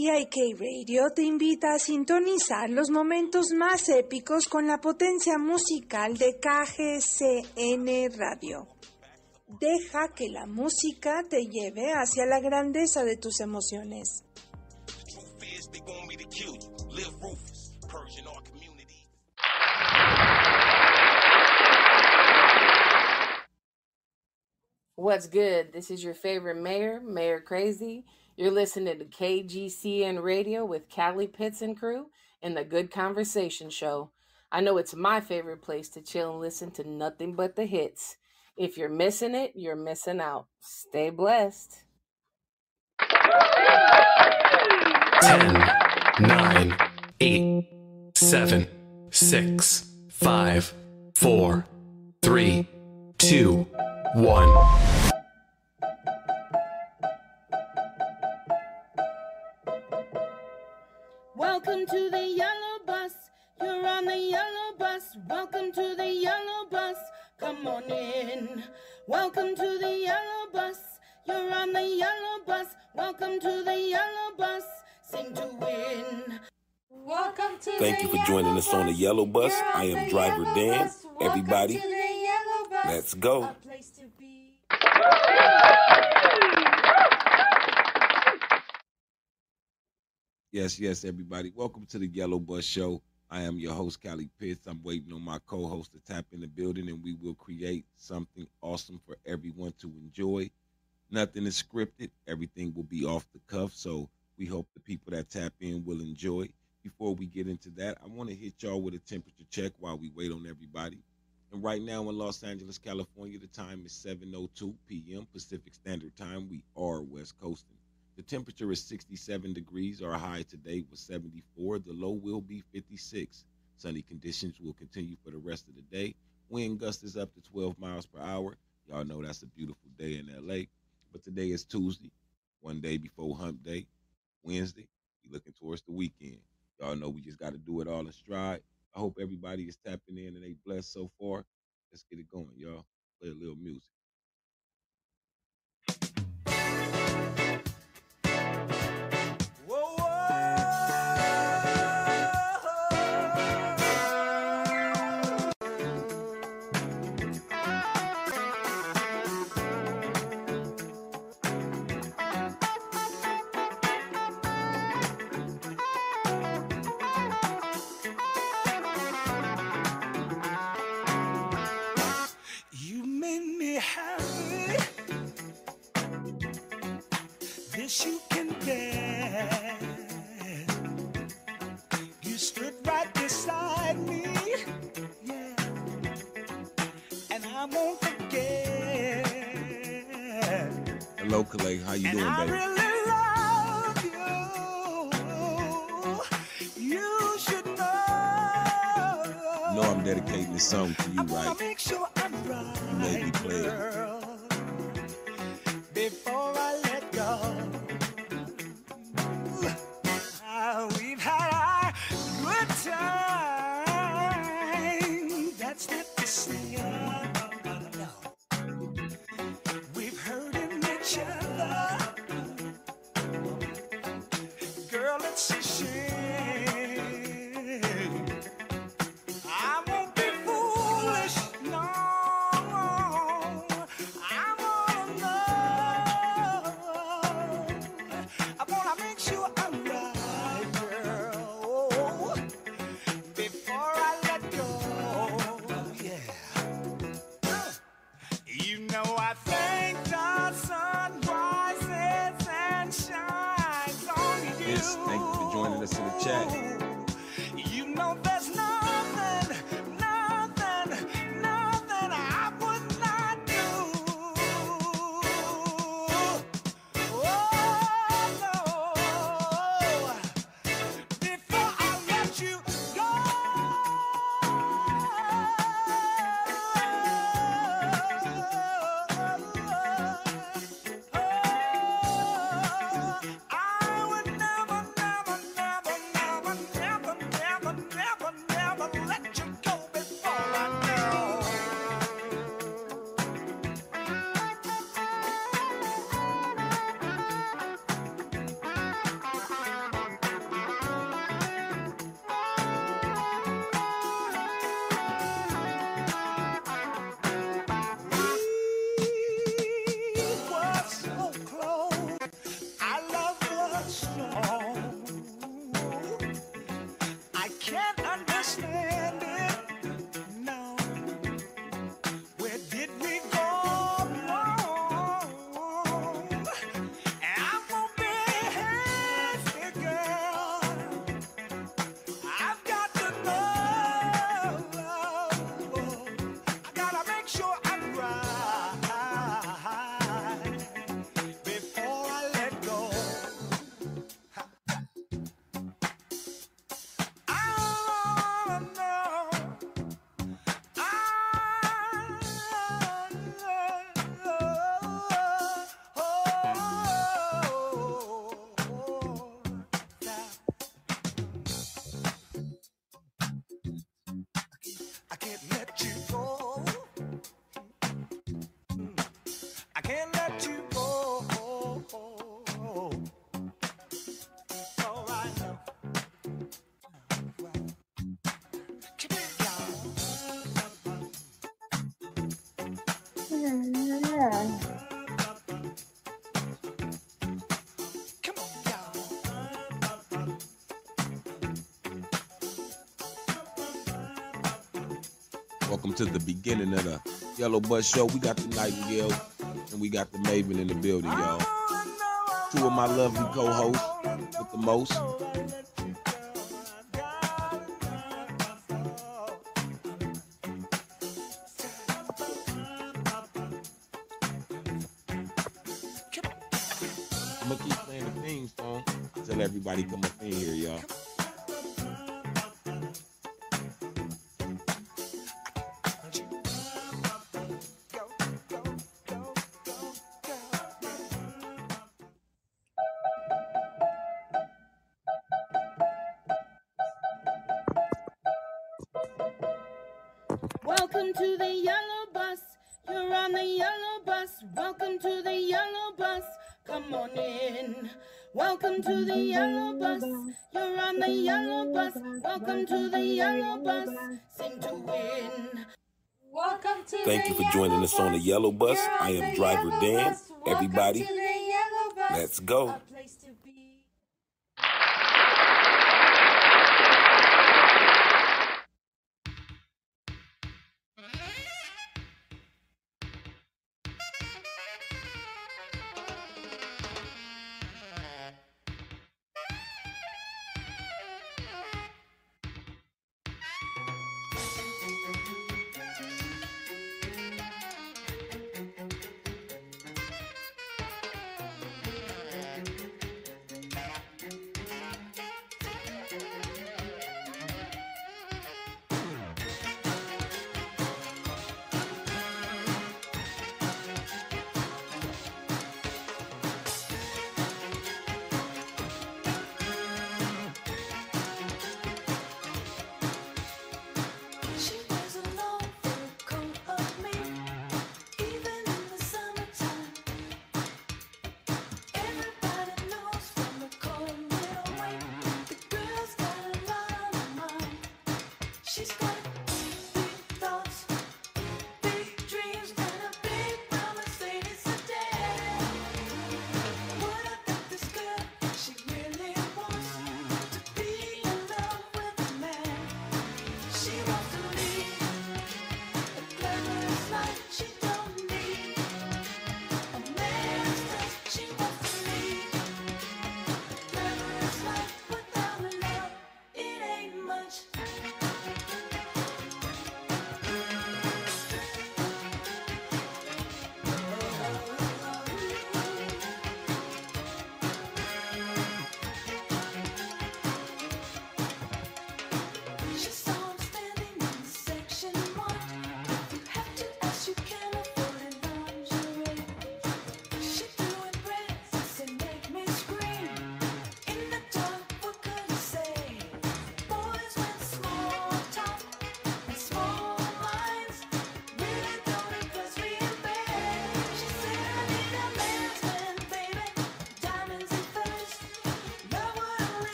TIK Radio te invita a sintonizar los momentos más épicos con la potencia musical de KGCN Radio. Deja que la música te lleve hacia la grandeza de tus emociones. What's good? This is your favorite mayor, Mayor Crazy. You're listening to KGCN Radio with Cali Pitts and crew and the Good Conversation Show. I know it's my favorite place to chill and listen to nothing but the hits. If you're missing it, you're missing out. Stay blessed. 10, 9, 8, 7, 6, 5, 4, 3, 2, 1. Welcome to the yellow bus. You're on the yellow bus. Welcome to the yellow bus. Come on in. Welcome to the yellow bus. You're on the yellow bus. Welcome to the yellow bus. Sing to win. Welcome to Thank you for joining us on the Yellow Bus. I am Driver Dan. Everybody, let's go. Yes, everybody. Welcome to the Yellow Bus Show. I am your host, Cali Pitts. I'm waiting on my co-host to tap in the building, and we will create something awesome for everyone to enjoy. Nothing is scripted. Everything will be off the cuff, so we hope the people that tap in will enjoy. Before we get into that, I want to hit y'all with a temperature check while we wait on everybody. And right now in Los Angeles, California, the time is 7:02 p.m. Pacific Standard Time. We are West Coasting. The temperature is 67 degrees. Our high today was 74. The low will be 56. Sunny conditions will continue for the rest of the day. Wind gust is up to 12 miles per hour. Y'all know that's a beautiful day in L.A. But today is Tuesday, one day before hump day. Wednesday, we're looking towards the weekend. Y'all know we just got to do it all in stride. I hope everybody is tapping in and they blessed so far. Let's get it going, y'all. Play a little music. You can get. You stood right beside me, yeah, and I won't forget. Hello, Kalei. How you doing, baby? I really love you. You should know. You know I'm dedicating this song to you, right? Make sure I'm right, you made me play it. Before I let go. We've had a good time. That's not to say no. We've hurt each other. Girl, it's a shame. I won't be foolish, no. Welcome to the beginning of the Yellow Bus Show. We got the Nightingale and we got the Maven in the building, y'all. Two of my lovely co-hosts with the most. I'm gonna keep playing the theme song until everybody come up in here, y'all. Welcome to the yellow bus. You're on the yellow bus. Welcome to the yellow bus. Come on in. Welcome to the yellow bus. You're on the yellow bus. Welcome to the yellow bus. Sing to win. Welcome to Thank you for joining us on the Yellow Bus. I am Driver Dan. Everybody, let's go.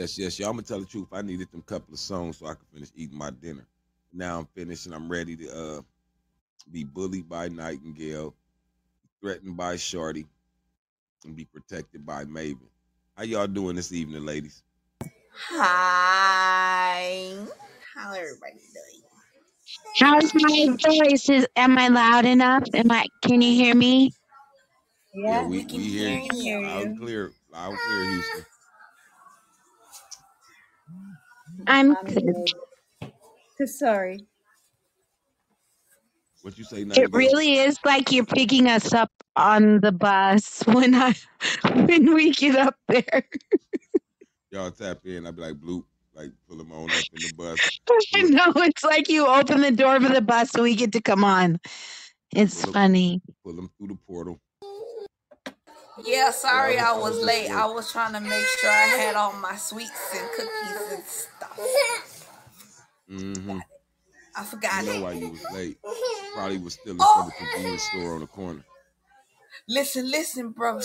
Yes, y'all. I'm gonna tell the truth. I needed them couple of songs so I could finish eating my dinner. Now I'm finished and I'm ready to be bullied by Nightingale, threatened by Shorty, and be protected by Maven. How y'all doing this evening, ladies? Hi. How everybody doing? How's my voice? Am I loud enough? Can you hear me? Yeah, Yeah, we we can hear hear you you. loud and clear. Loud and clear, Houston. I'm I'm good. good. Sorry. What you say, It Nightingale? really is like you're picking us up on the bus when we get up there. Y'all tap in. I be like, bloop, like pull them on up in the bus. I know, it's like you open the door for the bus so we get to come on. It's funny. Pull them through the portal. Yeah, sorry I I was just late. I working. was trying to make sure I had all my sweets and cookies and stuff. Mm-hmm. I forgot You know it. why you was late. Probably was still in front of the convenience store on the corner. Listen, bro.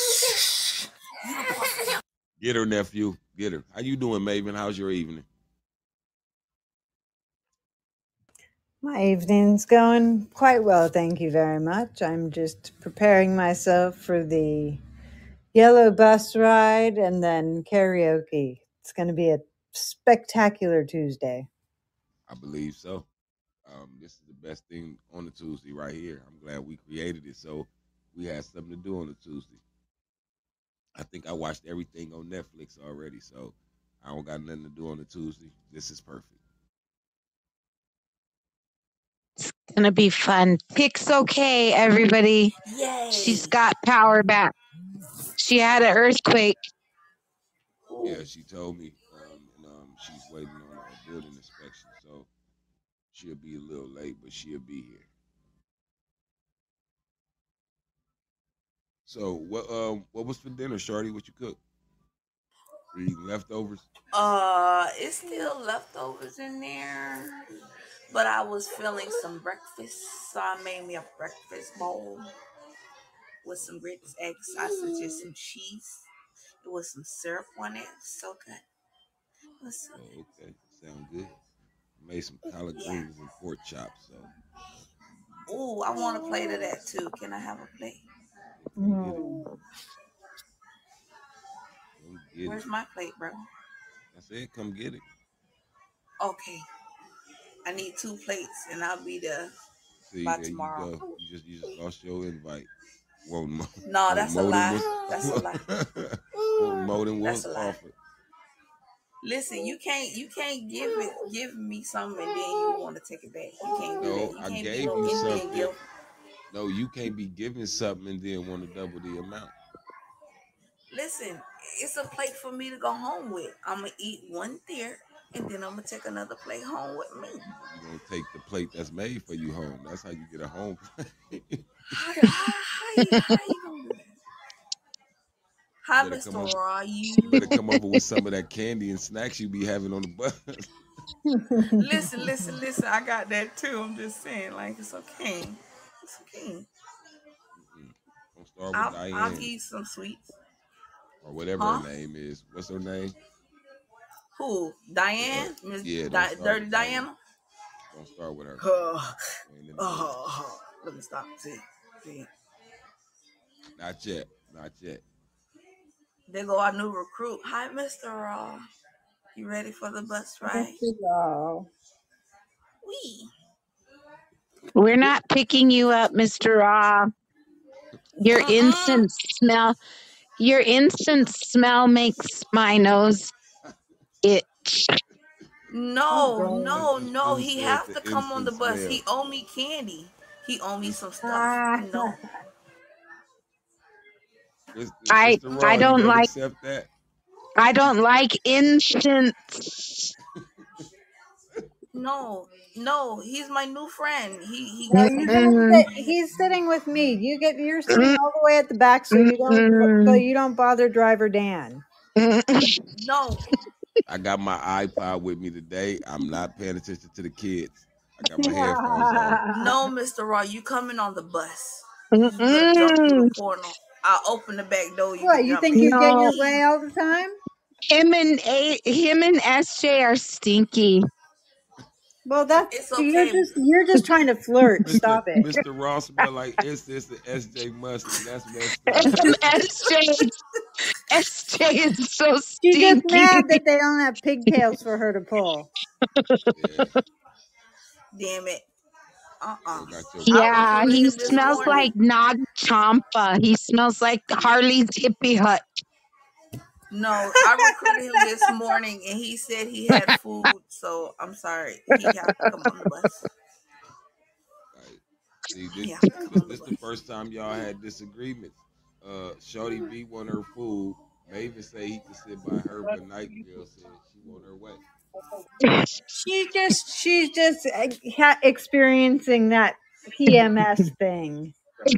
Get her, nephew. Get her. How you doing, Maven? How's your evening? My evening's going quite well, thank you very much. I'm just preparing myself for the yellow bus ride and then karaoke. It's going to be a spectacular Tuesday. I believe so. This is the best thing on the Tuesday right here. I'm glad we created it so we had something to do on the Tuesday. I think I watched everything on Netflix already, so I don't got nothing to do on the Tuesday. This is perfect. It's gonna be fun. Pick's okay, everybody. Yay. She's got power back. She had an earthquake. Yeah, she told me, and she's waiting on a building inspection, so she'll be a little late, but she'll be here. So what was for dinner, Shorty? What you cooked? Were you eating leftovers? It's still leftovers in there, but I was feeling some breakfast, so I made me a breakfast bowl with some grits, eggs, sausages, and cheese. It was some syrup on it. So good. It was so good. Oh, okay. Sound good. I made some collard greens and pork chops, so Oh, I want a plate of that too. Can I have a plate? come get it. Come get Where's it. my plate, bro? I said come get it. Okay. I need 2 plates and I'll be there See, by there tomorrow. you go. You just lost your invite. Won't No, that's a lie. was That's a lie. won't more than That's was a lie. offered. Listen, you can't give me something and then you want to take it back. You can't do that. No, You I can't gave be no you Indian something. guilt. No, you can't be giving something and then want to double the amount. Listen, it's a plate for me to go home with. I'm gonna eat one there and then I'm gonna take another plate home with me. You're gonna take the plate that's made for you home. That's how you get a home plate. How you gonna do that? Hi, Mr. Raw. You better come over with some of that candy and snacks you be having on the bus. Listen. I got that too. I'm just saying, like, it's okay. It's okay. Don't start with Diane. I'll give you some sweets. Or whatever her name is. What's her name? Who? Diane? Miss Dirty Diana? Don't start with her. Let me stop. See. Not yet. There go our new recruit. Hi, Mr. Raw. You ready for the bus ride? We're not picking you up, Mr. Raw. Your instant smell makes my nose itch. No. He has to come on the bus. He owe me candy. He owe me some stuff. No. I don't like accept that. I don't like incense. No, he's my new friend. He's sitting with me. You're sitting all the way at the back, so you don't bother Driver Dan. No. I got my iPod with me today. I'm not paying attention to the kids. I got my headphones on. No, Mr. Raw, you coming on the bus. You better jump through the portal. I'll open the back door. You think you get your way all the time? Him and SJ are stinky. Well, that's It's you're okay. just trying to flirt. Stop it. Mr. Ross smell like it's and SJ musty. That's messed up. And SJ is so She's just stinky. mad that they don't have pigtails for her to pull. Yeah. Damn it. Still got your Yeah, recruited he him this smells morning. like Nag Champa. He smells like Harley's hippie hut. No, I recruited him this morning and he said he had food, so I'm sorry. He has to come on the bus. Right. See, this, He has to come on the this bus. the first time y'all had disagreements. Shorty V want her food. Maven say he can sit by her, but Nightingale said she want her way. She's just experiencing that PMS thing.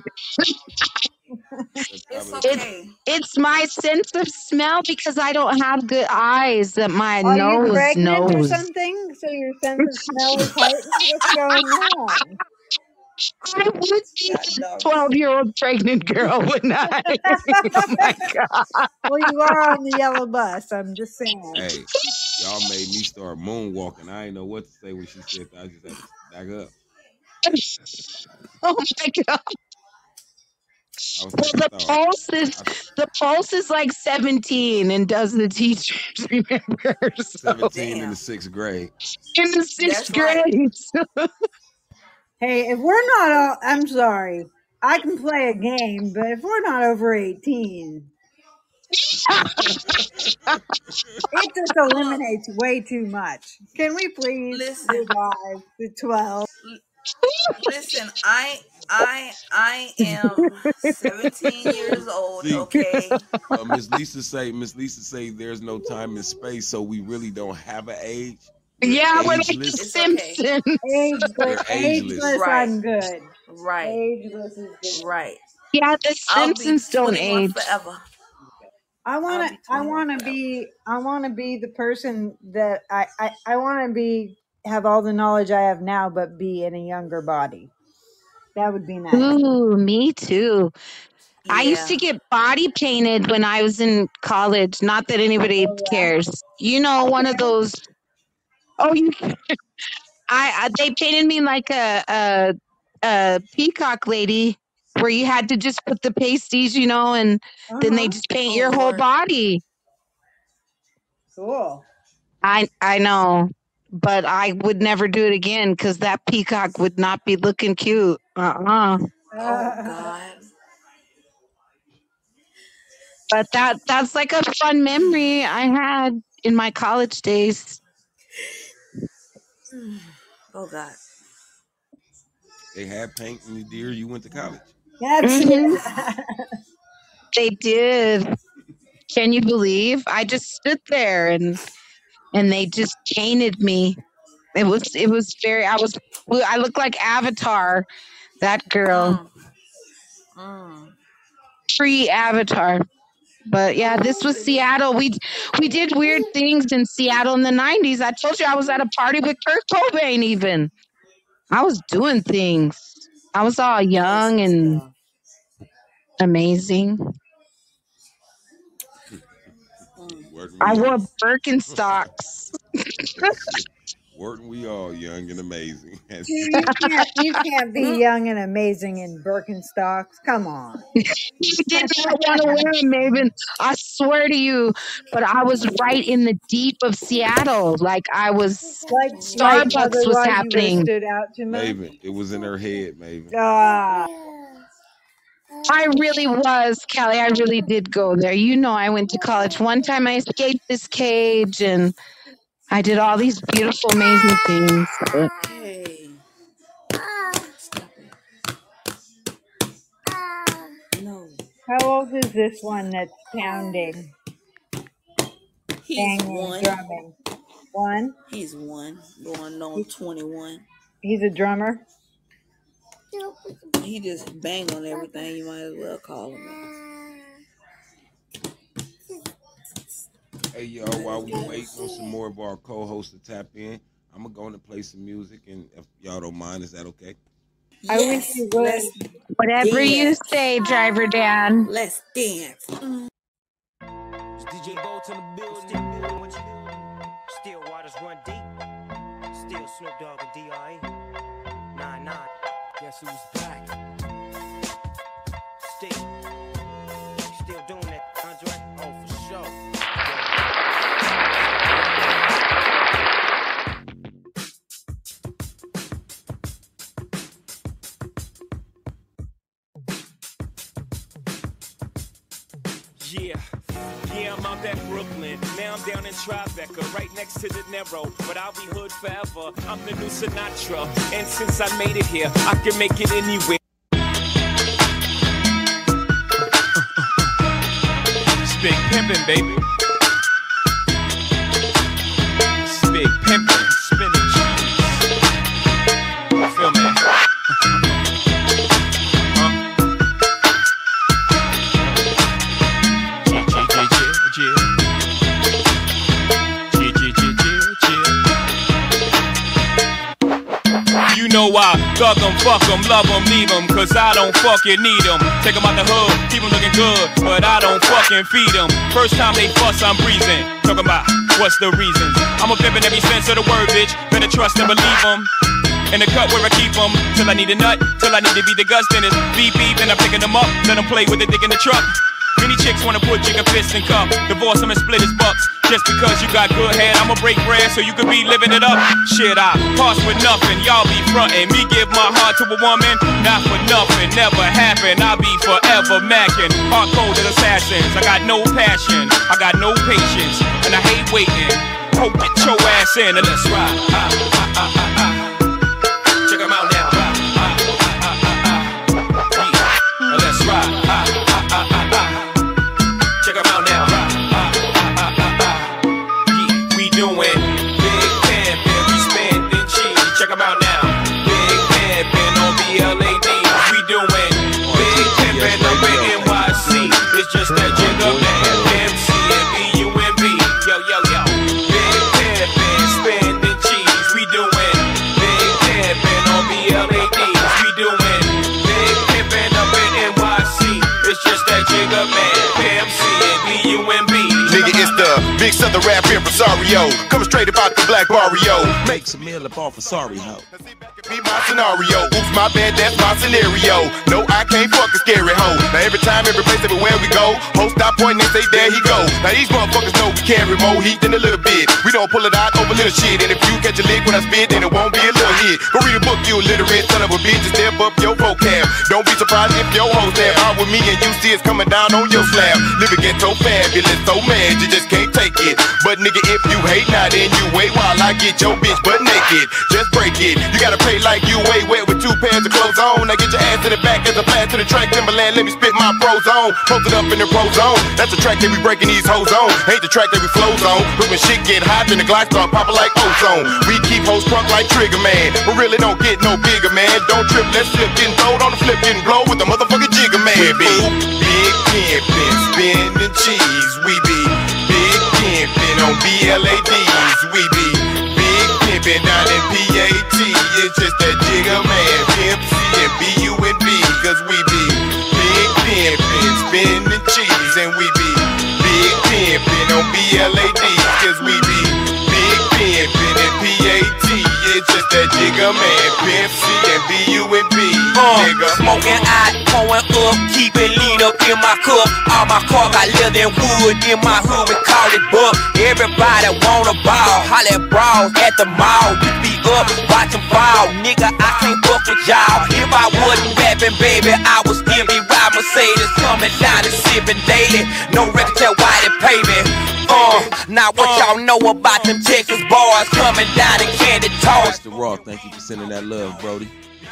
It's okay. It's my sense of smell because I don't have good eyes that my Are you nose pregnant or knows. something? So your sense of smell is heightened? What's going on? I would be a 12-year-old pregnant girl, wouldn't I? Oh my God. Well, you are on the yellow bus. I'm just saying. Hey, y'all made me start moonwalking. I didn't know what to say when she said that. I just had to back up. Oh my God. I was Well, the pulse is like 17 and does the teachers remember? So. 17 in the 6th grade. In the 6th grade. Hey, if we're not all, I'm sorry. I can play a game, but if we're not over 18, it just eliminates way too much. Can we please revive the 12? Listen, I am 17 years old. See, Okay. Miss Lisa say there's no time and space, so we really don't have an age. Yeah, we're like the ageless. Simpsons. Ageless, ageless. Right. I'm good. Right. Ageless is good. Right. Yeah, the Simpsons don't age. Forever. I want to be the person that I want to have all the knowledge I have now, but be in a younger body. That would be nice. Ooh, me too. Yeah. I used to get body painted when I was in college. Not that anybody cares. You know, one of those. Oh, they painted me like a peacock lady, where you had to just put the pasties, you know, and then they just paint your whole body. Cool. I know, but I would never do it again because that peacock would not be looking cute. Oh God. But that's like a fun memory I had in my college days. Oh God. They had paint in the year you went to college. They did. Can you believe? I just stood there and they just painted me. It was very. I looked like Avatar. That girl. Pre-Avatar. But yeah, this was Seattle. We did weird things in Seattle in the 90s. I told you I was at a party with Kurt Cobain even. I was doing things. I was all young and amazing. I wore Birkenstocks. Weren't we all young and amazing? You can't be young and amazing in Birkenstocks. Come on. You did not want to wear them, Maven. I swear to you. But I was right in the deep of Seattle. Like I was. Starbucks was happening. Stood out to Maven, it was in her head, Maven. I really was, Callie. I really did go there. You know, I went to college. One time I escaped this cage and I did all these beautiful, amazing things. Hey. No. How old is this one that's pounding? He's one. Drumming. One? He's one. Going on 21. He's a drummer? He just bang on everything. You might as well call him. Hey, y'all, while we wait on some more of our co-hosts to tap in, I'm going to go and play some music, and if y'all don't mind, is that okay? I wish you would. Whatever you say, Driver Dan. Let's dance. DJ Bolt in the building. What you do? Still waters run deep. Still Snoop Dogg and D.R.E. 9-9. Guess who's back? Still doing that, Andre? Oh, for sure. Yeah, I'm out at Brooklyn. Now I'm down in Tribeca, right next to the Narrow. But I'll be hood forever. I'm the new Sinatra. And since I made it here, I can make it anywhere. It's big pimpin', baby. It's big pimpin', spinning cheese. Feel me? You know I thug 'em, fuck 'em, love 'em, leave 'em, cause I don't fucking need 'em. Take 'em out the hood, keep 'em looking good, but I don't fucking feed 'em. First time they fuss, I'm breezing. Talking about what's the reasons. I'm a pimp in every sense of the word, bitch. Better trust and believe 'em. In the cut where I keep 'em, till I need a nut, till I need to be the Gus, then it's beep beep, and I'm picking them up, let 'em play with the dick in the truck. Many chicks wanna put Jigga fists in cup, divorce him and split his bucks. Just because you got good head, I'ma break bread so you could be living it up. Shit, I pass with nothing, y'all be frontin'. Me give my heart to a woman, not for nothing, never happen. I'll be forever mackin', hard-coded assassins. I got no passion, I got no patience, and I hate waiting. Oh, get your ass in and let's ride. Check 'em out now. Yeah, let's ride. Check 'em out now. Yeah, we doing big pimpin', we spending cheese. Check 'em out now. Big pimpin' on BLAD. We doing big pimpin' up in NYC. It's just that Jigga man, MC and BUMB. Yo, yo, yo. Big pimpin', spending cheese. We doing big pimpin' on BLAD. We doing big pimpin' up in NYC. It's just that Jigga man, MC and BUMB. Nigga, it's the big southern rap impresario. Coming straight about the black barrio. Make some meal up off a sorry hoe. Be my scenario. Oops, my bad, that's my scenario. No, I can't fuck a scary hoe. Now every time, every place, everywhere we go, host stop pointing and say, there he go. Now these motherfuckers know we carry more heat than a little bit. We don't pull it out over little shit. And if you catch a lick when I spit, then it won't be a little hit. Go read a book, you illiterate son of a bitch, and step up your vocab. Don't be surprised if your hoes there out with me and you see it's coming down on your slab. Living ghetto fabulous, so mad you just can't take it. But nigga, if you hate now, then you wait while I get your bitch butt naked. Just break it. You gotta pay like you way wet with 2 pairs of clothes on. Now get your ass to the back as a flash to the track. Timberland, let me spit my pros on. Post it up in the pro zone. That's the track that we breaking these hoes on. Ain't the track that we flows on. But when shit get hot, then the glide start popping like ozone. We keep hoes crunk like Trigger Man, but really don't get no bigger, man. Don't trip, let's slip, getting throwed on the flip, getting blow with the motherfucking Jigga Man. We be big pimpin', spinning cheese. We be big pimpin' on BLADs. We be big pimpin' down in PAT. It's just that Jigga Man, Pimp C and BUNB. Cause we be big pimpin', spinning cheese. And we be big pimpin' on BLADs. Cause we be big pimpin' and PAT. It's just that Jigga Man, Pimp C and BUNB. Nigga. Smoking out, pouring up, keep it lean up in my cup. All my car got leather and wood in my hood, we call it buck. Everybody wanna ball, holla at brawls at the mall. We be up, watch 'em fall. Nigga, I can't fuck with y'all. If I wasn't rapping, baby, I would still be riding Mercedes, coming down and sipping daily. No record tell why they pay me. Now what y'all know about them Texas boys coming down and candy toss. Mr. Raw, thank you for sending that love, Brody.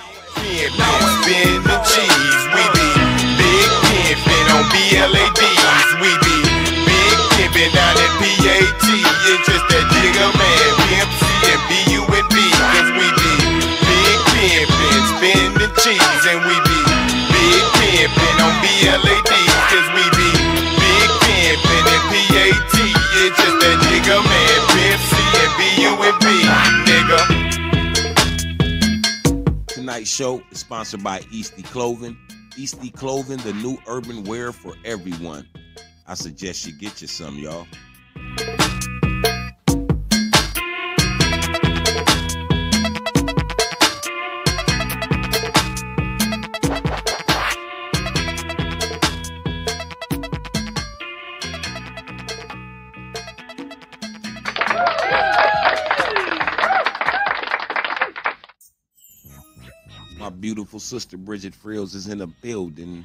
Spin the cheese. We be big pimpin' on BLADs. We be big pimpin' down at PAT. It's just that Jigga Man, Pimp C and BUNB. Cause we be big pimpin', spin the cheese. And we be big pimpin' on BLADs. Cause we be big pimpin' and PAT. It's just that Jigga Man, Pimp C and BUNB. Nigga. Tonight's show is sponsored by Eastie Clothing. Eastie Clothing, the new urban wear for everyone. I suggest you get you some, y'all. My beautiful sister Bridget Frills is in the building.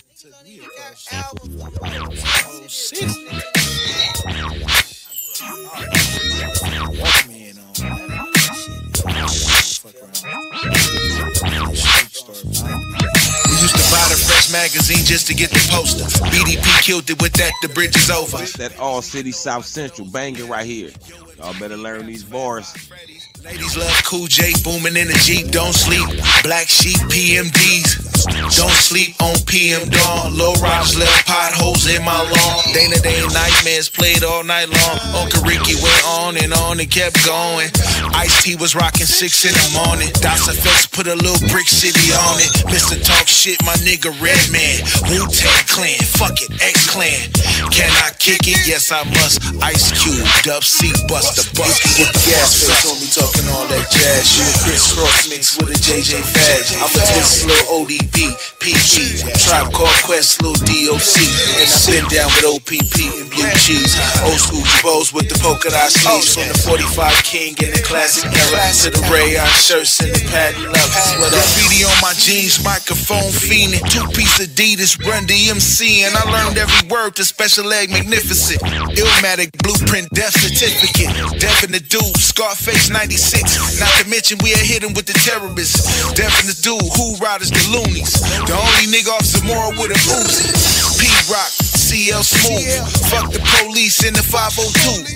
We used to buy the Fresh magazine just to get the poster. BDP killed it with that, the bridge is over. It's that All City South Central banging right here. Y'all better learn these bars. Ladies love Cool J booming in the Jeep, don't sleep. Black Sheep PMDs, don't sleep on PM Dawn. Low riders left potholes in my lawn. Dana Day nightmares played all night long. Uncle Ricky went on and kept going. Ice-T was rocking 6 in the morning. Dasa Phelps put a little Brick City on it. Mr. Talk Shit, my nigga Redman. Wu-Tang Clan, fuck it, X-Clan. Can I kick it? Yes I must. Ice Cube, Dub C, Busta Bust. With the gas face on me talking all that jazz. You a Chris Cross mix with a JJ Fad. I'm a twist, little ODB, PG, Tribe Called Quest, little DOC. And I've been down with OPP and Blue Cheese. Old school Jabos with the polka dot sleeves. From the 45 King in the classic era to the rayon shirts and the patent leathers. Graffiti on my jeans, microphone fiending. 2-piece Adidas, Run DMC. And I learned every word to Special Ed Magnificent. Illmatic Blueprint Death Certificate. Death in the Dude, Scarface 96. Not to mention we had hit him with the terrorists. Death in the Dude, Who Riders, the Loonies. The only nigga off Zamora with a Uzi. P-Rock, CL Smooth. Fuck the police in the 502.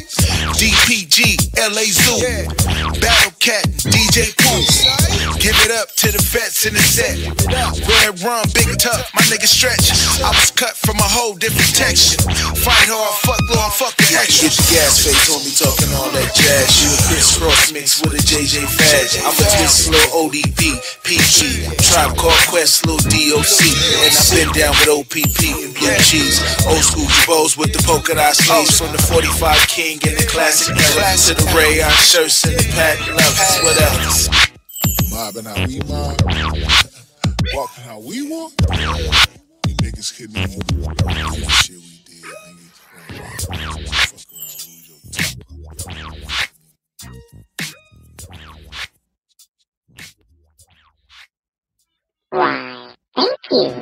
DPG, LA Zoo. Battle Cat, DJ Pooh. Give it up to the vets in the set. Red Rum, Big Tough, my nigga Stretch. I was cut from a whole different texture. Fight hard, fuck long, fuck the extra. Get the gas face on me talking all that jazz. You a Chris Cross mix with a JJ Fad. I'm a twist, little ODB, PG. Tribe Called Quest, little DOC. And I've been down with OPP and Blue Cheese. Old school Jabos with the polka dot sleeves. From the 45 King in the classic era to the rayon shirts and the patent leathers. What else? Mobbing how we mob, walking how we walk. You niggas kidding me? The shit we did, niggas. Fuck around, lose your top. Thank you.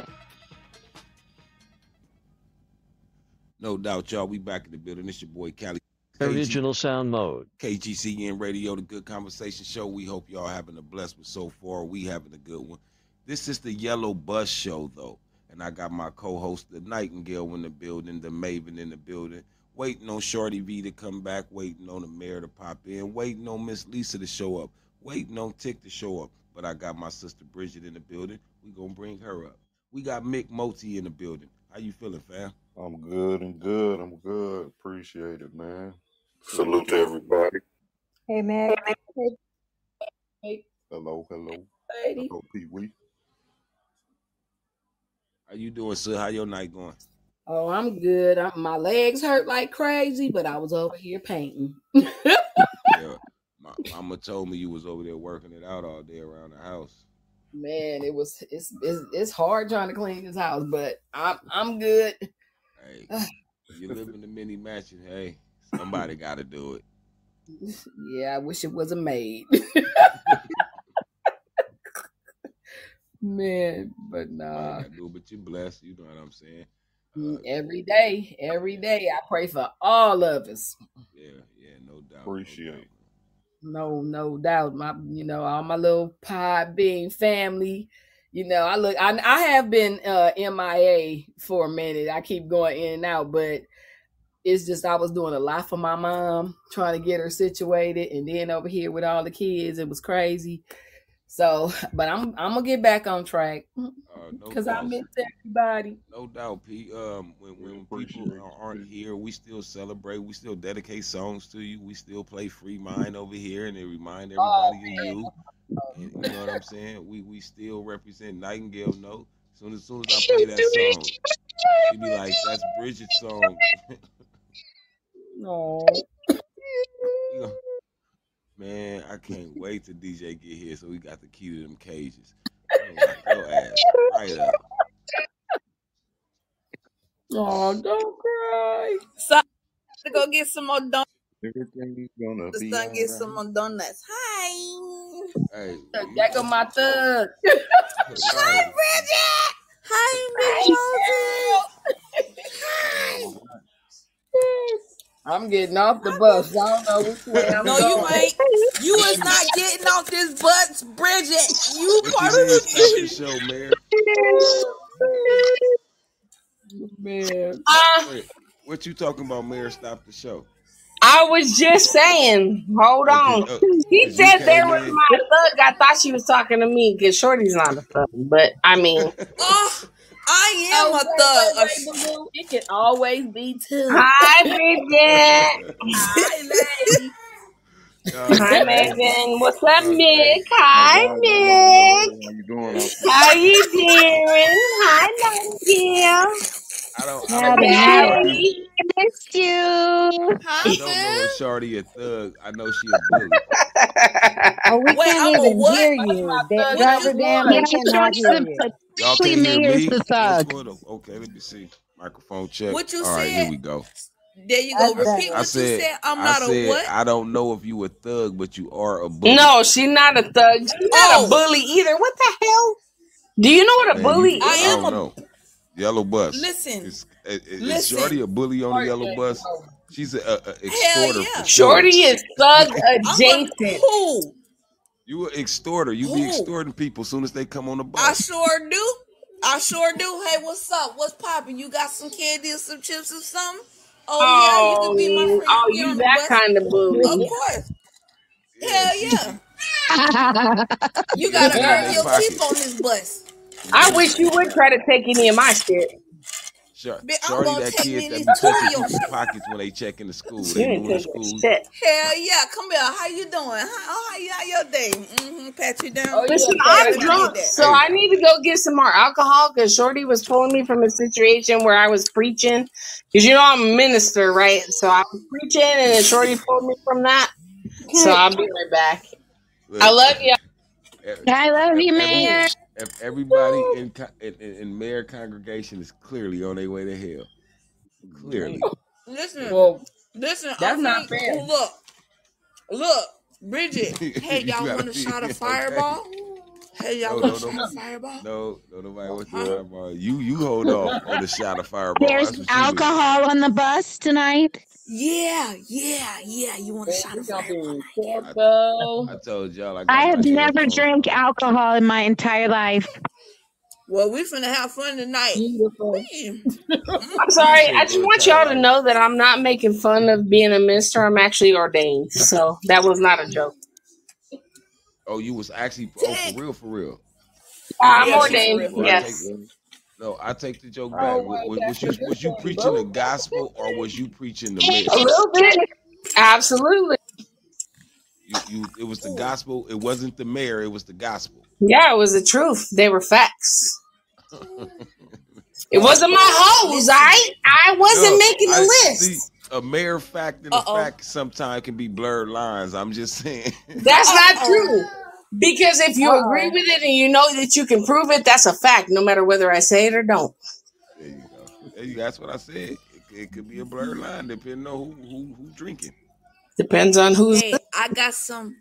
No doubt, y'all. We back in the building. It's your boy Cali. Original sound mode. KGCN Radio, the Good Conversation Show. We hope y'all having a blessed one so far. We having a good one. This is the Yellow Bus Show, though. And I got my co-host, the Nightingale, in the building, the Maven in the building. Waiting on Shorty V to come back. Waiting on the mayor to pop in. Waiting on Miss Lisa to show up. Waiting on TIK to show up. But I got my sister Bridget in the building. We gonna bring her up. We got Mick Moti in the building. How you feeling, fam? I'm good and good. I'm good. Appreciate it, man. Salute to everybody. Hey, Meg. Hey. Hello. Lady. Hello, Pee-wee. How you doing, sir? How your night going? Oh, I'm good. My legs hurt like crazy, but I was over here painting. Yeah, my mama told me you was over there working it out all day around the house. Man, it's hard trying to clean this house, but I'm good. Hey, you live in the mini mansion. Hey, somebody got to do it. Yeah, I wish it was a maid. Man, but nah. But you're blessed. You know what I'm saying? Every day, I pray for all of us. Yeah, no doubt. Appreciate it. No doubt. All my little pod being family. I have been MIA for a minute. I keep going in and out, but it's just I was doing a lot for my mom, trying to get her situated, and then over here with all the kids, it was crazy. So, but I'm gonna get back on track because I miss everybody. No doubt, P. When people aren't here, we still celebrate. We still dedicate songs to you. We still play Free Mind over here, and they remind everybody of you. And, you know what I'm saying? We still represent Nightingale. No, as soon as I play that song, She be like, "That's Bridget's song." No. You know, man, I can't wait till DJ get here so we got the key to them cages. I'm gonna lock your ass right up. Oh, don't cry. So to go get some more donuts. Everything's gonna The be son get alright. some more donuts. Hi. Hey, There go my thug. Hi, Bridget. Hi, Big Moses. Hi. I'm getting off the bus. I don't know which way I'm No, going. you ain't. You is not getting off this bus, Bridget. You What part you of mean the stop the show, Mayor? Man. Wait, what you talking about, Mayor? Stop the show. I was just saying, hold on. He Cause you said there came was in. my thug. I thought she was talking to me because Shorty's not a thug. But I mean, I am a thug. Boo-boo. It can always be two. Hi, Bridget. Hi, lady. Hi, Maven. What's up, Mick? Hi, Mick. How you doing? How you doing? Hi, Nightingale. I don't Howdy, know. Mick. I missed you. I don't know if Shorty a thug. I know she a bully. Oh, we Wait, can't I'm a even what? hear you. What Robert Dan, we Yeah, cannot Shorty's hear the you. Y'all Actually, can hear Mayor's me? the thug. Okay, let me see. Microphone check. What you All right, said? here we go. There you go. That's Repeat better. what you said. I'm not a what? I don't know if you a thug, but you are a bully. No, she's not a thug. She's not a bully either. What the hell? Do you know what a Man, bully I is? am don't know. Yellow bus. Listen. Is Shorty a bully on the yellow bus? She's a extorter. yeah. For Shorty sure. is thug adjacent. Who? You an extorter. You be extorting people as soon as they come on the bus. I sure do. I sure do. Hey, what's up? What's poppin'? You got some candy or some chips or something? Oh, yeah, you can be my friend. Oh, Get you on the that bus. kind of bully. Of course. Hell yeah. You Yeah, gotta she earn in your their keep pocket. on this bus. I wish you would try to take any of my shit. I'm Shorty gonna that take kid me that these be two of touching your people's shit. pockets when they check in the school. You They ain't doing the taking school. shit. Hell yeah. Come here. How you doing? How your day? Pat you down. Listen, Yeah, I'm let me drunk, get that. so I need to go get some more alcohol because Shorty was pulling me from a situation where I was preaching. Because you know I'm a minister, right? So I was preaching, and then Shorty pulled me from that. So I'll be right back. Look, I love you. I love you, Mayor. If everybody in mayor congregation is clearly on their way to hell, clearly. Listen, Well, listen. that's I'm not finna- fair. Look, Bridget. Hey, You y'all gotta want to be- shot a okay. fireball? Hey, y'all No, want to no, shot a fireball? No, nobody wants the fireball. You hold off on the shot of fireball. There's That's what you do. alcohol on the bus tonight. Yeah. You want to shot a fireball? I told y'all I got I my have never headphones drank on. alcohol in my entire life. Well, we finna have fun tonight. Beautiful. Man. I'm sorry. I just want y'all to know that I'm not making fun of being a minister. I'm actually ordained. So that was not a joke. Oh, you was actually for real. I'm Yeah, ordained. Well, Yes. I take the joke back. Was you preaching the gospel or was you preaching the A message? little bit. Absolutely. It was the gospel. It wasn't the mayor. It was the gospel. Yeah, it was the truth. They were facts. It wasn't my hoes, I wasn't making the list. See, a mayor fact and a fact sometimes can be blurred lines. I'm just saying. That's not true. Because if you agree with it and you know that you can prove it, that's a fact, no matter whether I say it or don't. There you go. That's what I said. It could be a blurred line depending on who drinking. Depends on who's. Hey, I got some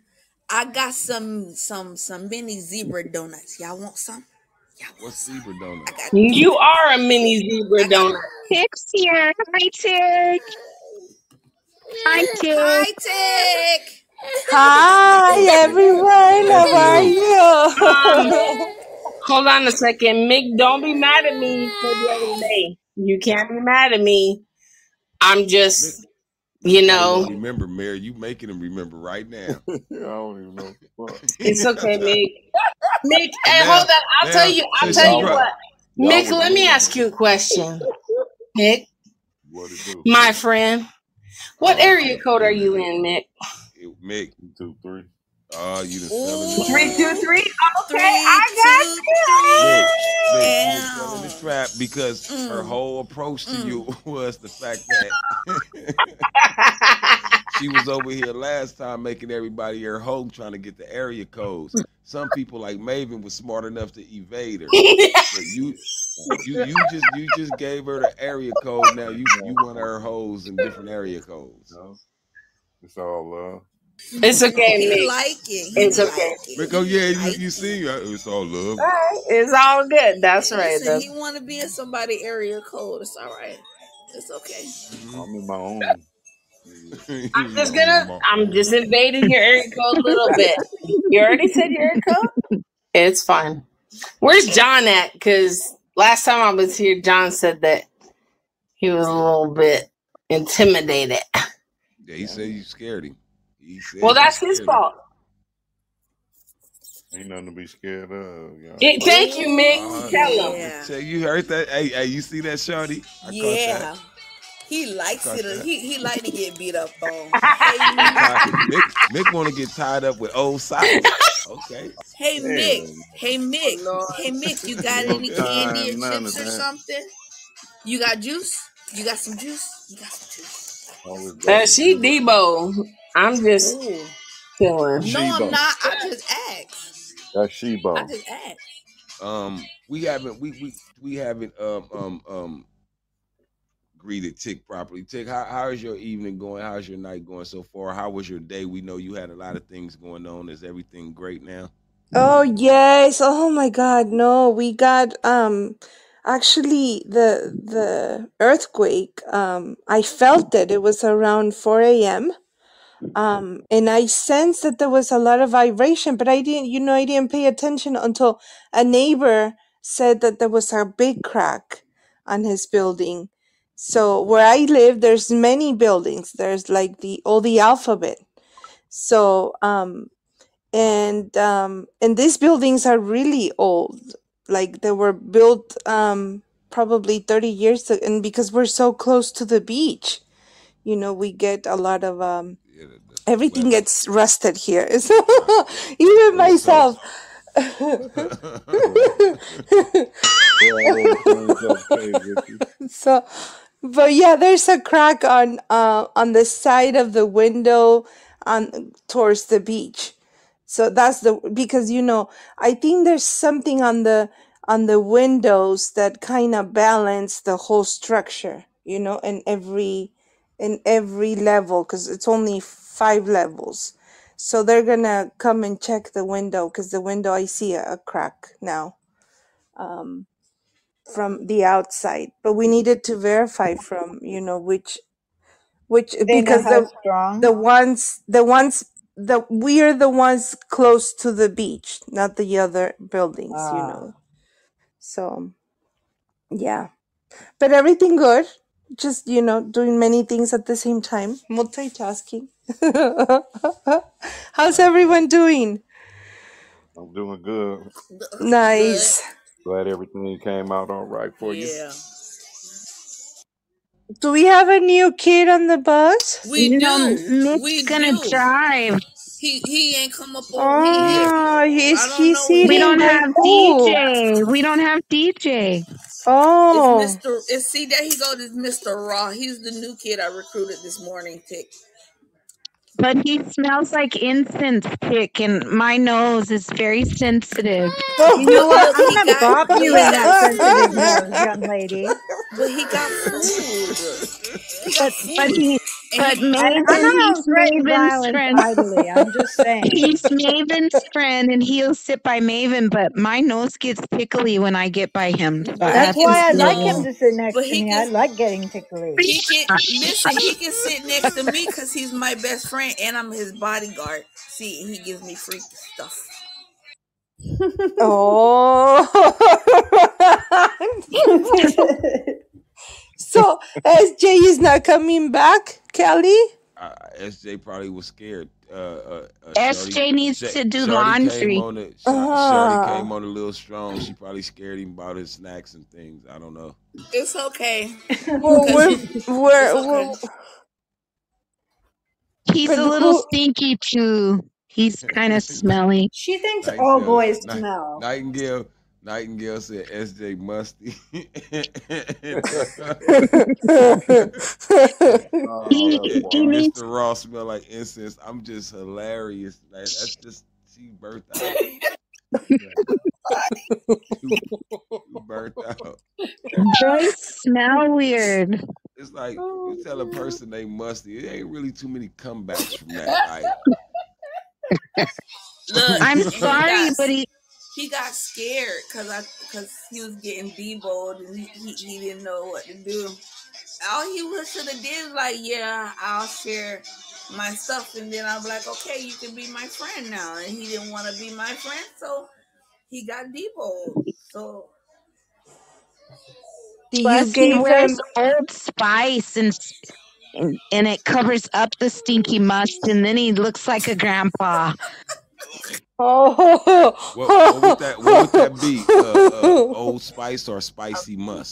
mini zebra donuts. Y'all want some? What's zebra donut? You are a mini zebra donut. Tick's here. Hi, Tick. Hi, Tick. Hi, Tick. Hi, everyone. How are you? Hold on a second. Mick, don't be mad at me for the other day. You can't be mad at me. I'm just, Remember, Mary, you making him remember right now. I don't even know. It's okay, Mick. Mick, hey, hold on. I'll tell you what. Mick, let me ask you a question. Mick, my friend, what area code are you in, Mick? Mick, 2, 3. Oh, you done fell in the trap. 3, 2, 3. Okay, 3, I Look, got you done fell in the trap because her whole approach to you was the fact that she was over here last time making everybody her home trying to get the area codes. Some people like Maven was smart enough to evade her. But you just gave her the area code. Now you want her hoes in different area codes. No, it's all love. It's okay, He Mick. like it. It's okay. Rico, yeah, you see, it's all love. All right. It's all good. That's right. Listen, he want to be in somebody area code. It's all right. It's okay. I'm in my own. I'm just invading your area code a little bit. You already said your area code? It's fine. Where's John at? Because last time I was here, John said that he was a little bit intimidated. Yeah, he said you scared him. Well, that's his fault. Ain't nothing to be scared of. Y'all. Thank you, Mick. Tell him. So you heard that? Hey, you see that, Shorty? I caught that. He likes it. He like to get beat up on. Mick want to get tied up with old socks. Okay. Hey Mick. Hey Mick. You got any candy or chips or something? You got juice? You got some juice? You got some juice? She Debo. I'm just chilling. No, I'm not. I just asked. That's Shebo. I just asked. We haven't greeted TIK properly. TIK, how is your evening going? How's your night going so far? How was your day? We know you had a lot of things going on. Is everything great now? Oh yes. Oh my God. No, we got actually the earthquake. I felt it. It was around 4 a.m. And I sensed that there was a lot of vibration, but I didn't pay attention until a neighbor said that there was a big crack on his building. So where I live, there's many buildings. There's like all the alphabet. So and these buildings are really old. Like they were built probably 30 years ago, and because we're so close to the beach, we get a lot of everything gets rusted here. So even myself. So, but yeah, there's a crack on the side of the window towards the beach. So that's because I think there's something on the windows that kind of balance the whole structure, in every level, because it's only 5 levels. So they're gonna come and check the window, because the window I see a crack now from the outside. But we needed to verify from which They know because how strong. we are the ones close to the beach, not the other buildings. So yeah, but everything good. Just doing many things at the same time, multitasking. How's everyone doing? I'm doing good. Nice. Glad everything came out all right for you. Do we have a new kid on the bus? We do. Mick's gonna drive. He ain't come up over Oh, he's eating. We don't have cool. DJ. We don't have DJ. Oh. See, there he goes, Mr. Raw. He's the new kid I recruited this morning, TIK. But he smells like incense, TIK, and my nose is very sensitive. You know what? I'm gonna bop you in that sensitive nose, young lady. But he got food. But Maven, I don't he's threaten Maven's violence friend. idly. I'm just saying. He's Maven's friend, and he'll sit by Maven, but my nose gets tickly when I get by him. So That's why I like him to sit next to me. I like getting tickly. He can sit next to me because he's my best friend and I'm his bodyguard. See, and he gives me freaky stuff. Oh. So SJ is not coming back, Kelly? SJ probably was scared. SJ needs to do laundry. Shorty came on a little strong. She probably scared him about his snacks and things. I don't know. It's okay. He's a little stinky too. He's kind of smelly. She thinks all boys smell. Nightingale said SJ Musty. Mr. Ross smell like incense. I'm just hilarious. Like, that's just she burnt out. You burnt out. Boys smell weird. It's like you tell a person they musty. It ain't really too many comebacks from that. Like, Look, I'm sorry, but he got scared because he was getting deboed and he didn't know what to do. All he should have did is like, yeah, I'll share my stuff, and then I'm like, okay, you can be my friend now. And he didn't want to be my friend, so he got deboed. So plus he wears Old Spice and it covers up the stinky must, and then he looks like a grandpa. What would that be? Old Spice or Spicy Must?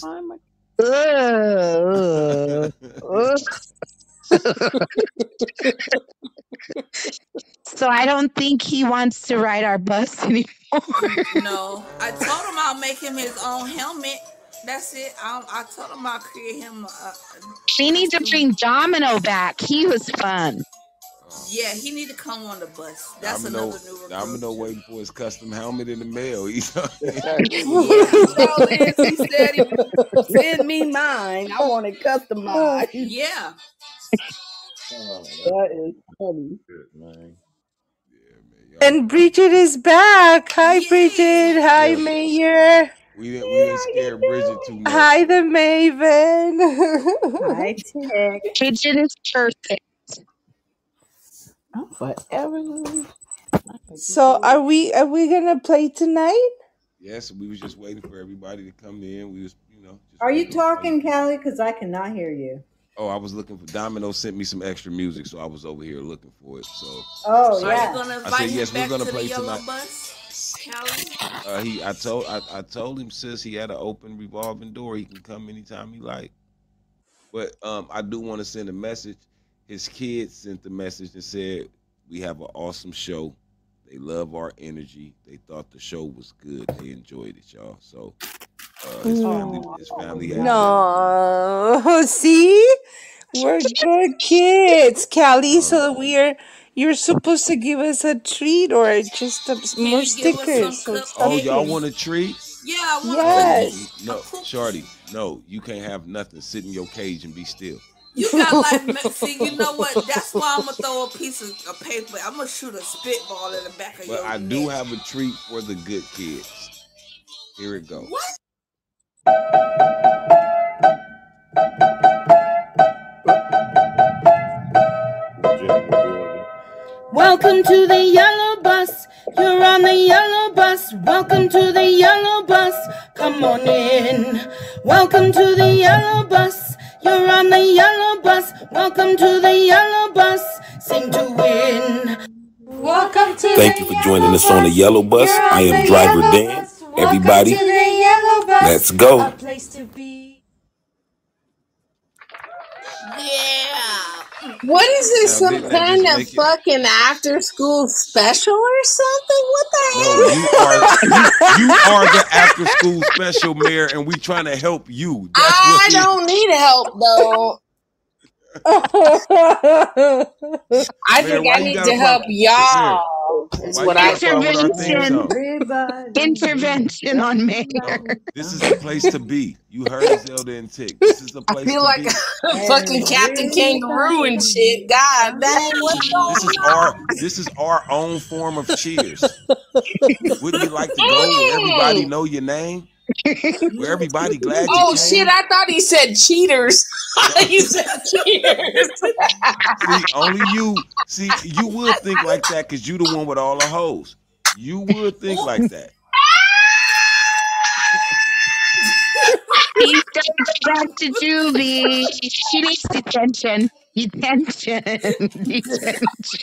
So I don't think he wants to ride our bus anymore. No, I told him I'll make him his own helmet. That's it. I told him I'll create him. We need to bring Domino back. He was fun. Yeah, he need to come on the bus. That's another new recruit. Domino waiting for his custom helmet in the mail. He said he send me mine. I want it customized. Yeah. That is funny. Man. And Bridget is back. Hi, Bridget. Hi, Mayor. We didn't scare Bridget too much. Hi, the Maven. Hi, TIK. Bridget is perfect. I'm forever. So are we gonna play tonight? Yes, we was just waiting for everybody to come in. We was, Are you talking, Callie? Because I cannot hear you. Oh, I was looking for Domino. Sent me some extra music, so I was over here looking for it. So. Oh yeah. Are you gonna invite him back to the yellow bus, Callie? I told him, sis, he had an open revolving door. He can come anytime he like. But I do want to send a message. His kids sent the message and said, we have an awesome show. They love our energy. They thought the show was good. They enjoyed it, y'all. So his family had No, see? We're good kids, Callie. So you're supposed to give us a treat or just more stickers. Oh, y'all want a treat? Yeah, I want Yes. No, Shorty, no, you can't have nothing. Sit in your cage and be still. You got see, you know what? That's why I'm gonna throw a piece of paper. I'm gonna shoot a spitball in the back of your neck. But I do have a treat for the good kids. Here it goes. What? Welcome to the yellow bus. You're on the yellow bus. Welcome to the yellow bus. Come on in. Welcome to the yellow bus. You're on the yellow bus. Welcome to the yellow bus. Sing to win. Welcome to Thank you for joining us on the yellow bus. I am driver Dan. Everybody, let's go. A place to be. Yeah. What is this? Now, Some didn't they kind just of make it- fucking after school special or something? What the No, hell? you are the after school special, Mayor, and we trying to help you. That's I what we- don't need help though. I Man, think why I you need got to a help problem? y'all. Is Why what you I got a problem with our theme Intervention song? on Mayor. This is the place to be. You heard Zelda and Tick. This is the I place feel to like be. a fucking Captain Kangaroo and shit. God dang, what's going on? This is our own form of cheers. Wouldn't you like to go where everybody know your name? Where everybody glad you Oh came? shit! I thought he said cheaters. He said cheaters. See, only you. See, you would think like that because you the one with all the hoes. You would think like that. He's going back to juvie. She needs detention. Detention.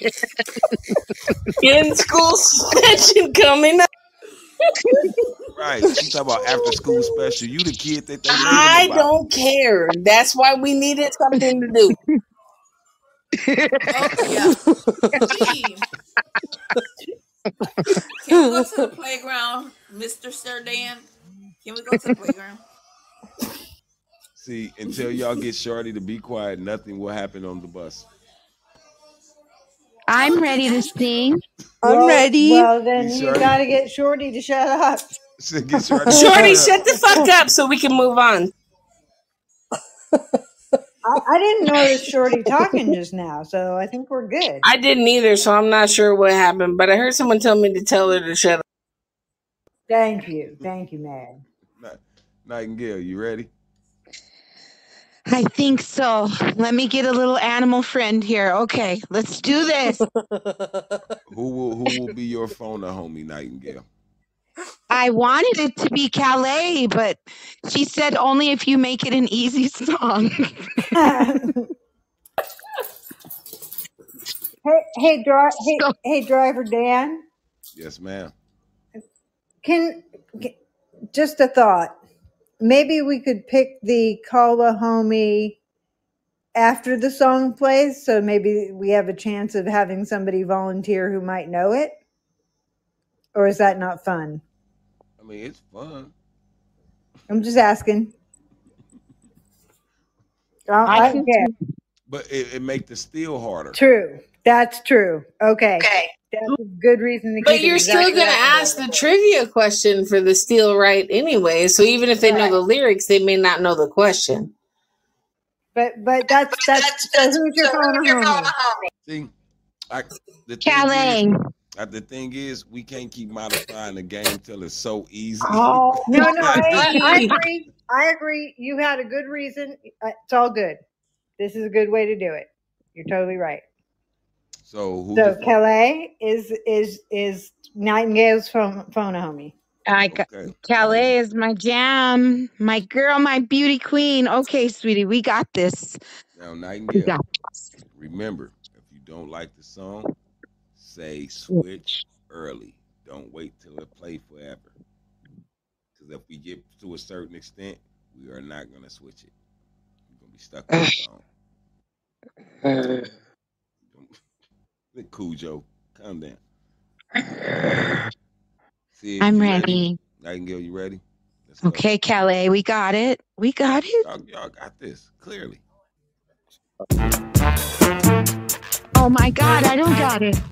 In school suspension coming up. Right. She talking about after school special. You the kid that they made I them about. don't care. That's why we needed something to do. Oh yeah. Leave. Can we go to the playground, Mr. Sir Dan? Can we go to the playground? See, until y'all get Shorty to be quiet, nothing will happen on the bus. I'm ready to sing. I'm ready. Well, then See, you Shorty? got to get Shorty to shut up. Get Shorty, Shorty, shut the fuck up so we can move on. I didn't notice Shorty talking just now, so I think we're good. I didn't either, so I'm not sure what happened, but I heard someone tell me to tell her to shut up. Thank you, man. Nightingale, you ready? I think so. Let me get a little animal friend here. Okay, let's do this. Who will be your phone homie, Nightingale? I wanted it to be Calais, but she said only if you make it an easy song. Hey, driver Dan. Yes, ma'am. Can just a thought. Maybe we could pick the Call a Homie after the song plays, so maybe we have a chance of having somebody volunteer who might know it? Or is that not fun? I mean, it's fun. I'm just asking. I don't care. But it make the steal harder. True. That's true. Okay. That's a good reason to But keep it you're still exactly going to that way. ask the trivia question for the steal right anyway, so even if they know the lyrics, they may not know the question. But that's so who's your phone homie? See, Calais. The thing is, we can't keep modifying the game till it's so easy. Oh, no, I agree. I agree. You had a good reason. It's all good. This is a good way to do it. You're totally right. So Calais is Nightingale's phone homie. Calais is my jam. My girl, my beauty queen. Okay, sweetie, we got this. Now, Nightingale, remember, if you don't like the song, say switch early. Don't wait till it play forever. Because if we get to a certain extent, we are not going to switch it. We're going to be stuck with the song. Cujo, calm down. See, I'm ready. Nightingale, you ready? Okay, Calais, we got it. We got it. Y'all got this, clearly. Oh my God, I don't got it.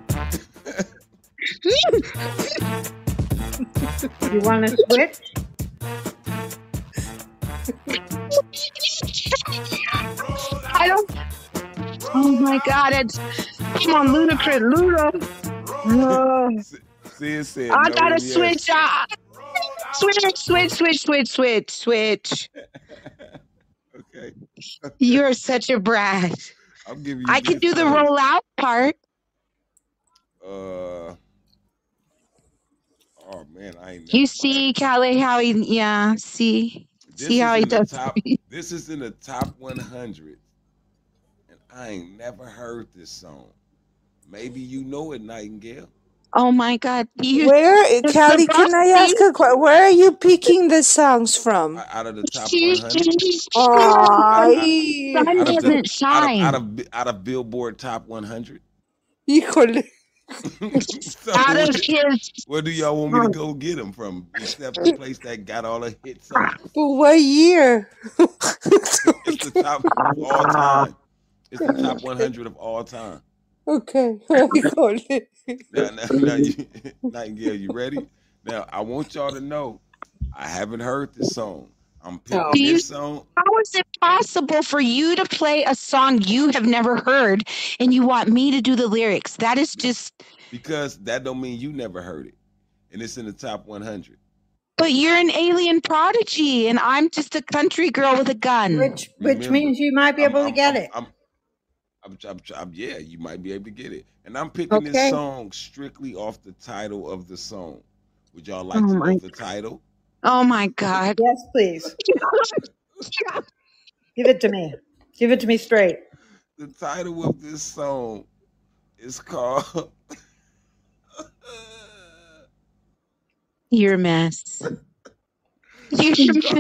You want to switch? I don't. Oh my God, come on, Ludacris, Ludo. Said I no, gotta yes. switch. Switch. Okay. You're such a brat. I'll give you. I could do the rollout part. Oh man, I ain't. You see, Calais, how he? Yeah, see how he does. This is in the top 100, and I ain't never heard this song. Maybe you know it, Nightingale. Oh my God! Where, Cali? Can I ask a question? Where are you picking the songs from? Out of the top 100. Out of Billboard Top 100. Híjole. So where do y'all want me to go get them from? Except the place that got all the hit songs. But what year? It's the top of all time. It's the top 100 of all time. Okay. Now, Nightingale, you ready? Now, I want y'all to know, I haven't heard this song. I'm picking this song. How is it possible for you to play a song you have never heard and you want me to do the lyrics? That is just... Because that don't mean you never heard it. And it's in the top 100. But you're an alien prodigy and I'm just a country girl with a gun. Which means you might be able to get it. Yeah, you might be able to get it. And I'm picking this song strictly off the title of the song. Would y'all like to know the title? Oh my God. Yes, please. Give it to me. Give it to me straight. The title of this song is called... You're a mess.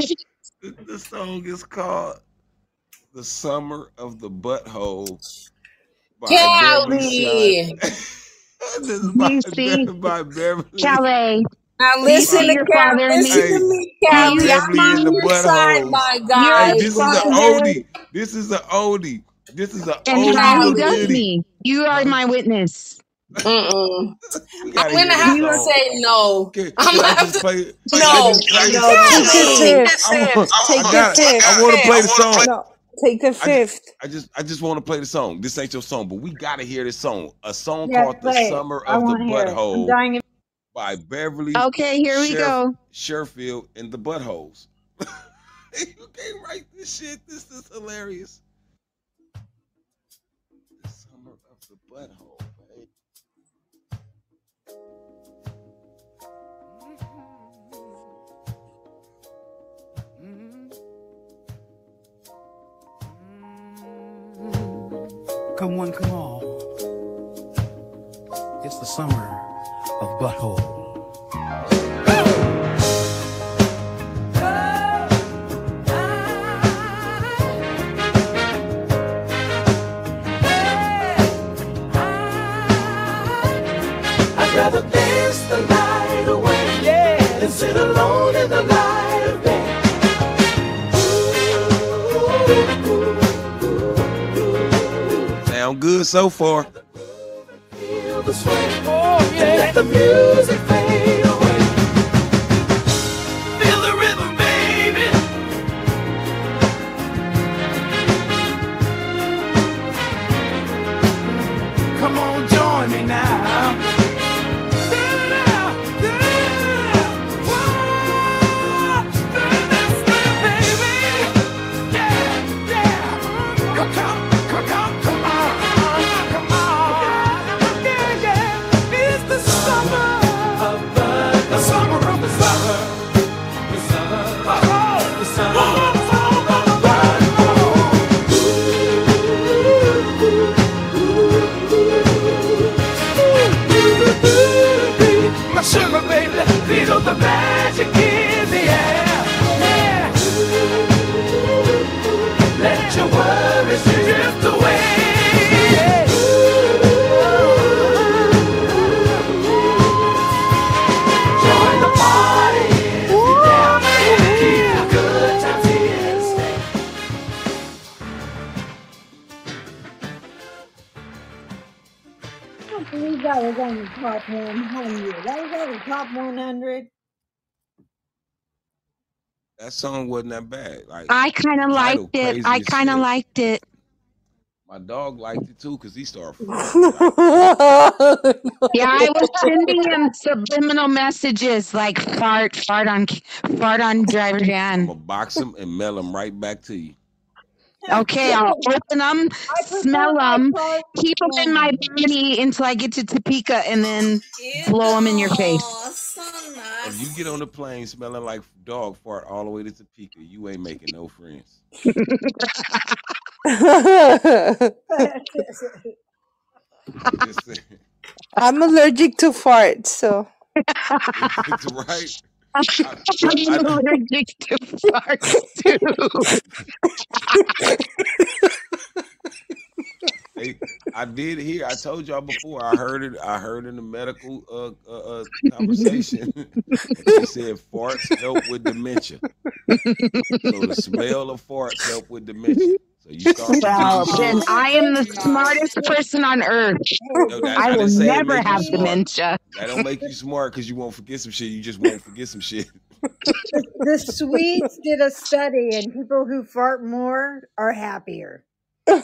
The song is called The Summer of the Butthole by Beverly Cali. Shot. This is by Beverly. Calais. Now Do you listen see to your Cal. father in Listen me? to me, By Cal. Do you Beverly I'm in on the your side, buttholes. my Your guy. Hey, this is an father? oldie. This is an oldie. This is an And oldie how he but does goodie. me. You are my witness. Mm-mm. We I'm gotta gonna hear this have to song. say no. Can I'm I gonna have just to. play? No. I just play the No, take the song. fifth. Take the I fifth. want to play the song. No, take the fifth. I just want to play the song. This ain't your song, but we gotta hear this song. A song Yes, called "The play it. Summer I of the want to hear it. I'm Butthole" dying of by Beverly Okay, here we go. Sherfield and the Buttholes. You can't write this shit. This is hilarious. The Summer of the Butthole, babe. Come on, come on. It's the summer of butthole. I'd rather dance the night away, than sit alone in the light of day. Sound good so far. Feel the sway, and let the music fade away. Feel the rhythm, baby. Come on, join me now. My sugar baby, feel the magic in the air. Yeah. Let your worries drift away. Join the party if you're down. Keep the good times here to stay. I can't believe that was on the top 100. That was on the top 100. That song wasn't that bad. Like I kind of the liked title it. crazy I as kind of shit. liked it. My dog liked it too because he started. Yeah, I was sending him subliminal messages like fart on driver I'm Dan. gonna box him and mail him right back to you. Okay, I'll open them, smell them, keep them in my Yeah. body until I get to Topeka, and then blow them in your face. If you get on the plane smelling like dog fart all the way to Topeka, you ain't making no friends. Just saying. I'm allergic to farts, so. It's right. I'm allergic to farts too. Hey, I did hear. I told y'all before. I heard it. I heard in the medical conversation. They said farts help with dementia. So the smell of farts help with dementia. So you start. Well, then I am the smartest person on earth. No, I will didn't say it never make you have smart. dementia. That don't make you smart because you won't forget some shit. You just won't forget some shit. The Swedes did a study, and people who fart more are happier. Yep,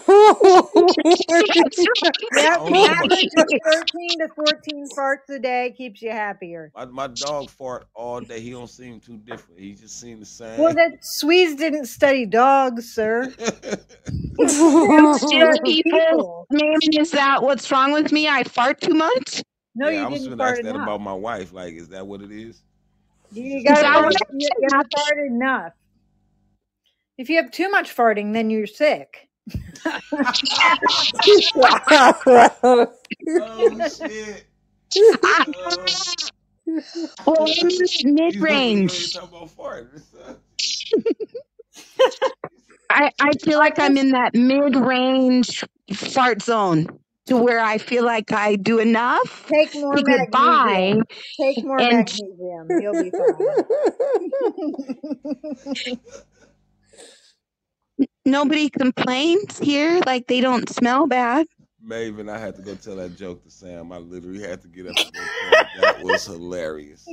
average of 13 to 14 farts a day keeps you happier. My dog fart all day. He don't seem too different. He just seemed the same. Well, the Swedes didn't study dogs, sir. Still, people, maybe is that what's wrong with me? I fart too much? No, yeah, you I was didn't gonna ask fart that enough. about my wife. Like, is that what it is? You gotta fart enough. If you have too much farting, then you're sick. Oh shit! Well, I'm in mid-range. I feel like I'm in that mid-range fart zone. to where I feel like I do enough Take more to get by. magnesium. Take more And magnesium. You'll be fine. nobody complains here, like they don't smell bad. Maven, I had to go tell that joke to Sam. I literally had to get up and go tell him. That was hilarious.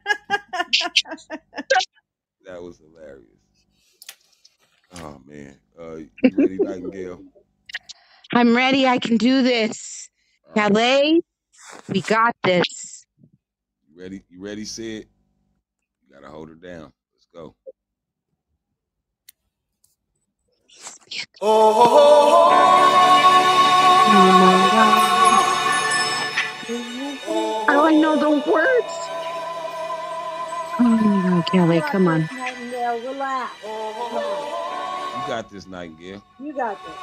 That was hilarious. Oh man, you ready, Nightingale? I'm ready. I can do this. Calais, we got this. You ready? You ready, Sid? You gotta hold her down. Let's go. How do I know the words? Oh my God, Kelly, come on. Nightingale, relax. You got this, Nightingale. You got this.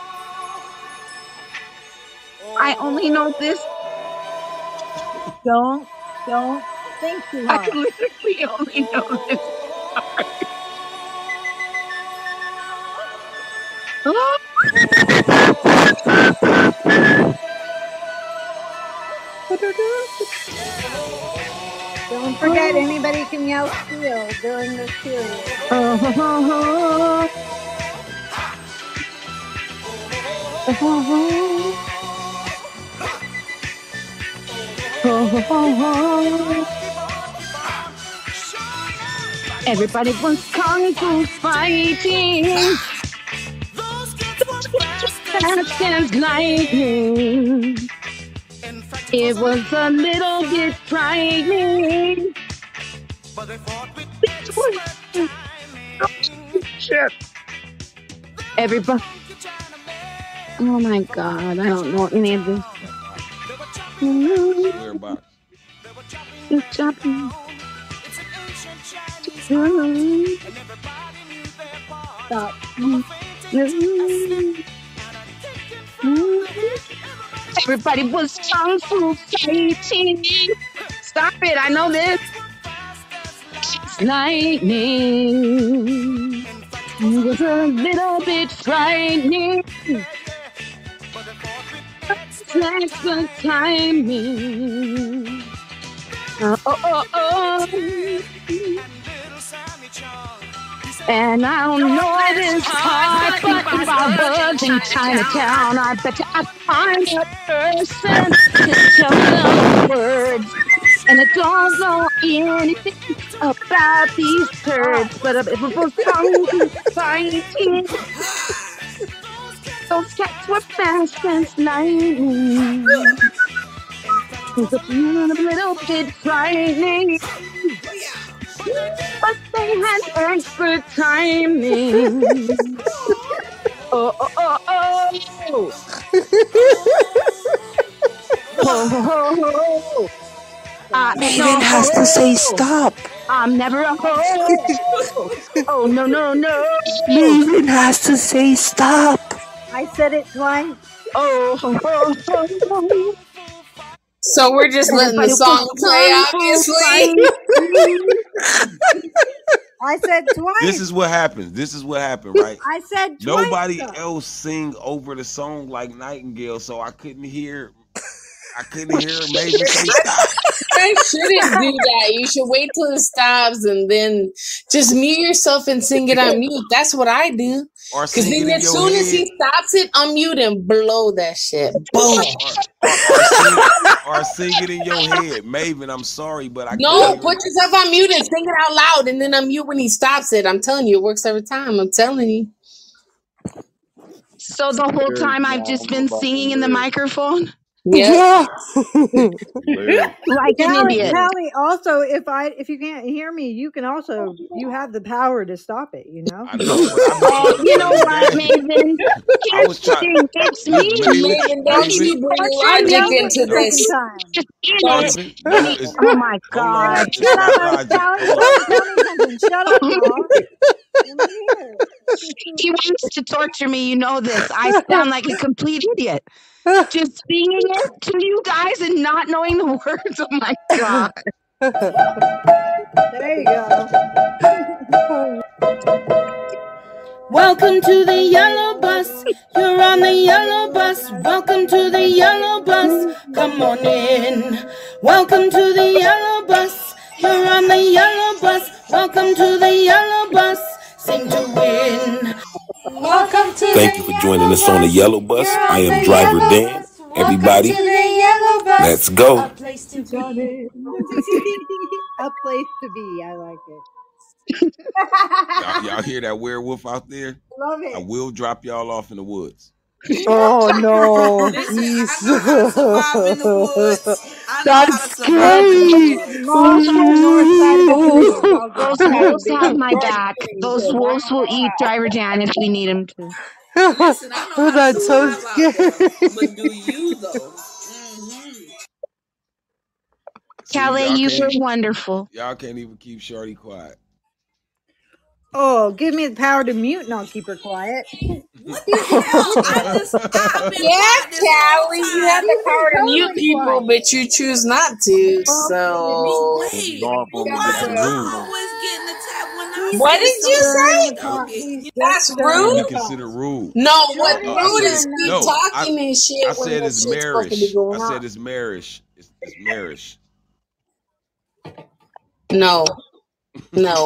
I only know this. Don't think too hard. I literally only know this part. Don't forget, anybody can yell "steal" during this period. Everybody was kung fu fighting. Fast as lightning. It was a little bit frightening. Shit. Everybody. Oh my God, I don't know any of this. Square box. Stop. Everybody was kung fu fighting. Stop it, I know this. It's lightning. It was a little bit frightening. That's the timing. And I don't know this part, but if I was in Chinatown, I bet you I'd find a person to tell the words. And I don't know anything about these turds, but if it was kung fu fighting, those cats were fast as lightning. It was a little bit frightening, but they had expert timing. Oh. Maven has to say stop. I'm never a hoe. Oh, no. Maven has to say stop. I said it twice. Oh. So we're just letting the song play, obviously. I said twice. This is what happens. Right? I said twice. Nobody else sing over the song like Nightingale, so I couldn't hear Maven say stop. I shouldn't do that. You should wait till it stops and then just mute yourself and sing it on mute. That's what I do. Because then as soon as he stops it, unmute and blow that shit. Boom. Or sing it in your head. Maven, I'm sorry, but I No, can't. put yourself on mute and sing it out loud and then unmute when he stops it. I'm telling you, it works every time. I'm telling you. So the whole time I've just been singing in the microphone? Yeah. Like an idiot. Callie, also, if you can't hear me, you have the power to stop it, you know? You know what, Maven? Here's the thing. It's me. Maven, don't you bring logic into this. Oh my God. Shut up, Callie. Shut up, y'all. He wants to torture me, you know this. I sound like a complete idiot. Just singing it to you guys and not knowing the words. Oh my God. There you go. Welcome to the yellow bus. You're on the yellow bus. Welcome to the yellow bus. Come on in. Welcome to the yellow bus. You're on the yellow bus. Welcome to the yellow bus. Sing to win. Welcome to Thank you for joining us on the Yellow Bus. I am Driver Dan. Everybody, let's go. A place to be. A place to be. I like it. Y'all hear that werewolf out there? Love it. I will drop y'all off in the woods. Oh no! That's scary. Those wolves have my back. Those wolves will eat Driver Dan if we need him to. Listen, I know how That's to so survive out scary. there, but do you though? Calais, y'all you can't- were wonderful. Y'all can't even keep Shorty quiet. Oh, give me the power to mute and I'll keep her quiet. What the hell? I've been Yeah, quiet this whole Callie, you time. have the power to mute people, but you choose not to. So, Wait, why am I always getting attacked when I what say did you something? say? Okay. That's Be rude. considered rude. No, what I rude said- is keep no, talking and shit I when said the it's shit's supposed to be marish. going I said on. it's marish. It's marish. No, no,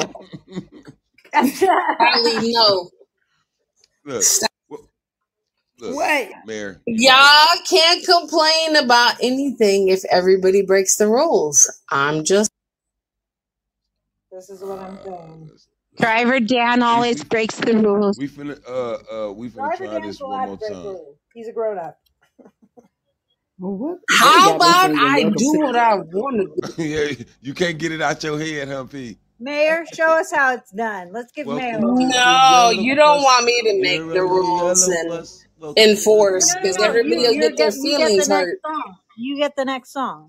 Callie, no. Look, look, Wait. Mayor. Y'all can't complain about anything if everybody breaks the rules. I'm just. This is what I'm saying. Driver Dan always breaks the rules. We finna Driver try Dan's this allowed one to more break time. rules. He's a grown up. How about I do what I want to do? Yeah, you can't get it out your head, Humpy. Mayor, show us how it's done. Let's give Mayor. No, you don't want me to make the rules and enforce because everybody will get their feelings hurt. You get the next song.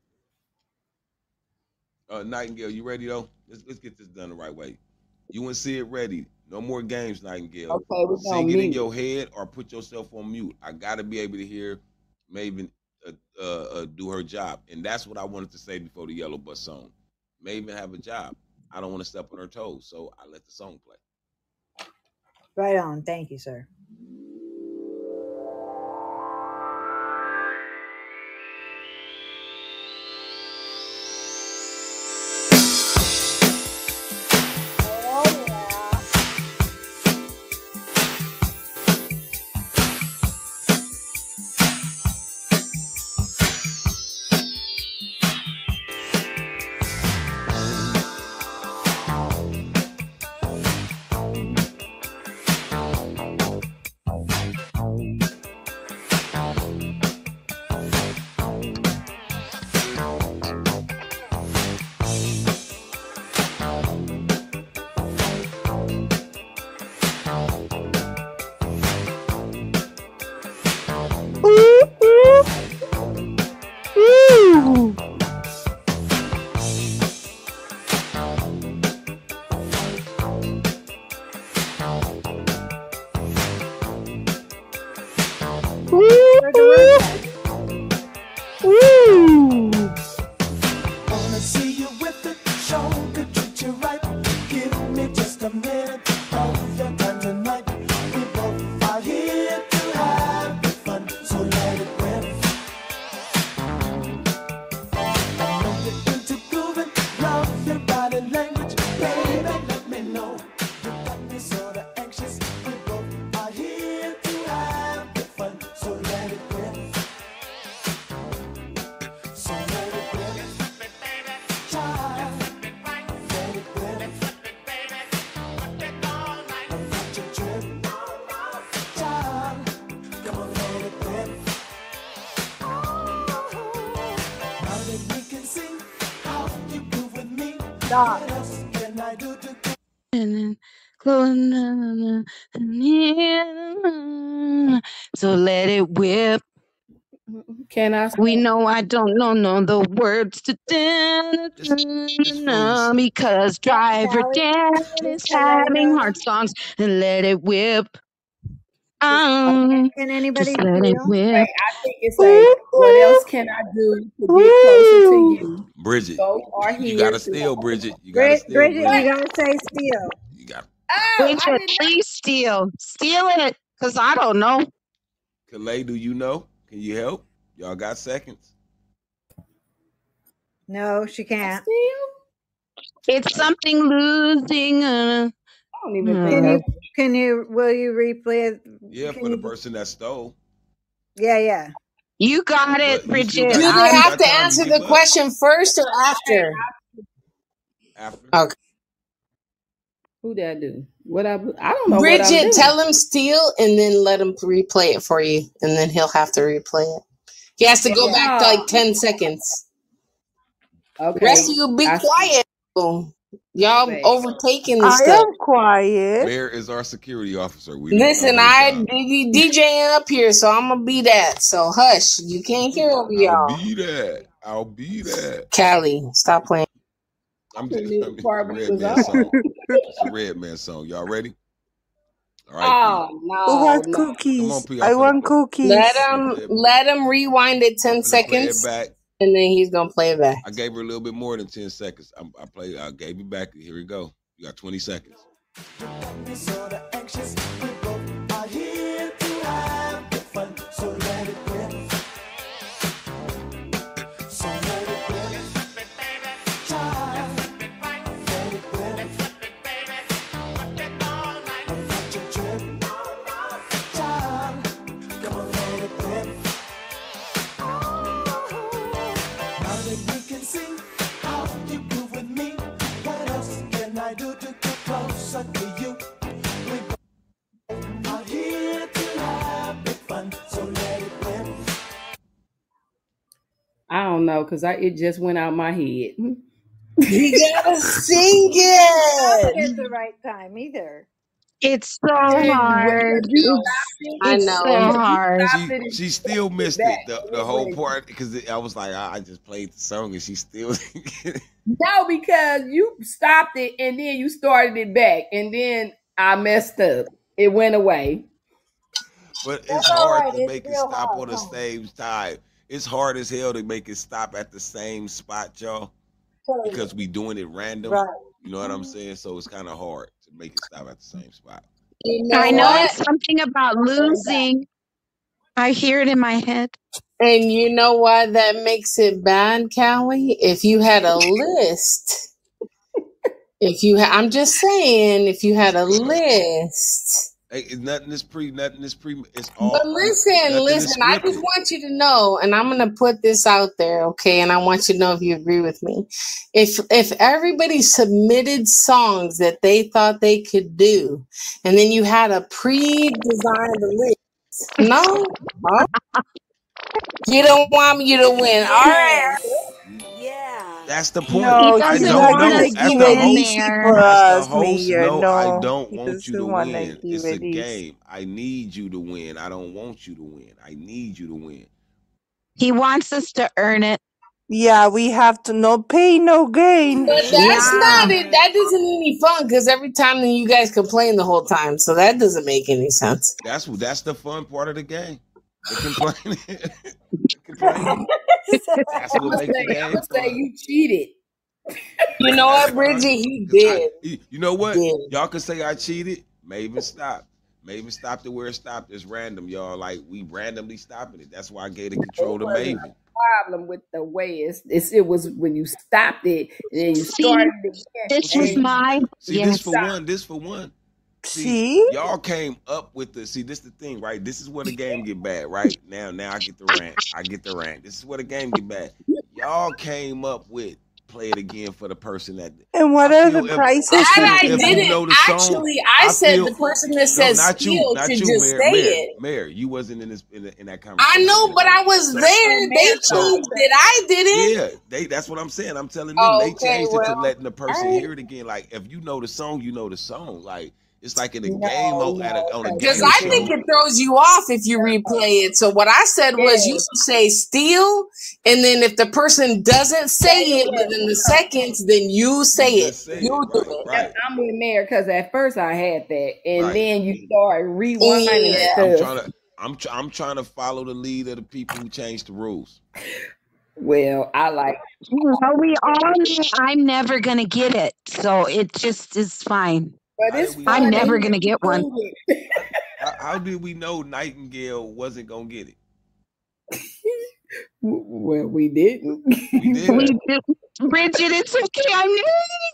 Nightingale, you ready though? Let's get this done the right way. You and Sid ready. No more games, Nightingale. Okay, we're gonna Sing it in mute. your head or put yourself on mute. I gotta be able to hear Maven do her job. And that's what I wanted to say before the Yellow Bus song. Maven have a job. I don't want to step on her toes, so I let the song play. Right on. Thank you, sir. Wanna see you with it, show could treat you right. Give me just a minute of your time tonight. We both are here to have the fun, so let it rip. I know you're into grooving, love your body language, baby. Let me know you got me sorta anxious. We both are here to have the fun, so let it rip. So let it rip. Stop. And then so let it whip. Can I? We know I don't know the words to because Driver Dan is having heart songs and let it whip. Can anybody Just let it feel? whip. Right, I think it's like, what else can I do to get closer to you? Bridget, Both are you here gotta to- steal, Bridget. You gotta steal, Bridget, Bridget. you gotta say steal. You got Bridget, please steal it, because I don't know. Calais, do you know? Can you help? Y'all got seconds. No, she can't. It's something losing. I don't even think will you replay it? Yeah, for the person that stole. Yeah. You got it, Bridget. Do they have to answer the question first or after? After. Okay. Who did I do? What I don't know. Bridget, what I'm doing. tell him steal and then let him replay it for you, and then he'll have to replay it. He has to go back to like 10 seconds. Okay. Rest of you be quiet. Y'all overtaking this I stuff. am quiet. Mayor is our security officer. Listen, I be DJing up here, so I'm gonna be that. So hush, you can't hear over y'all. I'll be that. Cali, stop playing. I'm just it's a Red Man song. Y'all ready? All right. Oh no! Who has cookies? Come on, P, I want cookies. Let him rewind it 10 seconds, and then he's gonna play it back. I gave her a little bit more than 10 seconds. I gave it back. Here we go. You got 20 seconds. I don't know, because it just went out my head. You gotta sing it. Not at the right time either. It's so hard. I know. So hard. She still missed it. The whole part, because I was like, I just played the song and she still didn't get it. No, because you stopped it and then you started it back, and then I messed up. It went away. But it's hard to make it stop on the same time. It's hard as hell to make it stop at the same spot, y'all, because we doing it random. Right. You know what I'm saying? So it's kind of hard to make it stop at the same spot. I know it's something about losing. I hear it in my head. And you know why that makes it bad, Callie? If you had a list, I'm just saying, if you had a list. Hey, nothing is pre. It's all. But listen. I just want you to know, and I'm gonna put this out there, okay? And I want you to know if you agree with me. If everybody submitted songs that they thought they could do, and then you had a pre-designed list, no, you don't want me to win. All right. That's the point. No, I he don't know. doesn't That's give the it host. easy That's for the us, host. Mayor. No, No, I don't he want you to doesn't wanna win. give It's it a easy. game. I need you to win. I don't want you to win. I need you to win. He wants us to earn it. Yeah, we have to no pain, no gain. But that's not it. That doesn't any fun, because every time then you guys complain the whole time, so that doesn't make any sense. That's the fun part of the game. The complaining. That's what makes the game I would say fun. you cheated. You know what, Bridget? He did. You know what? Y'all can say I cheated. Maven stopped. Maven stopped it where it stopped. It's random, y'all. Like, we randomly stopping it. That's why I gave the control to Maven. Problem with the way it was when you stopped it and then you started it again. This was my This for one. See, y'all came up with this is the thing, right? This is where the game get bad, right? Now I get the rant. This is where the game get bad. Y'all came up with play it again for the person that. And what are the prices? I didn't. Actually, I said the person that says steal should just say it. Mayor, you wasn't in that conversation. I know, but I was there. They changed it. I didn't. Yeah, that's what I'm saying. I'm telling them they changed it to letting the person hear it again. Like, if you know the song, you know the song. Like, it's like in a game on a game. Because I think it throws you off if you replay it. So what I said was you should say steal, and then if the person doesn't say it within the seconds, then you say it. You do it. Right. I'm with Mayor because at first I had that, and then you start rewinding stuff. I'm trying to follow the lead of the people who changed the rules. Well, I like. Well, we all know I'm never gonna get it, so it just is fine. But it's I'm never gonna get one. How did we know Nightingale wasn't gonna get it? Well, we didn't. We didn't. Bridget, it's okay. I'm never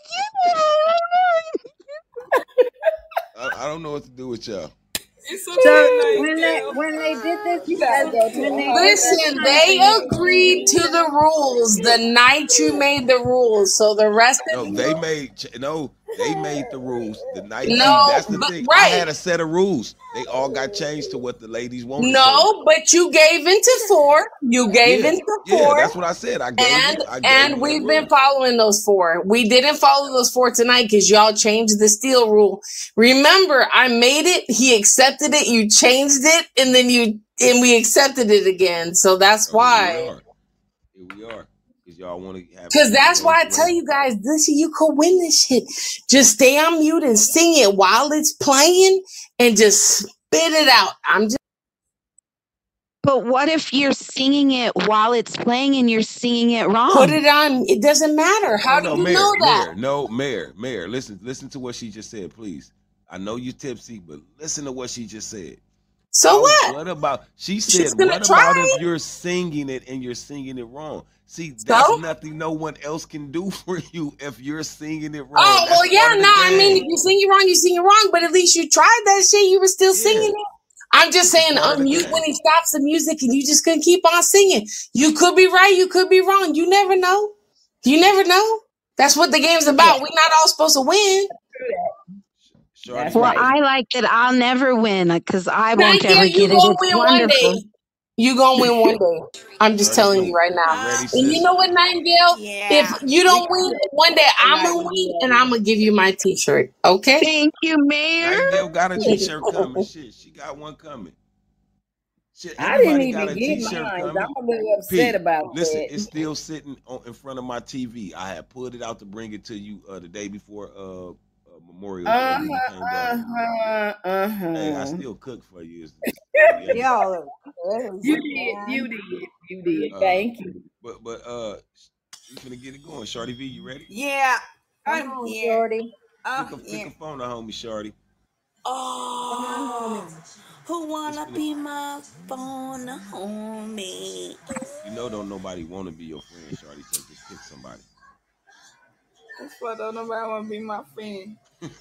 gonna get one. I don't know what to do with y'all. So when they did this, Listen, they agreed to the rules the night you made the rules. So the rest of they made the rules the night. No, that's the but- thing. right. I had a set of rules. They all got changed to what the ladies wanted. No, but you gave into 4. You gave into 4. Yeah, that's what I said. I gave And we've been following those 4. We didn't follow those 4 tonight because y'all changed the steal rule. Remember, I made it. He accepted it. You changed it, and then we accepted it again. So that's why. Here we are. Because y'all want to have. Because that's why I tell you guys, this you could win this shit. Just stay on mute and sing it while it's playing, and just spit it out. But what if you're singing it while it's playing and you're singing it wrong? Put it on. It doesn't matter. How do you know that? Mayor, listen to what she just said, please. I know you're tipsy, but listen to what she just said. So what? What about? She said, what try. about if you're singing it and you're singing it wrong? See, that's nothing no one else can do for you if you're singing it wrong. Oh, well, yeah, no, I mean, if you sing it wrong, you sing it wrong, but at least you tried that shit. You were still singing it. I'm just saying, unmute when he stops the music and you just couldn't keep on singing. You could be right, you could be wrong. You never know. You never know. That's what the game's about. We're not all supposed to win. Well, I like that I'll never win because I won't ever get it. It's wonderful. You gonna win one day. I'm just telling you right now. And you know what, Nightingale? If you don't win one day, I'm gonna win and I'm gonna give you my t-shirt. Okay? Thank you, Mayor. Nightingale got a t-shirt coming. Shit, she got one coming. Shit, I didn't everybody got even a get t-shirt mine. coming. I'm a little upset about listen, that. it's still sitting in front of my TV. I had pulled it out to bring it to you the day before Memorial Day. Hey, I still cook for you. Y'all You did. Thank you. But we finna get it going. Shorty V, you ready? Yeah, I'm here. Shorty. Pick a phone, homie, Shorty. Oh, who wanna be my phone, homie? You know, don't nobody want to be your friend, Shorty. So just pick somebody. That's why don't nobody want to be my friend.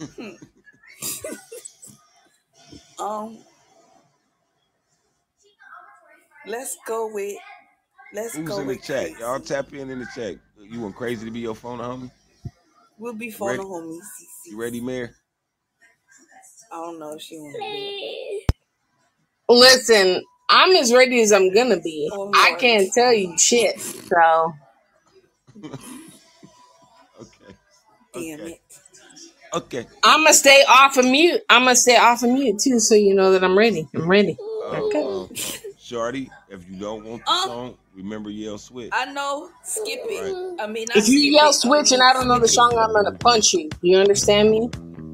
Let's go with. Who's in the chat? Y'all tap in the chat. You want Crazy to be your phone, homie? We'll be phone homies. You ready, Mayor? I don't know if she wants to be. Listen, I'm as ready as I'm gonna be. I can't tell you shit. So. Damn it. Okay. I'm gonna stay off of mute too, so you know that I'm ready. I'm ready. Okay. Shorty, if you don't want the song, remember yell switch. I know. Skip it. Right. I mean, If you yell switch and I don't know the song, I'm gonna punch you. You understand me?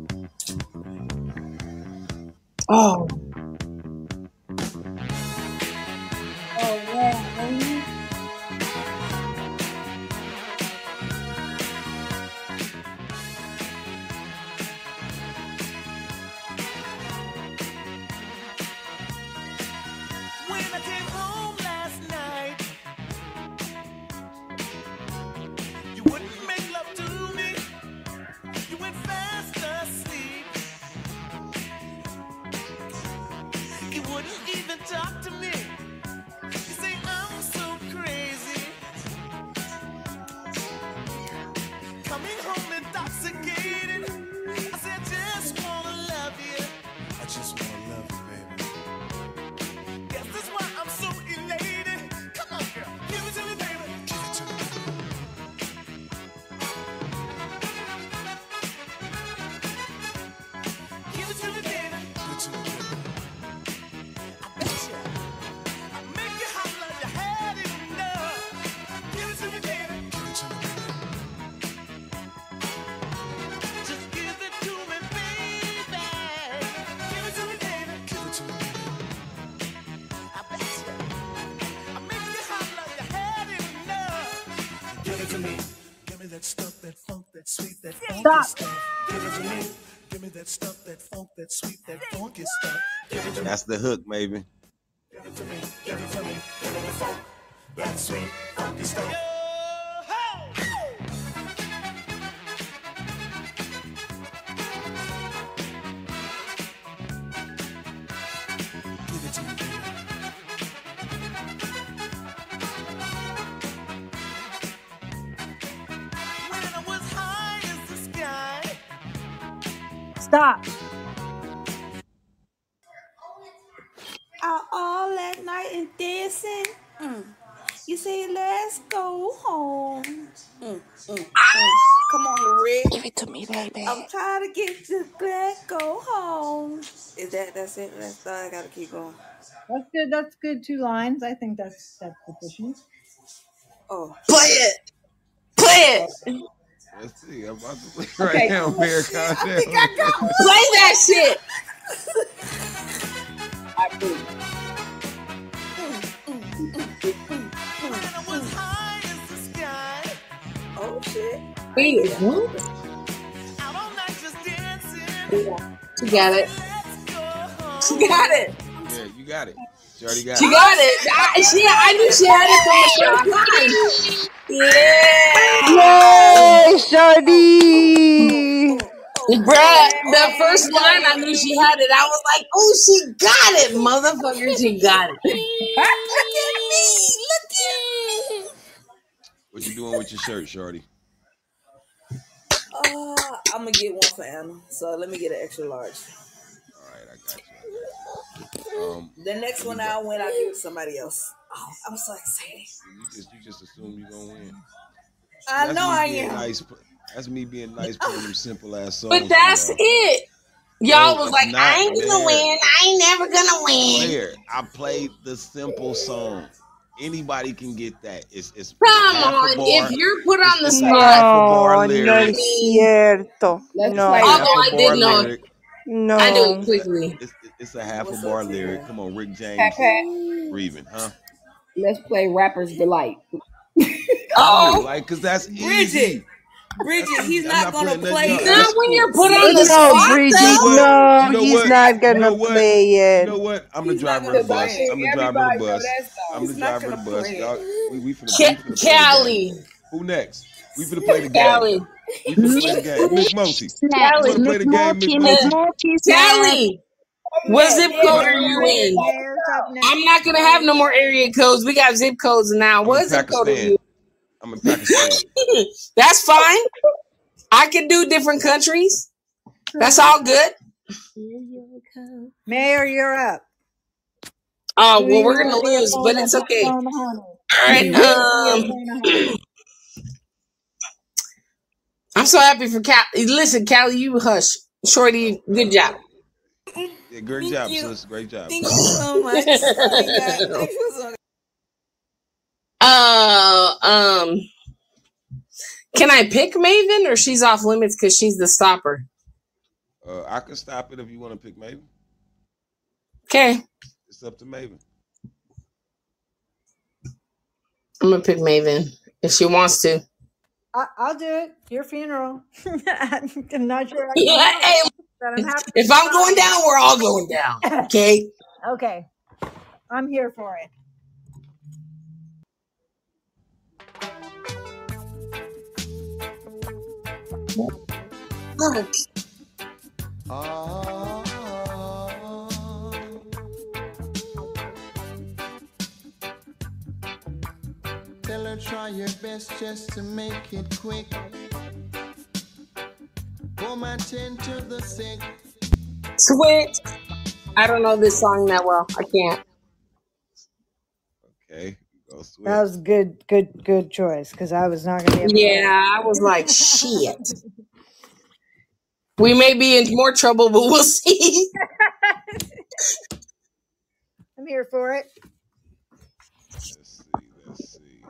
Oh. Give it to me. Give me that stuff, that funk, that sweet, that funky Stop. stuff. Give it to me. Give me that stuff, that funk, that sweet, that funky stuff. Give it to me. That's the hook, Maven. Give it to me. Give it to me. Give me the funk, that sweet, funky stuff. Give it to me, baby. When I was high as the sky. Stop. Out all that night and dancing. You say, let's go home. Come on, Rick. Give it to me, baby. I'm trying to get to let's go home. That's it? That's all I gotta keep going. That's good. That's good. 2 lines. I think that's sufficient. Oh, Play it. Play it. Let's see. I'm about to play right now, Mayor. Calm down. Play that shit. I do. Oh shit. Wait, what? She got it. She got it. Yeah, you got it. She already got She it. got it. I knew she had it from the first line. Yeah. Yay, Shorty! Bruh, the first line I knew she had it. I was like, oh, she got it, motherfucker. She got it. Look at me. Look at me. What you doing with your shirt, Shorty? I'm gonna get one for Anna. So let me get an extra large. All right, I got you. The next one I'll win, I'll give it to somebody else. Oh, I'm so excited. You just assume you're gonna win. I know I am. That's me being nice, playing them simple ass songs. But that's it. Y'all was like, I ain't gonna win. I ain't never gonna win. There, I played the simple song. Anybody can get that. It's come on. If you're put on the spot, No es cierto. No. Although I did know. No. I do it quickly. It's a half a bar lyric. Come on, Rick James. Reevin, huh? Let's play Rapper's Delight. Oh, like, cause that's easy. Bridget, he's not gonna play. Not when you're put on the spot. No, Bridget, no, he's not gonna play it. You know what? I'm the driver of the bus. I'm the driver of the bus. I'm the driver of the bus. Y'all, we finna Cali. Who next? We finna play the game. Cali. We finna play the game. Mick Moti. Cali. We finna play the game, Mick Moti. Cali. What zip code are you in? I'm not gonna have no more area codes. We got zip codes now. What zip code are you? I'm in Pakistan. That's fine. I can do different countries. That's all good. Mayor, you're up. Oh, well, we're going to lose, but it's okay. All right. I'm so happy for Cal. Listen, Callie, you hush. Shorty, good job. Yeah, great job, sis. Great job. Thank you so much. Can I pick Maven or she's off limits because she's the stopper? I can stop it if you want to pick Maven. Okay. It's up to Maven. I'm going to pick Maven if she wants to. I'll do it. Your funeral. I'm not sure. If I'm going down, we're all going down. Okay. Okay. I'm here for it. Look. Tell her try your best just to make it quick. Pour my 10 to the 6. Switch. I don't know this song that well. I can't. Okay. Go switch. That was good choice because I was not going to be able to. Yeah, I was like, shit. We may be in more trouble, but we'll see. I'm here for it. Let's see.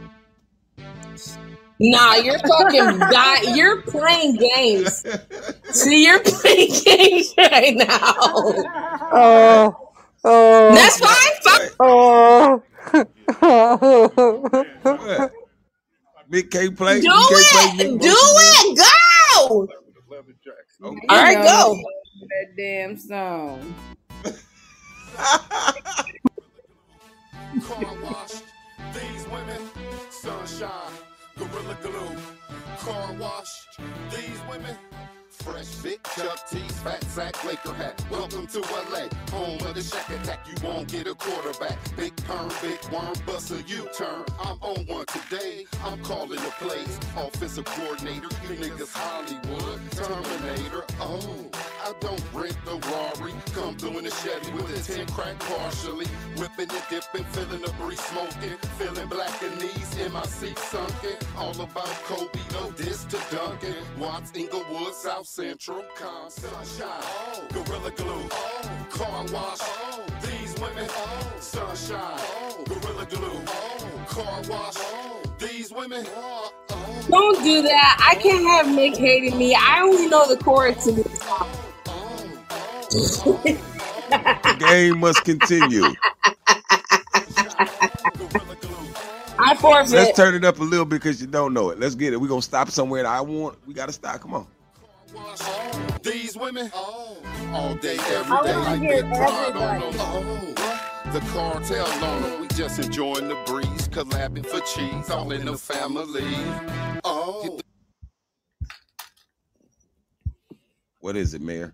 Nah, you're fucking you're playing games. See, you're playing games right now. Oh. That's fine. Fuck. Oh. Mick can't play. Do You can't play it. Mick Do Motion, it. Go. Okay. All right, go. That damn song. Car wash, these women, sunshine, gorilla glue. Car wash, these women, fresh fit, Chuck T's, fat sack, Laker hat. Welcome to LA, home of the shack attack. You won't get a quarterback. Big perm, big worm, bust a U-turn. I'm on one today. I'm calling the plays. Offensive coordinator, you niggas Hollywood, Terminator. Oh, I don't rent the Rari. Come through in the Chevy with a 10 crack partially. Whipping and dipping, feeling the breeze smoking. Feeling black and knees in my seat sunken. All about Kobe, no diss to Duncan. Watts, Inglewood, South Central, calm, sunshine, gorilla glue, car wash, these women, sunshine, gorilla glue, car wash, these women. Don't do that. I can't have Mick hating me. I only know the chorus to this song. The game must continue. I forfeit. Let's turn it up a little bit because you don't know it. Let's get it. We're going to stop somewhere we got to stop. Come on. These women, all day, every day, like big pride on them. The cartel on them, we just enjoying the breeze, collabing for cheese, all in the family. Oh. What is it, Mayor?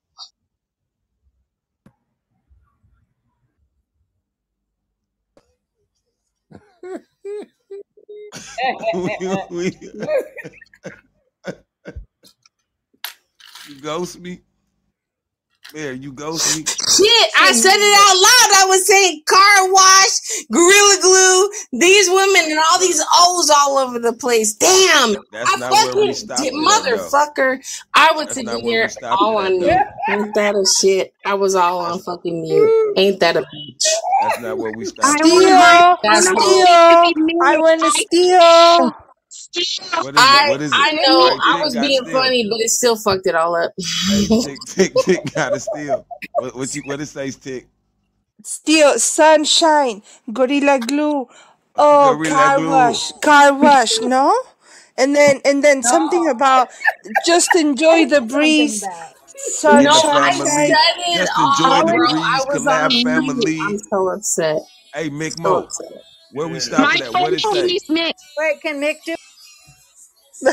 You ghost me? Mayor, you ghost me? Shit, I said it out loud. I was saying car wash, gorilla glue, these women, and all these O's all over the place. Damn. That's I not where we fucking stopped did, it at, motherfucker. I was sitting not where here we stopped all it at, on mute. Ain't that a shit? I was all on fucking mute. Ain't that a bitch? That's not where we stopped. Steal! I want to steal! What is it? I know All right, I Tick was got being steal. funny, but it still fucked it all up. Hey, Tick gotta steal. What it says, Tick? Steal, sunshine, gorilla glue. Oh, Gorilla car wash, no? And then something about just enjoy the breeze. Sunshine. No, I said it Just all, enjoy the bro. breeze, I was collab on mute. family. I'm so upset. Hey, Mick So Mo, upset. where we stopping at? What it say? Wait, can Mick do? Let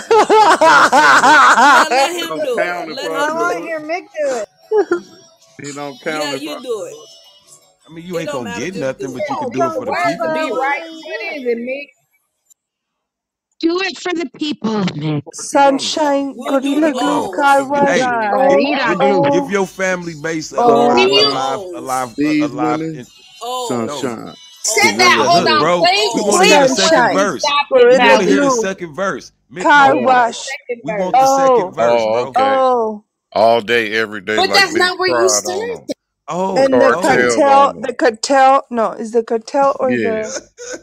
him do it. I want to hear Mick do it. He don't count. Yeah, you do it. I mean, you ain't gonna get nothing, but you can do it for the Be people. right. What is it, Mick? Do it for the people, Mick. Sunshine, gorilla glue, car wash. Hey, Gorilla glue. give your family base alive. These women, sunshine. Said that. Hold on. Bro, Play, we want to hear the second verse. We want to hear the second verse. Car wash. We want the second verse, bro. Okay. All day, every day. But like that's big not where you pride started. on 'em. Oh, And the cartel, no, is the cartel or Yeah. the...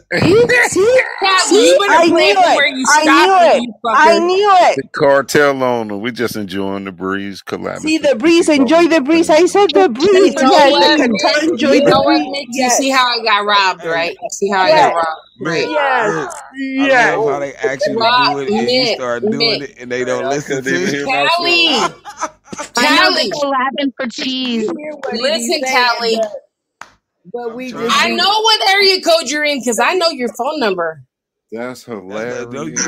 See, You better play it from where you stopped. I knew it. The cartel on them. We just enjoying the breeze, collabing. See the breeze, enjoy the breeze. I said the breeze. You know Yes, what? the cartel, enjoy You the know what, breeze. Nick? You see how I got robbed, right? You see how I got robbed, right? Yes. I love how they ask you to do it and you start doing it and they don't listen to you. Callie! Callie! Collabing for cheese. Listen, Callie. But we just I know what area code you're in because I know your phone number. That's hilarious.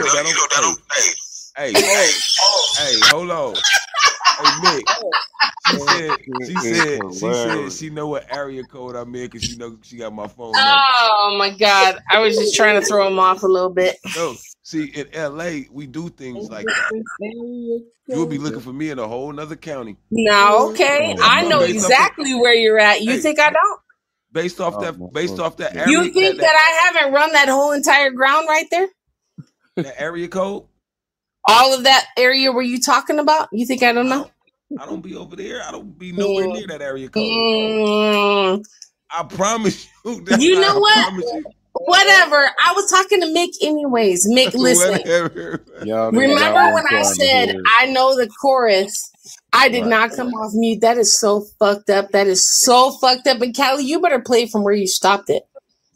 Hey, hold on. Hey, Mick. She said she know what area code I'm in because she know she got my phone number. Oh my God! I was just trying to throw him off a little bit. No, see, in LA, we do things like that. You'll be looking for me in a whole nother county. No, okay. I know exactly where you're at. You think I don't? Based off that area. You think that I haven't run that whole entire ground right there? That area code? All of that area were you talking about? You think I don't know? I don't be over there. I don't be nowhere near that area code. I promise you. You know what? Whatever. I was talking to Mick anyways. Mick, listen. Remember when I said I know the chorus? I did not come off mute. That is so fucked up. That is so fucked up. And Callie, you better play from where you stopped it.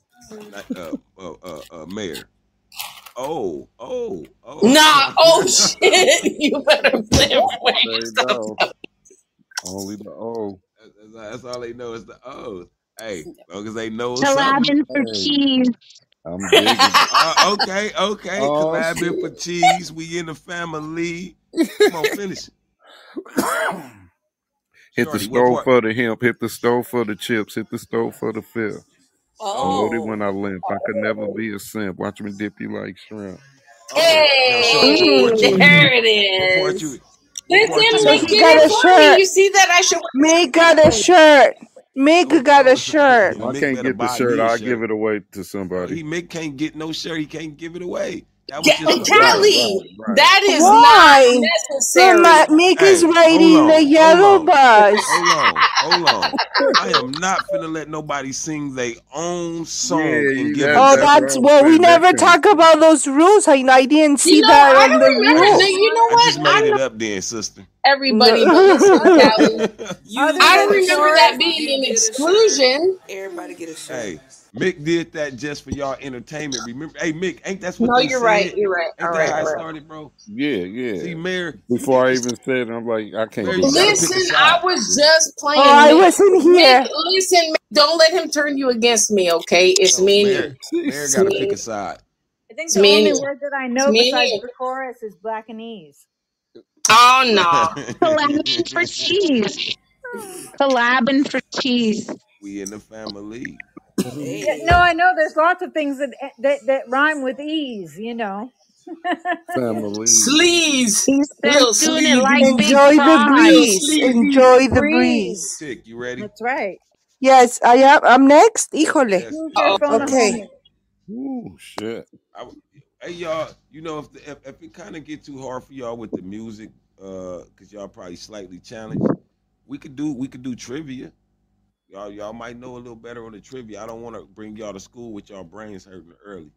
Mayor. Oh. Nah, oh shit. You better play from where you stopped it. Only the O. That's all they know is the O. Hey, as long as they know Collabing for cheese. I'm digging. Okay. Oh, Collabing for cheese. We in the family. Come on, finish it. Hit Shorty, the stove for the hemp. Hit the stove for the chips. Hit the stove for the fill. Oh. Loaded when I limp. I could never be a simp. Watch me dip you like shrimp. Hey, there it is. Listen, Mick, get it for me. You see that? I should. Mick got a shirt. Mick got a shirt. If I can't get the shirt, I'll give it away to somebody. Mick can't get no shirt. He can't give it away. That was Callie, that is Why? not necessary. Mick is riding the yellow bus. Hold on. I am not finna let nobody sing their own song. That's what we never talk about those rules. I didn't see that on the rules. You know what? I just made it up then, sister. Everybody knows Callie. I don't remember that being an exclusion. Everybody get a shirt. Hey, Mick did that just for y'all entertainment. Remember, hey Mick, ain't that's what No, they you're said? right. You're right. Ain't that how it started, bro? Yeah. See, Mayor. Before I even said it, I'm like, I can't. Listen, I was just playing. Oh, I wasn't here. Mick, listen, Mick, don't let him turn you against me, okay? It's me and you. Mayor gotta pick a side. I think the only word that I know besides the chorus is blackanese. Oh no. Collabing for cheese. Collabing for cheese. We in the family. Yeah, no, I know there's lots of things that rhyme with ease, you know. Family. Sleaze. He's doing it like Enjoy the breeze. Enjoy the breeze. Tick, you ready? That's right. Yes, I am. I'm next. Híjole. Okay. Ooh, shit. Hey y'all, you know if it kind of get too hard for y'all with the music, cause y'all probably slightly challenged, we could do trivia. Y'all might know a little better on the trivia. I don't want to bring y'all to school with y'all brains hurting early.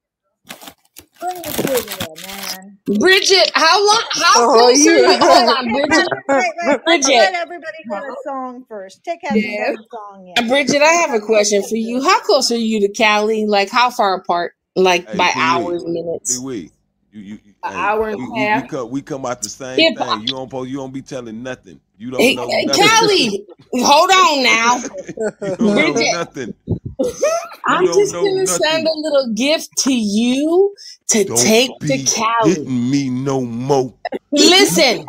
Bring the trivia, man. Bridget, how close are you? Hold on, Bridget. Wait. Let's Bridget. let everybody get a song first. Tick hasn't heard a song yet. Bridget, I have a question for you. How close are you to Cali? Like, how far apart? Like, by hours, minutes? You an hour and a half. We come out the same thing. You don't be telling nothing. You don't know nothing. Callie, hold on now. You don't know nothing. I'm just gonna send a little gift to you to take to Cali. Hitting me no more. Listen,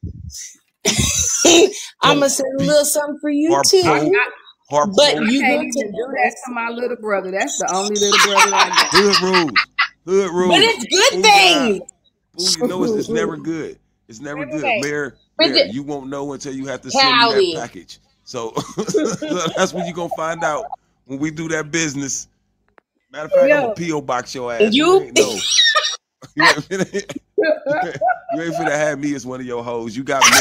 I'm gonna send a little something for you too. But you can't even do that to my little brother. That's the only little brother I got. Hood rules. But it's good things. You know it's never good. It's never good. Mayor, you won't know until you have to send me that package. So that's when you're gonna find out when we do that business. Matter of fact, I'm gonna P.O. box your ass. You ain't finna have me as one of your hoes. You got me.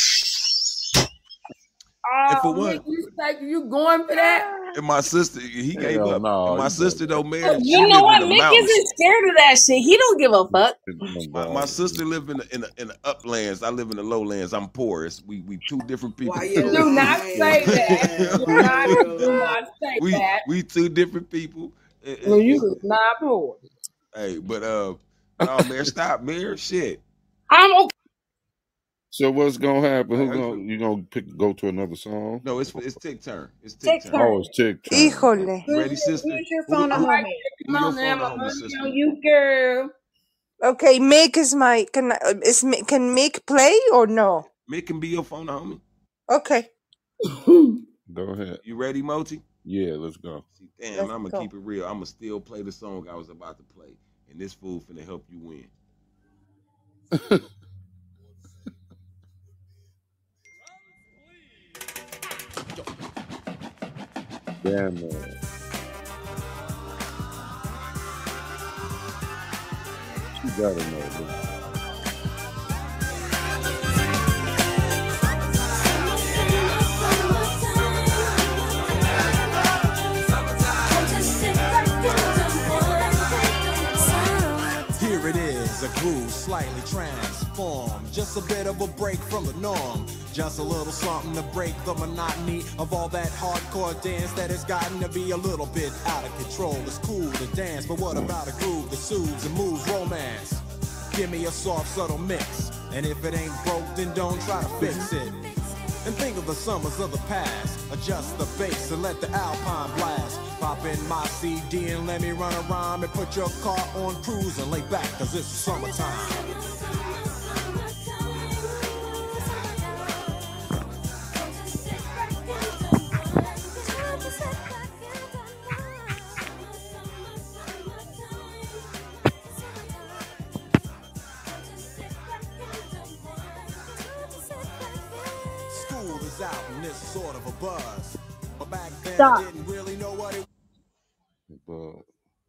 And for what? You going for that? And my sister, he gave up. No, and my sister though, man. You know what? Mick isn't scared of that shit. He don't give a fuck. My sister live in the uplands. I live in the lowlands. I'm poor. We two different people. Why you do not say that? Do not say that. We two different people. Well, you was not poor. Hey, but no, man, stop, man. Shit. I'm okay. So what's gonna happen? You gonna go to another song? No, it's Tick turn. It's Tick turn. turn. Oh, it's Tick turn. Híjole. Ready, sister? Use your phone to home. You girl. Okay, Mick is my. Can Mick play or no? Mick can be your phone, homie. Okay. Go ahead. You ready, Moti? Yeah, let's go. Damn, I'm gonna keep it real. I'm gonna still play the song I was about to play, and this fool finna help you win. Damn, man. You gotta know this. is a groove slightly transformed. Just a bit of a break from the norm. Just a little something to break the monotony of all that hardcore dance that has gotten to be a little bit out of control. It's cool to dance, but what about a groove that soothes and moves romance? Give me a soft, subtle mix. And if it ain't broke, then don't try to fix it. And think of the summers of the past. Adjust the bass and let the alpine blast. Pop in my CD and let me run a rhyme. And put your car on cruise and lay back, cause it's summertime. Out in this sort of a buzz. But back then I didn't really know what it was.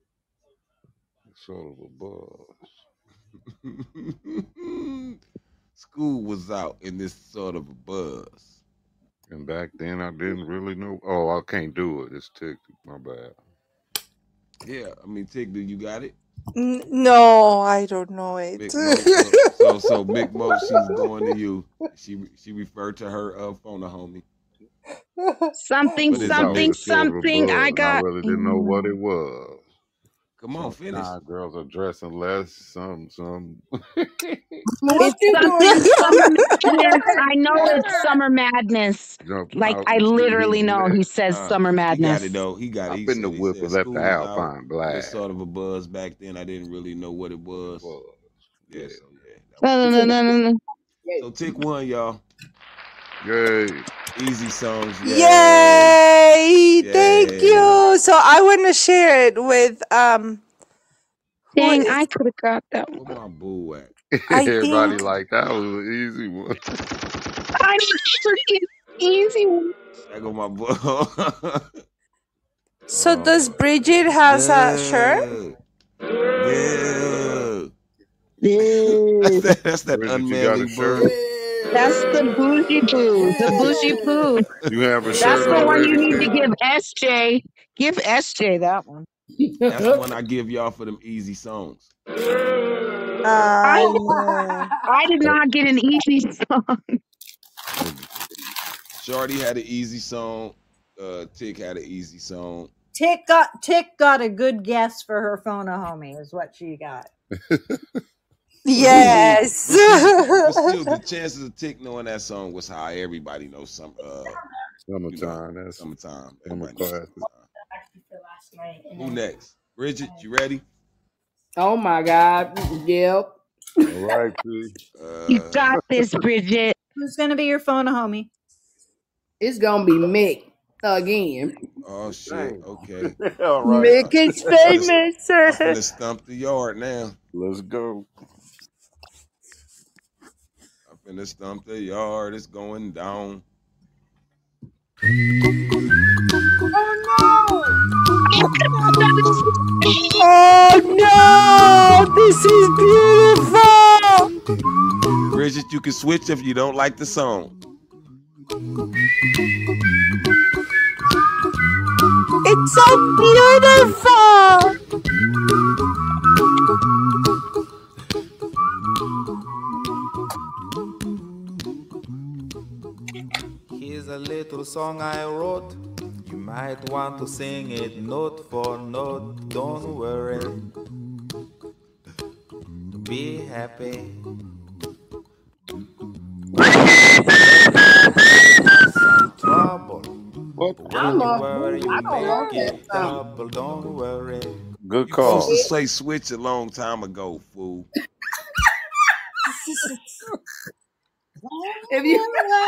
Sort of a buzz. School was out in this sort of a buzz. And back then I didn't really know. Oh, I can't do it. It's TIK. My bad. Yeah, I mean, TIK, do you got it? No, I don't know it. Big Mo, so Big Mo, she's going to you. She referred to her phone, homie. Something. I got. I really didn't know what it was. Come on, finish. Girls are dressing less. Some. It's something summer madness. I know it's summer madness. I literally know he says summer madness. He got it though. He got it. I've been the whip and let the alpine blast. It's sort of a buzz back then. I didn't really know what it was. Yeah. No. So TIK one, y'all. Yay. Easy songs. Yay! Thank you. So I want to share it with Dang, I could have got that one. Where my boo at? Everybody like that was an easy one. I freaking easy one. I go my boo. So does Bridget has a shirt? Yeah. That's that Bridget, unmanly bird. That's the bougie boo. The bougie boo. You have a shirt. That's the one you need to give SJ. Give SJ that one. That's the one I give y'all for them easy songs. I did not get an easy song. Shorty had an easy song. TIK had an easy song. TIK got a good guess for her phone a homie is what she got. Yes. But still, the chances of TIK knowing that song was high. Everybody knows summertime. That's summertime. Summer classic. Who next? Bridget, you ready? Oh my God. Yep. All right, P. You got this, Bridget. Who's gonna be your phone a homie? It's gonna be Mick again. Oh shit. Okay. All right. Mick is famous. I'm gonna stump the yard now. Let's go. I'm gonna stump the yard. It's going down. Oh no! This is beautiful. Bridget, you can switch if you don't like the song. It's so beautiful. Here's a little song I wrote. You might want to sing it note for note. Don't worry. Be happy. Some trouble. What? Don't worry, you make it double. Don't worry. Good You call. supposed to say switch a long time ago, fool. If you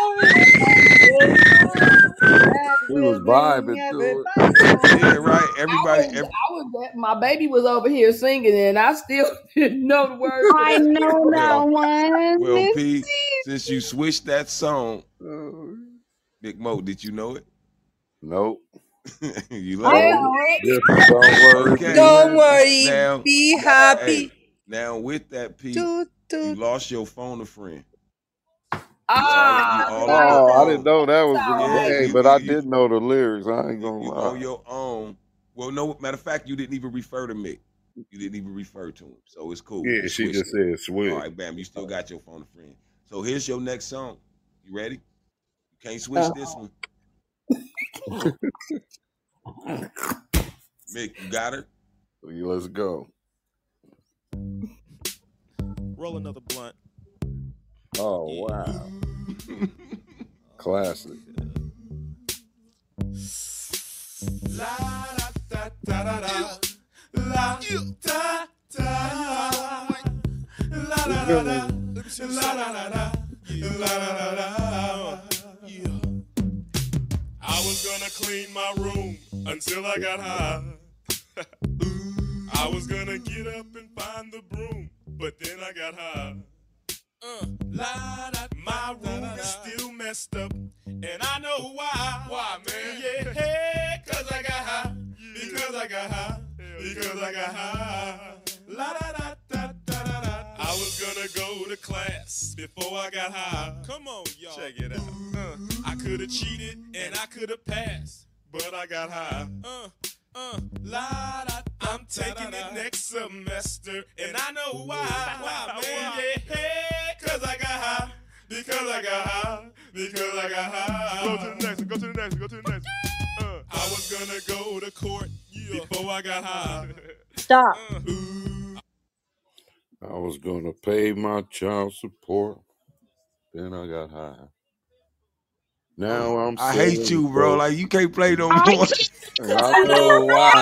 He was vibing to it. Yeah, right. Everybody. my baby was over here singing and I still didn't know the words. I know that one. Well, P, since you switched that song, Big Mo, did you know it? Nope. You love it? Don't worry. Now, Be happy. hey, now with that, P, you lost your phone a friend. I didn't know that was the Yeah, game, but I did know the lyrics. I ain't gonna You lie. on your own. Well, no, matter of fact, you didn't even refer to me. You didn't even refer to him, so it's cool. Yeah, You she switched just it. said switch. All right, bam. You still got your phone a friend. So here's your next song. You ready? You can't switch this one. Mick, you got her? Let's go. Roll another blunt. Oh, wow. Classic. La da da da da la da da la da da da la da da. I was gonna clean my room until I got high. I was gonna get up and find the broom, but then I got high. My room is still messed up, and I know why. Why, man? Yeah, hey, cause I got high. Because I got high. Because I got high. La da da da da da da. I was gonna go to class before I got high. Come on, y'all. Check it out. I could have cheated and I could have passed, but I got high. La da. I'm taking it next semester, and I know why. Why, man? Yeah, hey, cause I got high. Because I got high. Because I got high. Go to the next one. Go to the next one. Go to the next one. I was gonna go to court before I got high. Stop. I was gonna pay my child support. Then I got high. Now I'm. I hate you, bro. Like you can't play no more. And I know why.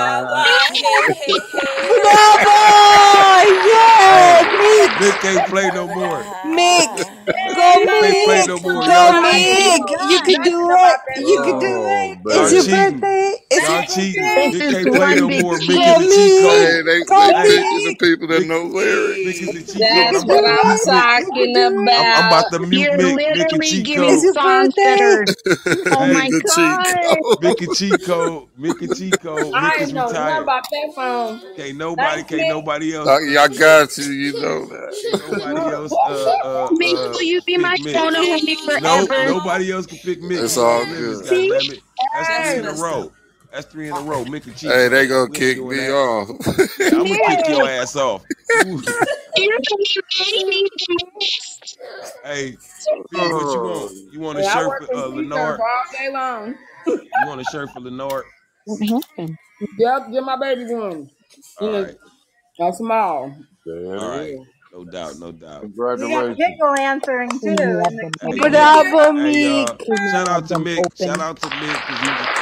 Mick can't play no more. Mick, go Can't play no more. Y'all cheating. Mick. You can do it. You can do it. It's your birthday. It's Y'all your cheating. birthday. Mick can't play no more. Mick Go is the cheat Mick. code. Hey, they the people that know lyrics. Mick is the cheat That's code. what I'm talking about. I'm about to mute You're Mick. Mick and literally cheat giving code. songs that are. Oh Hey, my the cheat god! code. Mick and cheat code. Mick and cheat code. I Mick ain't is know nothing retired. about that phone. Can't nobody else. Y'all got you. You know that. Nobody else. Mick, will you be my pick Mick. phone homie Nope, forever? nobody else can pick Mick. It's all Limits, good. goddammit. That's That's 3 in a messed row. up. That's 3 in a row. Mick and cheat Hey, code. they gonna We ain't kick doing me that. off. Yeah, I'm gonna kick your ass off. Ooh. Hey, P, what you want? You want a Yeah, I shirt work for in t-shirts Lenard? all day long. You want a shirt for Lenard? Yep, get my baby one. All right. A small. There All it right. is. No doubt. No doubt. We got Congratulations. Pickle answering too. Hey, Bravo, hey, Mick. shout out to Mick. Shout out to Mick because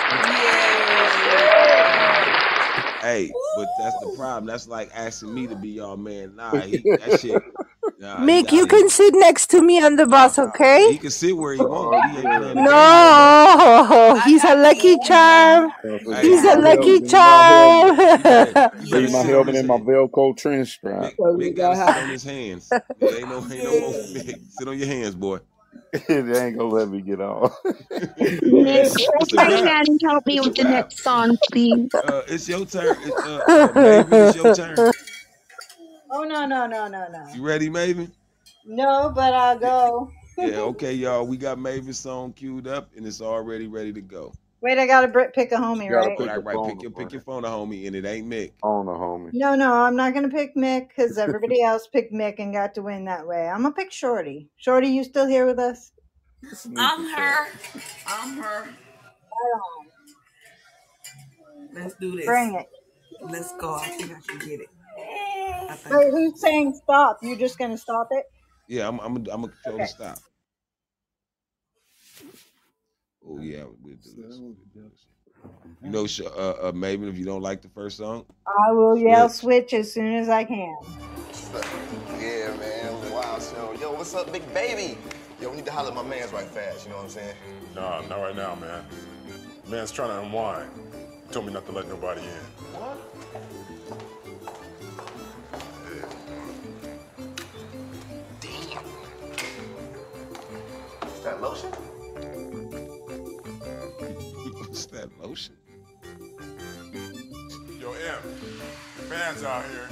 hey, but that's the problem. That's like asking me to be y'all man. Nah, that shit. Nah, Mick, you can sit next to me on the bus, okay? He can sit where he wants, but he ain't playing the game No, he's a lucky charm. He's a lucky charm. You better Bring sit my on helmet his and my hand. Velcro trench strap. Mick gotta sit on his hands. There ain't no more for Mick. Sit on your hands, boy. They ain't gonna let me get on. Nick, open your hand and help me with the next song, please. It's your turn. Maven, it's your turn. Oh no. You ready, Maven? No, but I'll go. Yeah, okay, y'all. We got Maven's song queued up and it's already ready to go. Wait, I gotta pick a homie, right? Right. Pick your phone, a homie, and it ain't Mick. On a homie. No, I'm not gonna pick Mick because everybody else picked Mick and got to win that way. I'm gonna pick Shorty. Shorty, you still here with us? I'm her. Let's do this. Bring it. Let's go. I think I can get it. Wait, who's saying stop? You just gonna stop it? Yeah, I'm gonna tell the stop. Oh yeah, we'll do this. You know, Maven, if you don't like the first song, I will yell switch as soon as I can. Yeah, man. Wow, so yo, what's up, big baby? Yo, we need to holler at my man's right fast. You know what I'm saying? Nah, not right now, man. Man's trying to unwind. He told me not to let nobody in. What? Damn. Is that lotion? What's that lotion? Yo, M, fans out here.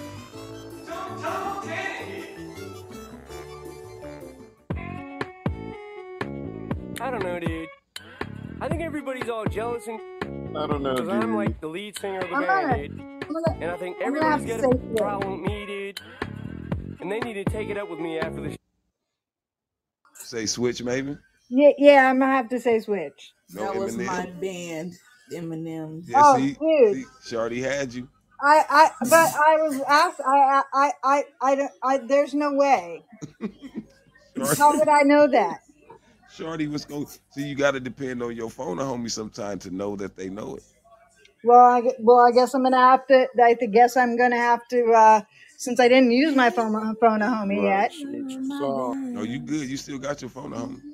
I don't know, dude. I think everybody's all jealous and I don't know, because I'm dude. like the lead singer of the I'm band, gonna dude. And I think I'm gonna have everybody's to got say a problem needed. And they need to take it up with me after the show. Say switch, maybe. Yeah, I'm gonna have to say switch. No That was my Eminem. band, Eminem. Yeah, Oh, dude. see, Shorty had you. But I was asked. I don't. There's no way. How would I know that? Shorty was going. See, you got to depend on your phone or homie sometime to know that they know it. Well, I guess I'm gonna have to. Guess I'm gonna have to. Since I didn't use my phone a homie yet. No, you good. You still got your phone at home.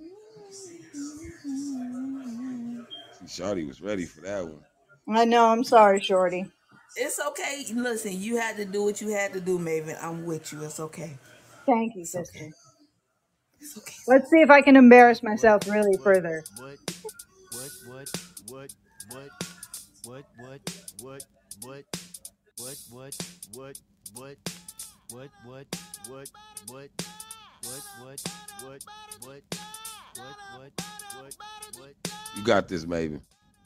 See, Shorty was ready for that one. I know. I'm sorry, Shorty. It's okay. Listen, you had to do what you had to do, Maven. I'm with you. It's okay. Thank you, sister. It's okay. Let's see if I can embarrass myself really further. You got this, Maven.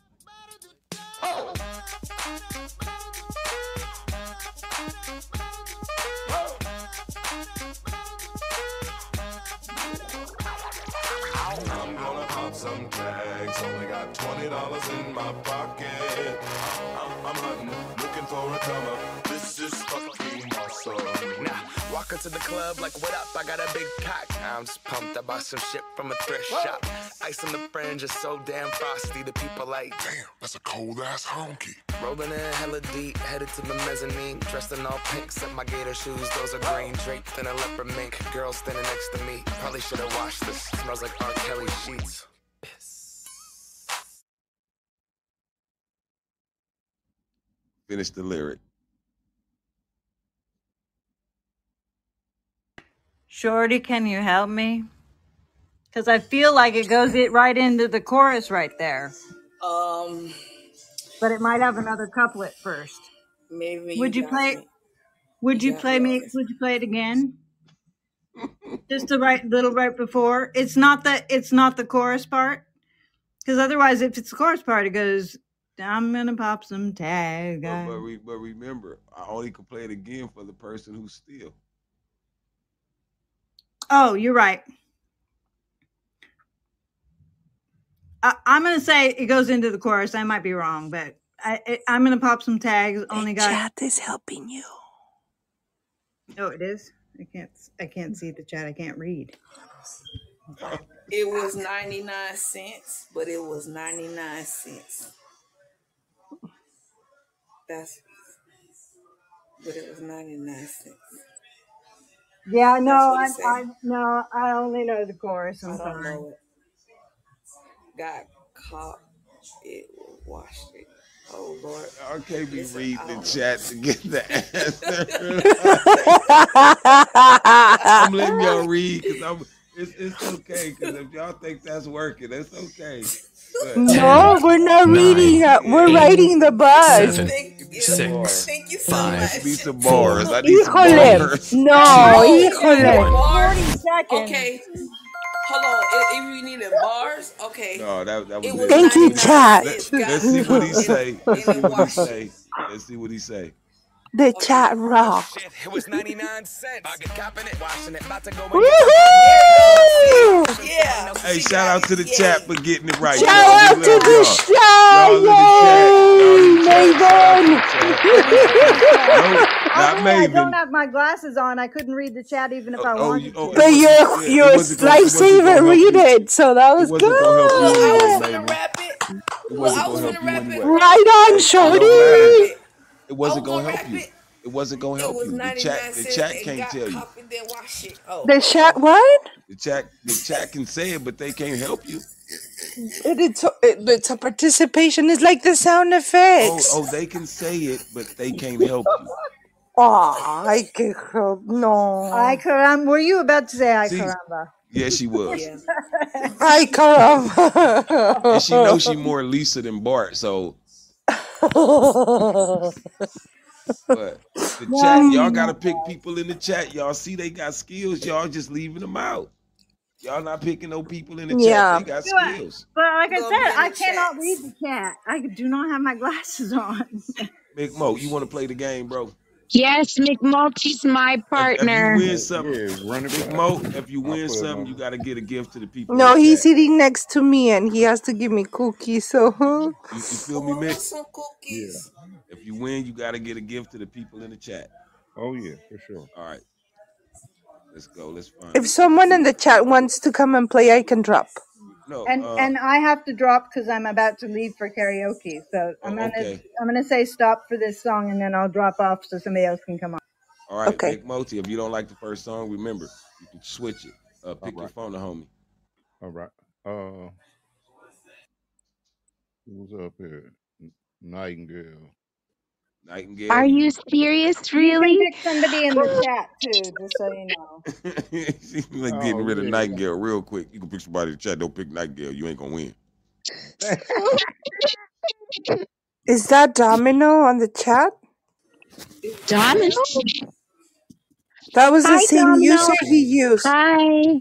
I'm gonna pop some tags. Only got $20 in my pocket. I'm hunting, looking for a come up. This is fucking awesome. Now, walk into the club like, what up? I got a big pack. I'm just pumped. I bought some shit from a thrift shop. Ice on the fringe is so damn frosty. The people like, damn, that's a cold ass honky. Rolling in hella deep, headed to the mezzanine. Dressed in all pink, set my gator shoes. Those are green, draped in a leopard mink. Girl standing next to me. Probably should have washed this. Smells like R. Kelly sheets. Finish the lyric. Shorty, can you help me? Because I feel like it goes right into the chorus right there. But it might have another couplet first. Maybe. Would you play? Would you play it again? Just the little right before. It's not the chorus part. Because otherwise, if it's the chorus part, it goes, I'm gonna pop some tag. But remember, I only can play it again for the person who's still. Oh, you're right. I'm gonna say it goes into the chorus. I might be wrong, but I'm gonna pop some tags. Only got chat is helping you. Oh, it is. I can't see the chat. I can't read. It was 99 cents, but it was 99 cents. But it was 99 cents. Yeah, no, I only know the chorus. I'm I don't sorry. know it. Got caught. It washed it. Oh Lord! I can't be reading the chat to get the answer. I'm letting y'all read because it's okay. Because if y'all think that's working, it's okay. But, No, we're not reading. We're riding the bus. 7, 6, 5, be some bars. I need some bars. No, híjole. Bars. Okay. Hold on. If you needed bars, okay. No, that was Thank you, chat. Let's see what he say. Let's see what he say. The chat rock. Shit, it was 99 cents. I get copping it, washing it, about to go. Woohoo! Yeah. Hey, shout out to the chat for getting it right. Shout out to the chat. Yay, Maven. Not Maven. I don't have my glasses on. I couldn't read the chat even if I wanted to. But your lifesaver read it, so that was good. Right on, Shorty. It wasn't gonna help you. It wasn't gonna help you. The chat can't tell you. The chat what? The chat can say it, but they can't help you. It's a participation. It's like the sound effects. Oh, they can say it, but they can't help you. Oh, I can help. No. Ay, caramba. Were you about to say ay, caramba? Yeah, she was. Ay, caramba. And she knows she more Lisa than Bart, so. But the chat, y'all gotta pick people in the chat. Y'all see they got skills. Y'all just leaving them out. Y'all not picking no people in the chat. They got skills. But like I said, I cannot read the chat. I do not have my glasses on. Big Mo, you want to play the game, bro? Yes, McMulty's my If you partner. win something, run it Big back. Mo, if you I'll win play something, another. you got to get a gift to the people No, in the he's chat. sitting next to me and he has to give me cookies. So You feel me, I Mick? want some cookies. If you win, you got to get a gift to the people in the chat. Oh yeah, for sure. All right, let's go. Let's find. if someone in the chat wants to come and play, I can drop. No, And I have to drop because I'm about to leave for karaoke. So I'm gonna say stop for this song and then I'll drop off so somebody else can come on. All right, Okay. Big Moti, if you don't like the first song, remember you can switch it. Pick your phone, homie. All right. Who's up here? Nightingale. Nightingale. Are you serious? You can Really? pick somebody in the chat too, just so you know. She's like getting rid of Nightingale real quick. You can pick somebody in the chat. Don't pick Nightingale. You ain't gonna win. Is that Domino on the chat? Domino? That was the Hi, same Domino. user he used. Hi.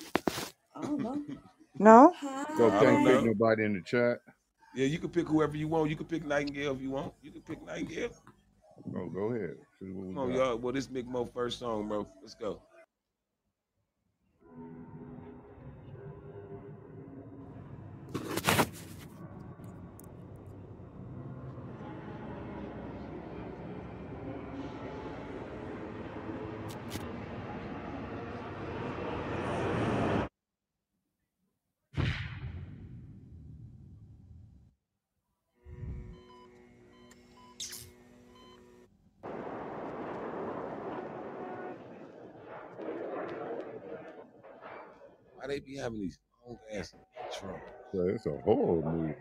No? So I can't don't pick know. nobody in the chat. Yeah, you can pick whoever you want. You can pick Nightingale if you want. You can pick Nightingale. Oh, go ahead. See what we Come on, got. y'all. Well, this Big Mo first song, bro. Let's go. Why they be having these long ass intros? So it's a horror movie.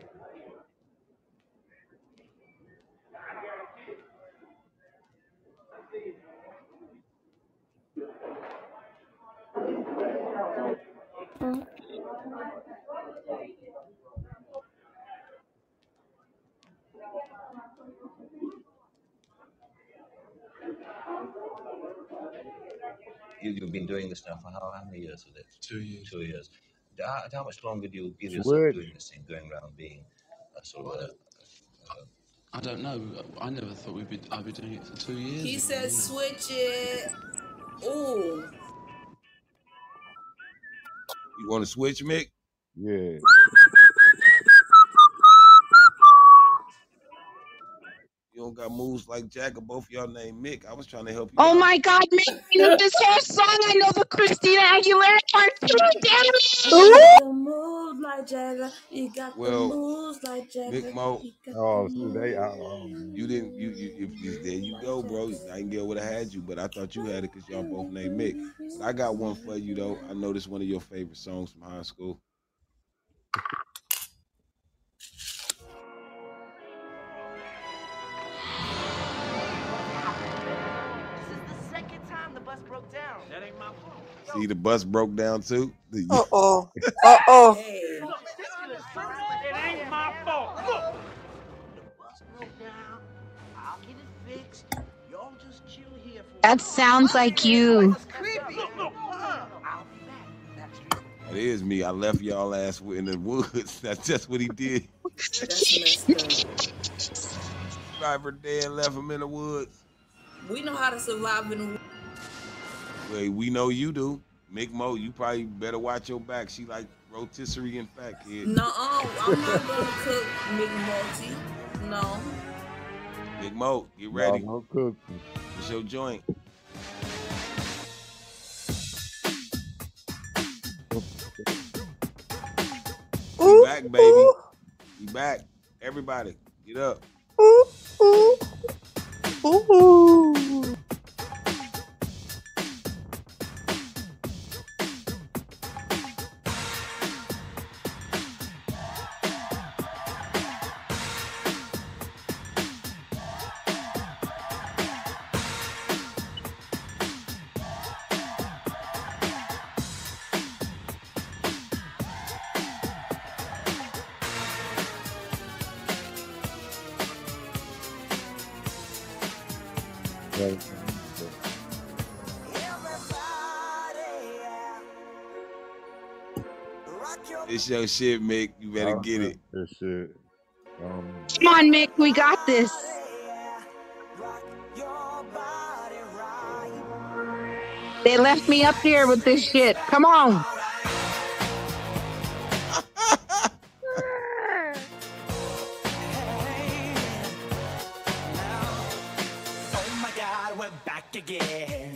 You've been doing this now for how many years is it? 2 years. 2 years. How much longer do you give yourself doing this thing, going around being a sort of I don't know. I never thought I'd be doing it for 2 years. He said switch it. Ooh. You want to switch, Mick? Yeah. You don't got moves like Jack, or both of y'all named Mick. I was trying to help you Oh out. my God, man, I know this whole song. I know the Christina Aguilera part too. Damn it. You got the moves like Jagger. You got the moves like Jagger. Big Mo. Oh, see, you didn't. If there you go, bro. Nightingale would have had you, but I thought you had it because y'all both named Mick. But I got one for you though. I know this is one of your favorite songs from high school. That ain't my fault. See, the bus broke down too. Uh-oh. It ain't my fault. Look. The bus broke down. I'll get it fixed. Y'all just chill here for That sounds like you. Look. I'll be back. It is me. I left y'all ass in the woods. That's just what he did. That's messed up. Driver dead, left him in the woods. We know how to survive in the woods. Well, we know you do. Mick Mo, you probably better watch your back. She like rotisserie and fat kid. No, I'm not gonna cook McMulty. No. Mick Mo, get ready. No cooking. It's your joint. We back, baby. We back. Everybody, get up. It's your shit, Mick. You better get it. This shit. Come on, Mick. We got this. They left me up here with this shit. Come on. Oh my God, we're back again.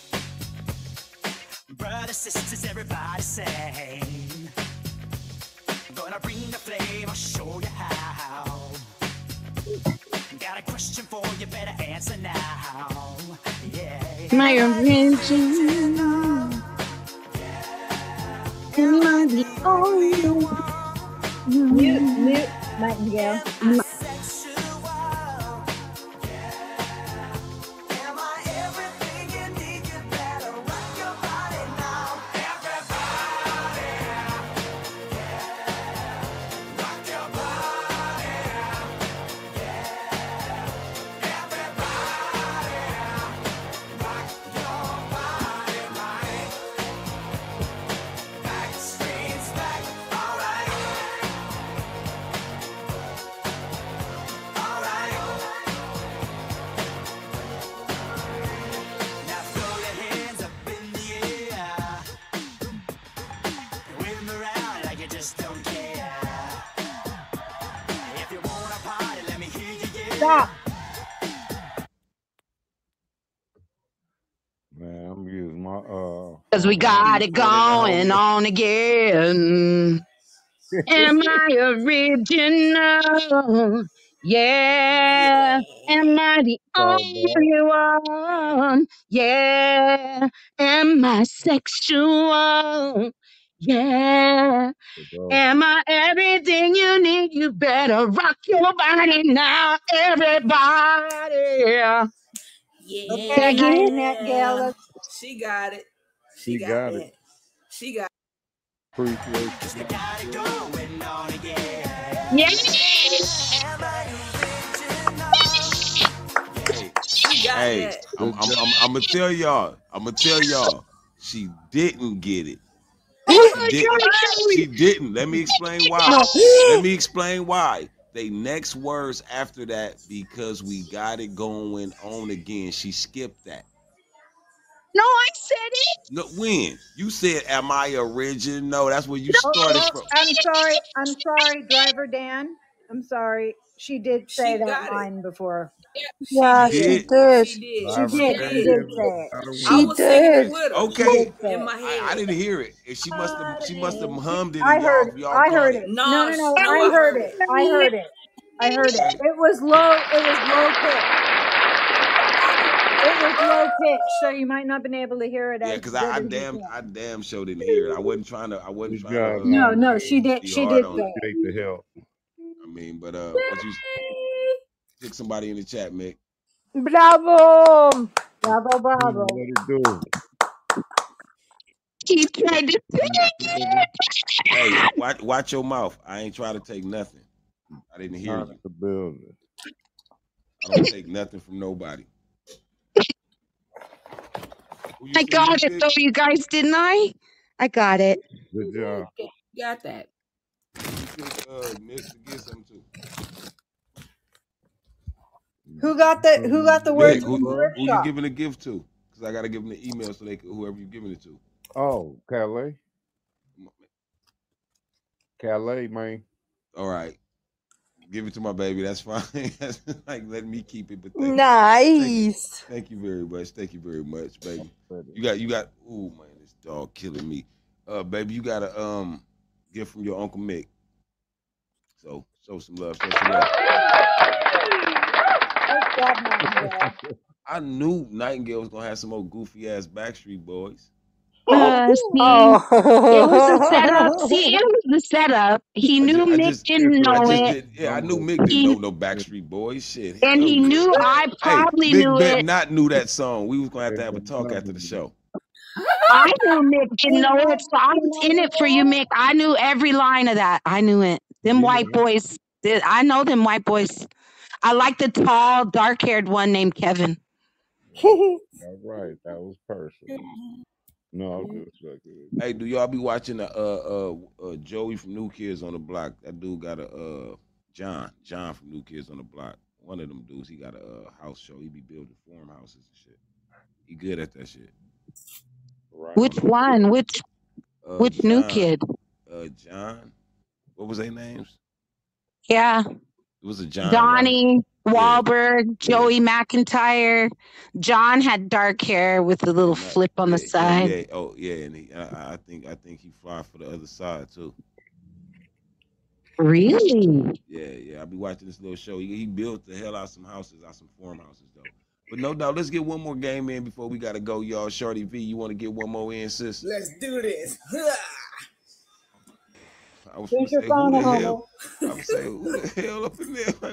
Brothers, sisters, everybody sing. Gonna bring the flame, I'll show you how. Got a question for you, better answer now. Yeah. My original. Am I the only one? Mute, Nightingale. Stop. Man, I'm using my Cause we got it going on again. Am I original? Yeah. Am I the only one? Yeah. Am I sexual? Yeah. Am I everything you need? You better rock your body now, everybody. Yeah. Okay, Nightingale. She got it. She got it. She got Appreciate Hey, I'm gonna tell y'all. She didn't get it. She didn't. Let me explain why. The next words after that, because we got it going on again. She skipped that. No, I said it. No, when you said, "Am I original?" That's where you started from. I'm sorry, Driver Dan. I'm sorry. She did say that line before. Yeah, she did. She did say it. She did. Okay, in my head. I didn't hear it. And she must have hummed it. I And heard y'all I caught heard it. it. No, I heard it. I heard it. It was low pitch. It was low pitch, so you might not have been able to hear it. Yeah, because I damn sure didn't hear it. I wasn't trying to. No, she did. She did say it. Appreciate the help. I mean, but what you pick somebody in the chat, Mick. Bravo. Bravo. What it do? He tried to take it. Hey, watch your mouth. I ain't trying to take nothing. I didn't hear you. The building. I don't take nothing from nobody. I got it though, you guys, didn't I? I got it. Good job. Got that. Mick to get something too. Who got the words? Who you giving a gift to? Because I gotta give them the email so they can, whoever you giving it to. Oh, Calais, man. All right, give it to my baby. That's fine. That's like let me keep it. But Nice. Thank you very much. Thank you very much, baby. You got. Oh man, this dog killing me. Baby, you got a gift from your Uncle Mick. So show some love. I knew Nightingale was gonna have some old goofy ass Backstreet Boys. See, it was a setup. See, it was the setup. He knew Mick didn't know it. I knew Mick didn't know no Backstreet Boys. Shit. And he knew I probably knew Mick it. not knew that song. We was gonna have a talk after the show. I knew Mick didn't know it, so I was in it for you, Mick. I knew every line of that. I knew it. Them white boys. I know them white boys. I like the tall, dark-haired one named Kevin. All right, that was personal. No, I'm just fucking. Hey, do y'all be watching Joey from New Kids on the Block? That dude got a John from New Kids on the Block. One of them dudes, he got a house show. He be building farmhouses and shit. He good at that shit. Which one? Which new John. kid? John. What was their names? Yeah. It was a John, Donnie, right? Wahlberg, Joey McIntyre. John had dark hair with a little flip on the side. Yeah. Oh, yeah. And I think he fly for the other side too. Really? Yeah. I be watching this little show. He built the hell out some farmhouses though. But no doubt, let's get one more game in before we gotta go, y'all. Shorty V, you want to get one more in, sis? Let's do this. I was gonna say, who the hell? I was saying, who the hell up in there? Like,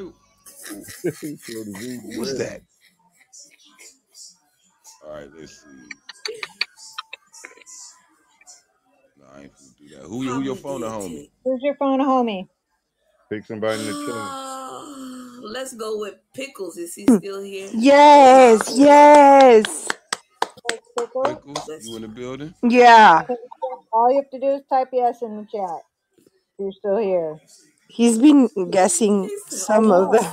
who was that? All right, let's see. No, I ain't gonna do that. Who your phone or homie? Who's your phone, homie? Pick somebody in the chat. Let's go with Pickles. Is he still here? Yes. Pickles, you in the building? Yeah. All you have to do is type yes in the chat. You're still here. He's been guessing some of the.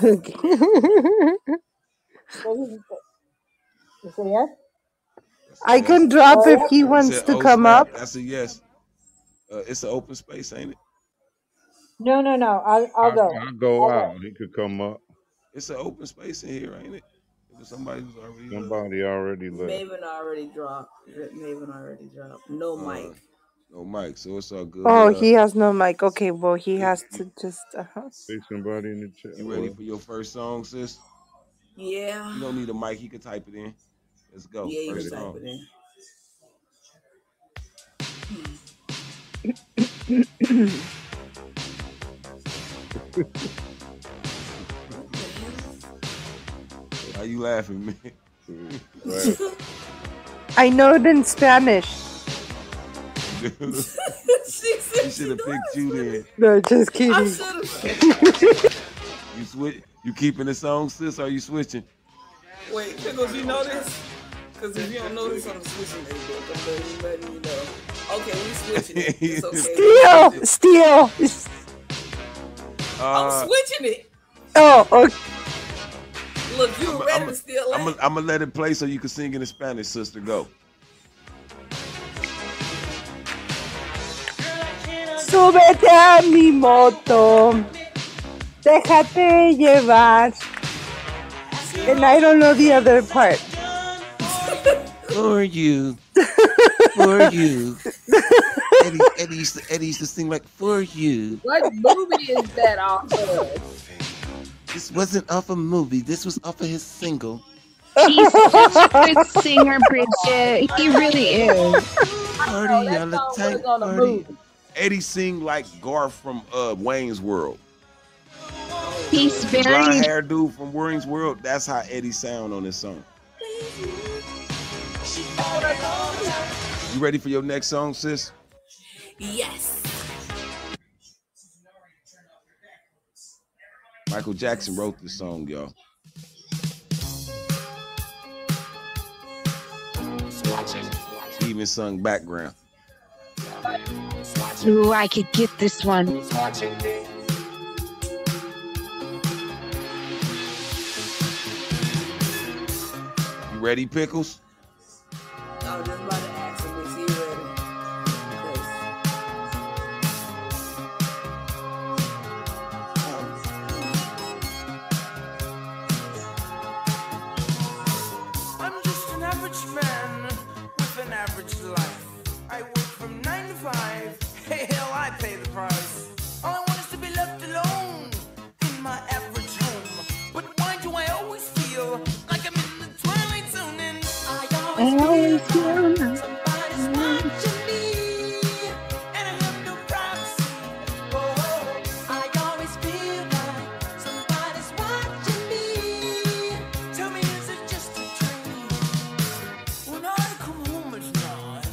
You say yes? I can drop if he wants to come up. That's a yes. It's an open space, ain't it? No. I'll go. I'll go out. He could come up. It's an open space in here, ain't it? Somebody who's already left. Maven already dropped. No mic. No mic, so it's all good. Oh, he has no mic. Okay, well, he has to just. Pick somebody in the chat. You ready for your first song, sis? Yeah. You don't need a mic. He can type it in. Let's go. Yeah, you first can song. type it in. Why you laughing, man? I know it in Spanish. You should have picked you then. No, just kidding. You keeping the song, sis, or are you switching? Wait, Pickles, you know this? Because if you don't know this, I'm switching it. I'm letting you know. Okay, we switching it. It's okay. Steal. I'm switching it. Oh, okay. Look, you ready to steal it? I'm gonna let it play so you can sing in Spanish, sister. Go. Súbete a mi moto. Déjate llevar. And I don't know the other part. For you. Eddie used to sing like "For You." What movie is that off of? This wasn't off a movie. This was off of his single. He's such a good singer, Bridget. He really is. Party all the time. Party. Eddie sing like Garth from Wayne's World. He's very blonde hair dude from Wayne's World. That's how Eddie sound on this song. You ready for your next song, sis? Yes. Michael Jackson wrote this song, y'all. He even sung background. Ooh, I could get this one. You ready, Pickles? I was just about to ask him, is he ready? I'm just an average man with an average life. I work from 9 to 5. Hey, hell, I pay the price. All I want is to be left alone in my average home. But why do I always feel like I'm in the twilight zone? And I always feel somebody's watching me, and I have no privacy. Oh, I always feel like somebody's watching me. Tell me, is it just a dream? When I come home at night,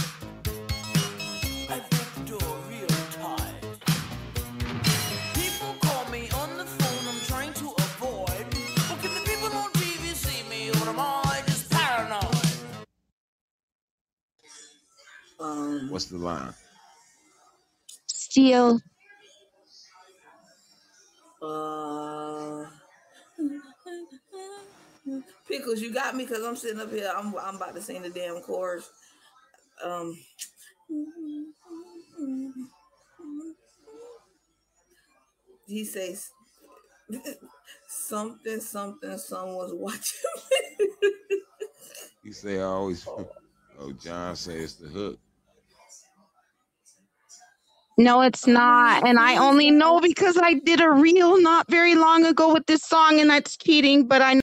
I break the door real tight. People call me on the phone, I'm trying to avoid. Well, can the people on TV see me, or am I just paranoid? What's the line? Steal. Pickles, you got me because I'm sitting up here. I'm about to sing the damn chorus. He says something, someone's watching. He say I always. Oh, John say it's the hook. No, it's not. And I only know because I did a reel not very long ago with this song, and that's cheating, but I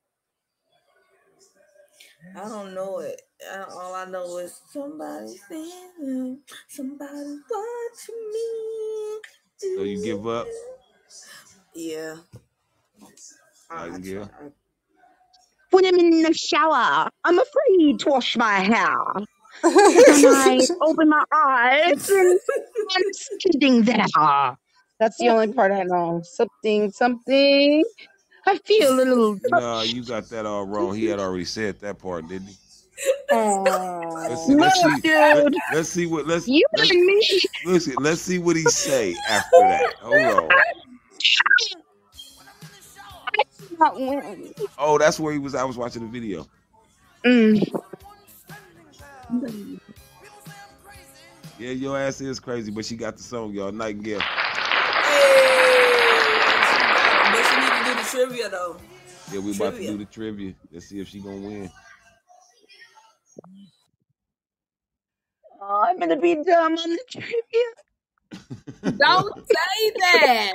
don't know it. All I know is somebody's standing, somebody watching me. So you give up? Yeah. Nightingale. When I'm in the shower, I'm afraid to wash my hair. Then I open my eyes and someone's sitting there. That's the only part I know. Something. I feel a little. No, you got that all wrong. He had already said that part, didn't he? Let's see what he say after that. Hold on. Oh, that's where he was. I was watching the video. Yeah, your ass is crazy, but she got the song, y'all. Nightingale. But she need to do the trivia though. Yeah, we about to do the trivia. Let's see if she gonna win. Oh, I'm gonna be dumb on the trivia. Don't say that.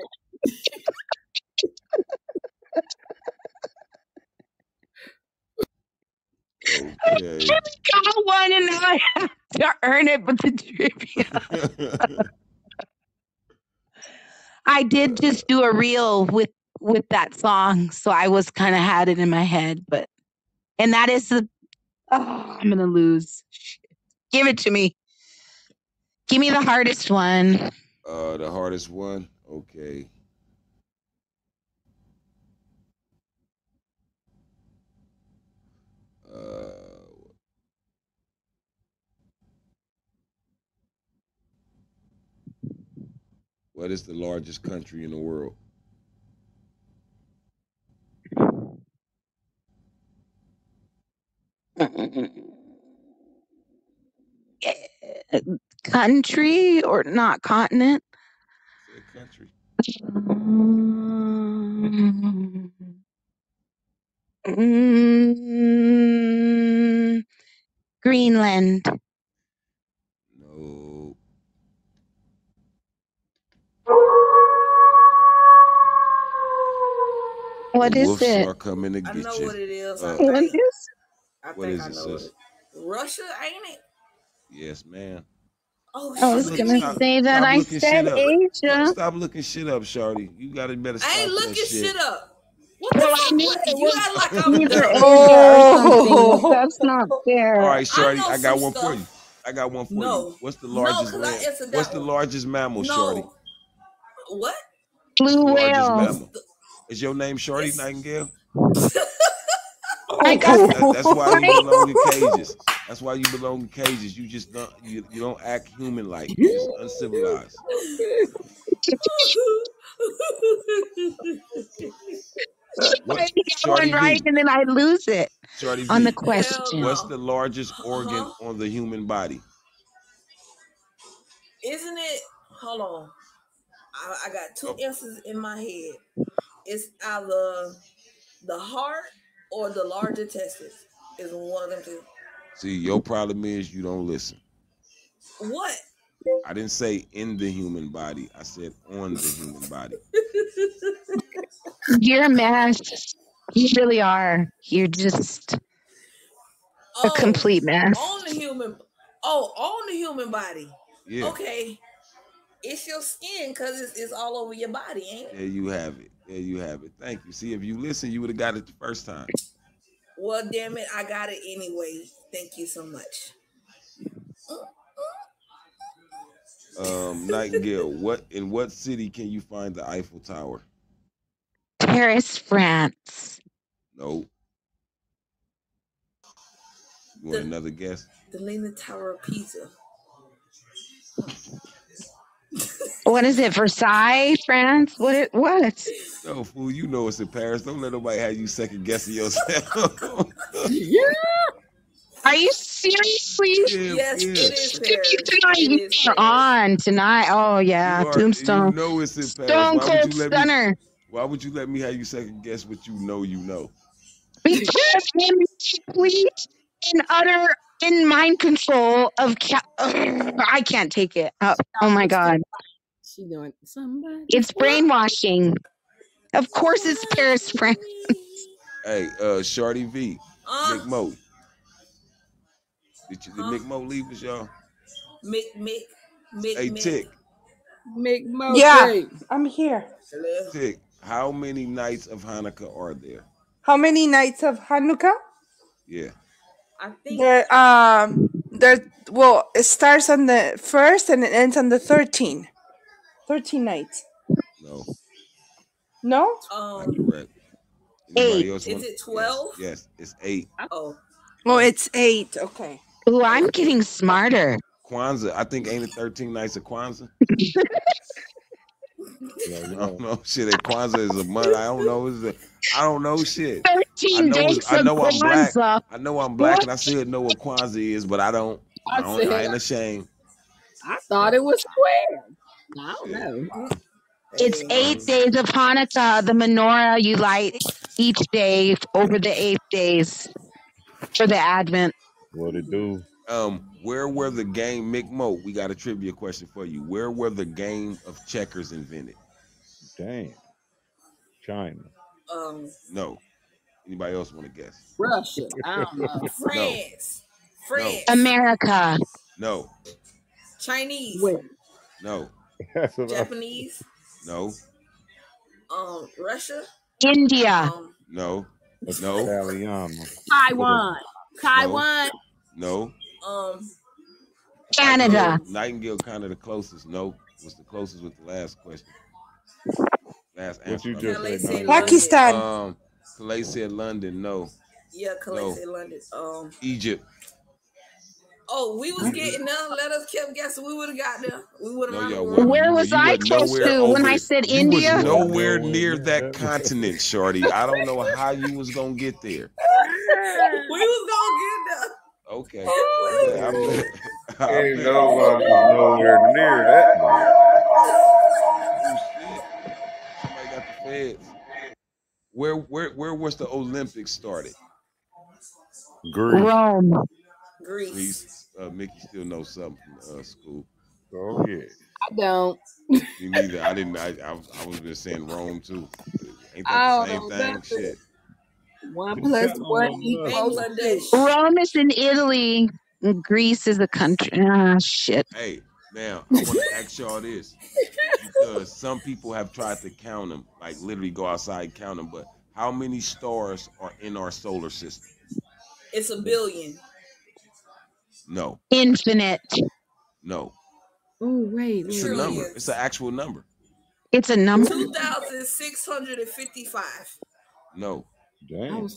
Okay. I got one and now I have to earn it with the trivia. I did just do a reel with that song, so I was kind of had it in my head, and that is I'm gonna lose. Shit. Give it to me. Give me the hardest one. The hardest one. Okay. What is the largest country in the world? Country or not continent? Say country. Greenland. No. What the is wolves it? are coming to get you. I know what it is. What is I it, know sis? it. Russia, ain't it? Yes, ma'am. Oh, I was gonna say that I said Asia. Stop looking shit up, Shorty. You gotta better stop I ain't looking that shit up. What the fuck? You act like I'm Either dumb. Asia or something. That's not fair. All right, Shorty, I got one stuff. for you. What's the largest land? What's the largest mammal, Shorty? What? Blue whale. Mammal. Is your name Shorty Nightingale? I got That's why you belong in cages. That's why you belong in cages. You just don't you don't act human like. You're just uncivilized. I get one right and then I lose it Shorty on V, the question. What's the largest organ on the human body? Isn't it? Hold on. I got two answers in my head. It's either the heart or the large intestines. Is one of them two. See, your problem is you don't listen. What? I didn't say in the human body. I said on the human body. You're a mess. You really are. You're just a complete mess. On the human body. Yeah. Okay. It's your skin because it's all over your body, ain't it? There you have it. Thank you. See, if you listen, you would have got it the first time. Well, damn it, I got it anyway. Thank you so much. Nightingale, in what city can you find the Eiffel Tower? Paris, France. No. You want another guess? The Leaning Tower of Pisa. What is it? Versailles, France? What? No, fool, you know it's in Paris. Don't let nobody have you second guessing yourself. Yeah. Are you serious? Seriously? Yes, it is You're on tonight. Oh yeah, Tombstone. You know it's in Paris. Stone Cold Stunner. Why would you let me have you second guess what you know? Because I'm complete and utter in mind control of I can't take it. Oh my god. She doing somebody. It's brainwashing. Of course it's Paris, France. Hey, Shorty V, Mick Mo. Did Mick Mo leave us, y'all? Mick. Hey, TIK. Mick Mo. Yeah, I'm here. TIK, how many nights of Hanukkah are there? How many nights of Hanukkah? Yeah. I think well, it starts on the 1st and it ends on the 13th. 13 nights. No. No? Not correct. Anybody else Is it 12? Yes, it's 8. Oh, it's 8. Okay. Ooh, I'm getting smarter. Kwanzaa, I think ain't it 13 nights of Kwanzaa? I don't know shit. Kwanzaa is a month. I don't know. I don't know shit. 13 days I know of I'm black. Kwanzaa. I know I'm black, and I should know what Kwanzaa is, but I don't. I ain't ashamed. I thought it was square. I don't know. It's 8 days of Hanukkah. The menorah you light each day over the 8 days for the Advent. What it do? Where were the game, Mick Mo? We got a trivia question for you. Where were the game of checkers invented? Damn. China. No. Anybody else want to guess? Russia. I don't know. France. France. America. No. Chinese. No. Japanese. No. Russia. India. No. Italiano. Taiwan. No. Canada. Nightingale kind of the closest. No. Was the closest with the last question. Last answer. What you just said? Pakistan. Calais said London. No. Yeah, Calais said London. Egypt. Oh, we was getting them. Let us keep guessing. We would have got them. We would have. Where was I close to when I said India? You was nowhere near that continent, Shorty. I don't know how you was gonna get there. We was gonna get them. Okay. Ain't nobody nowhere near that. Somebody got the feds. Where was the Olympics started? Greece. Rome. Greece. Mickey still knows something from school. Oh yeah. I don't. Me neither. I didn't. I was just saying Rome too. Ain't that the same thing? Shit. 1 + 1 = 6. Rome is in Italy. Greece is a country. Ah, shit. Hey, now I want to ask y'all this because some people have tried to count them, like literally go outside and count them. But how many stars are in our solar system? It's 1 billion. No. Infinite. No. Oh wait. It's a number. It's an actual number. It's a number. 2,655. No. Damn.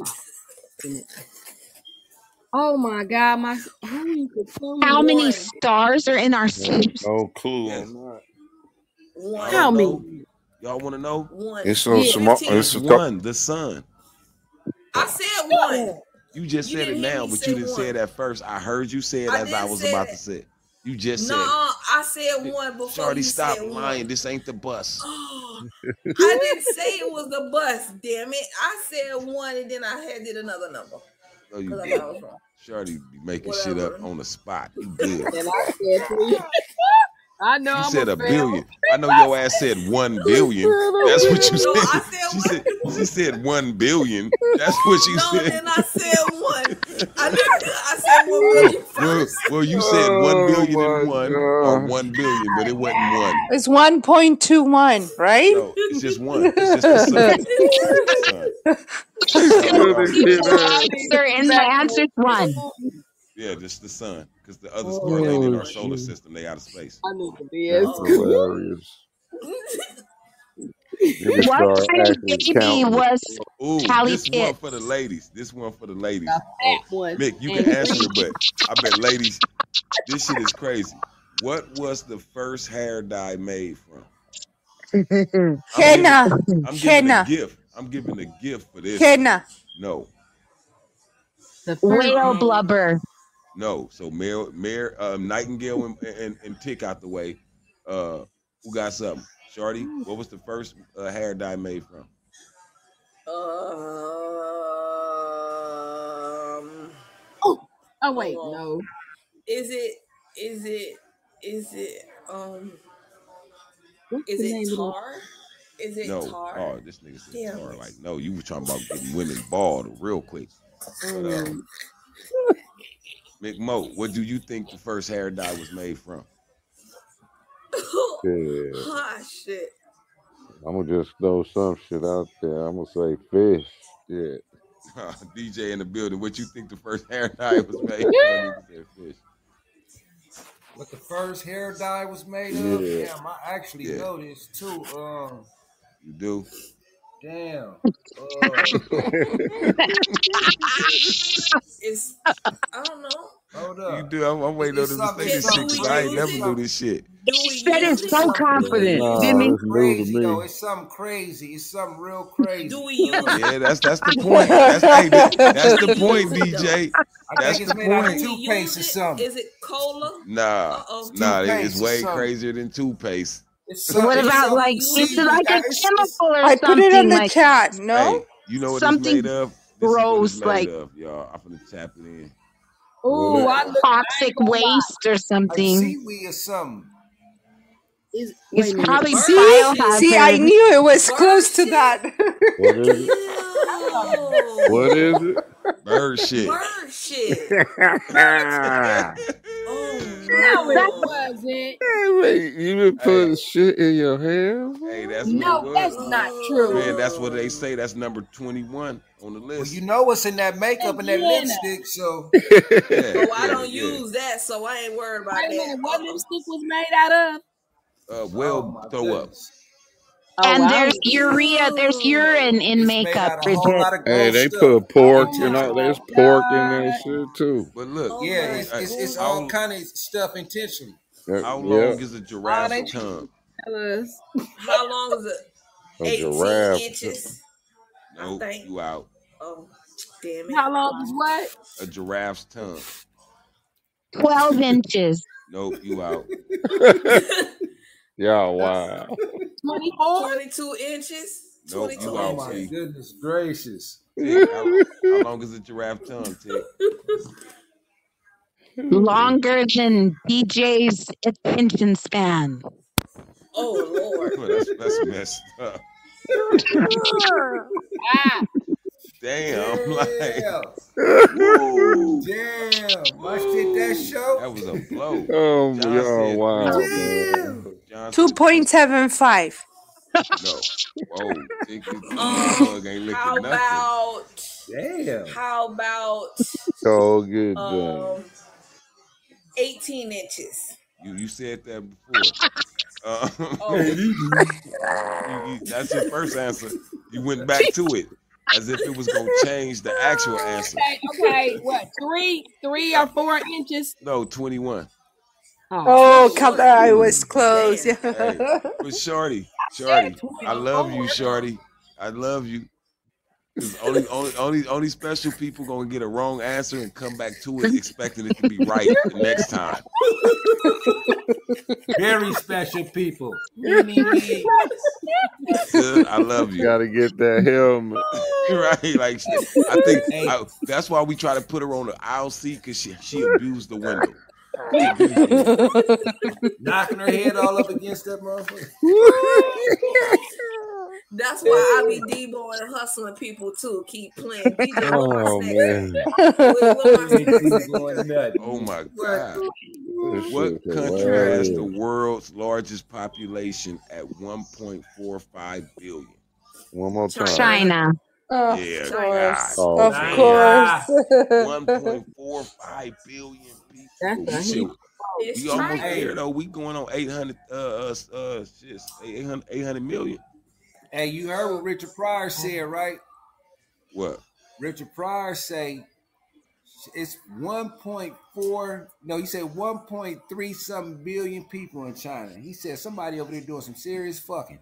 Oh my God! How many stars are in our solar system? No clue. Yes. One. How many? Y'all want to know? One. It's so small. It's one. The sun. I said one. You just said it now, but you didn't say it at first. I heard you say it as I was about to say it. You just said it. I said one before. Shorty, you stop said lying. One. This ain't the bus. I didn't say it was the bus, damn it. I said one and then I did another number. No, you I did. was wrong. Shorty be making shit up on the spot. You good. And I said 3. I know. You I'm said a billion. I know your ass said 1 billion. That's what you said. No, I said she said 1 billion. That's what you said. No, then I said one. I said 1 billion first. Well, you said 1 billion and one or 1 billion, but it wasn't one. It's 1.21, right? No, it's just one. It's just the Answer, and the answer is 1. Yeah, just the sun. Because the other stars ain't in our solar system. They out of space. I need to be hilarious. What kind of baby was Cali This Pitts? one for the ladies. This one for the ladies. One. Mick, you can answer it, but I bet ladies, this shit is crazy. What was the first hair dye made from? Henna. I'm giving a gift. I'm giving a gift for this. Henna. No. Whale blubber. No. So Nightingale and TIK out the way. Who got something? Shorty, what was the first hair dye made from? Oh wait, no. Is it tar? Is it no. tar? Oh, this nigga said tar. Like, no, you were talking about getting women bald real quick. But, McMo, what do you think the first hair dye was made from? Ah, shit. I'm gonna just throw some shit out there. I'm gonna say fish. Yeah. DJ in the building. What you think the first hair dye was made from? Nigga said fish. What the first hair dye was made of? Yeah. Damn, I actually know this too. You do? Damn. It's I don't know. Hold up. You do? I'm waiting on them to say this shit because I ain't never do this shit. He said it so confident, didn't he? Crazy, though. It's something crazy. It's something real crazy. Do we use it? Yeah, that's the point. That's the point, DJ. I think it's made out of toothpaste or something. Is it cola? Nah, it's way crazier than toothpaste. What about like it's like a chemical or I something? put it on the like, chat. No, Hey, you know what Something it's made of? gross, like y'all. I'm gonna tap it in. Ooh, toxic waste or Like something. seaweed or something. It's probably see, biohazard. I knew it was close to that. What is it? What is it? Bird shit. Bird shit. No, it wasn't. Hey, wait, you been putting shit in your hair? Hey, that's No, what it was. that's not true. Man, that's what they say. That's number 21 on the list. Well, you know what's in that makeup and that lipstick, so. I don't use that, so I ain't worried about Wait a that. minute, what lipstick was made out of? Throw up. And there's urea, there's urine in makeup, Bridget. Hey, they put pork and all. There's pork in that shit too. But look, Yeah, it's all kind of stuff intentionally. How long is a giraffe's tongue? How long is it? A 18 giraffe. inches. Nope, you out. Oh, damn it. How long is what? A giraffe's tongue. 12 inches. Nope, you out. Yeah, wow. 24? 22 inches. Nope, 22 you out. Oh my T. goodness gracious. Tick, how long is a giraffe tongue, Tick? Longer than DJ's attention span. Oh, Lord. Well, that's messed up. Damn, like, woo. Damn, watched it that show. That was a blow. Oh, John yo, said wow. John 2.75. No. Whoa. Tick, ain't licking How nothing. about? Damn. How about? So good, John. 18 inches. You said that before. That's your first answer. You went back to it as if it was gonna change the actual answer. Okay, what? 3 or 4 inches? No, 21. Oh, come on, I was close. Hey, but Shorty, I love you, Shorty. I love you. 'Cause only special people gonna get a wrong answer and come back to it expecting it to be right the next time. Very special people. I love you. Gotta get that helmet. Right? Like, I think that's why we try to put her on the aisle seat because she abused the window. Knocking her head all up against that motherfucker. That's why I be deboing and hustling people too. Keep playing. Oh, man. Oh my God. This What shit country hilarious. has the world's largest population at 1.45 billion? One more time. China. Yeah, course. God. Of course. 1.45 billion people. That's We almost there though. We going on 800 800 million. Hey, you heard what Richard Pryor said, right? What? Richard Pryor say it's 1.4. No, he said 1.3 something billion people in China. He said somebody over there doing some serious fucking.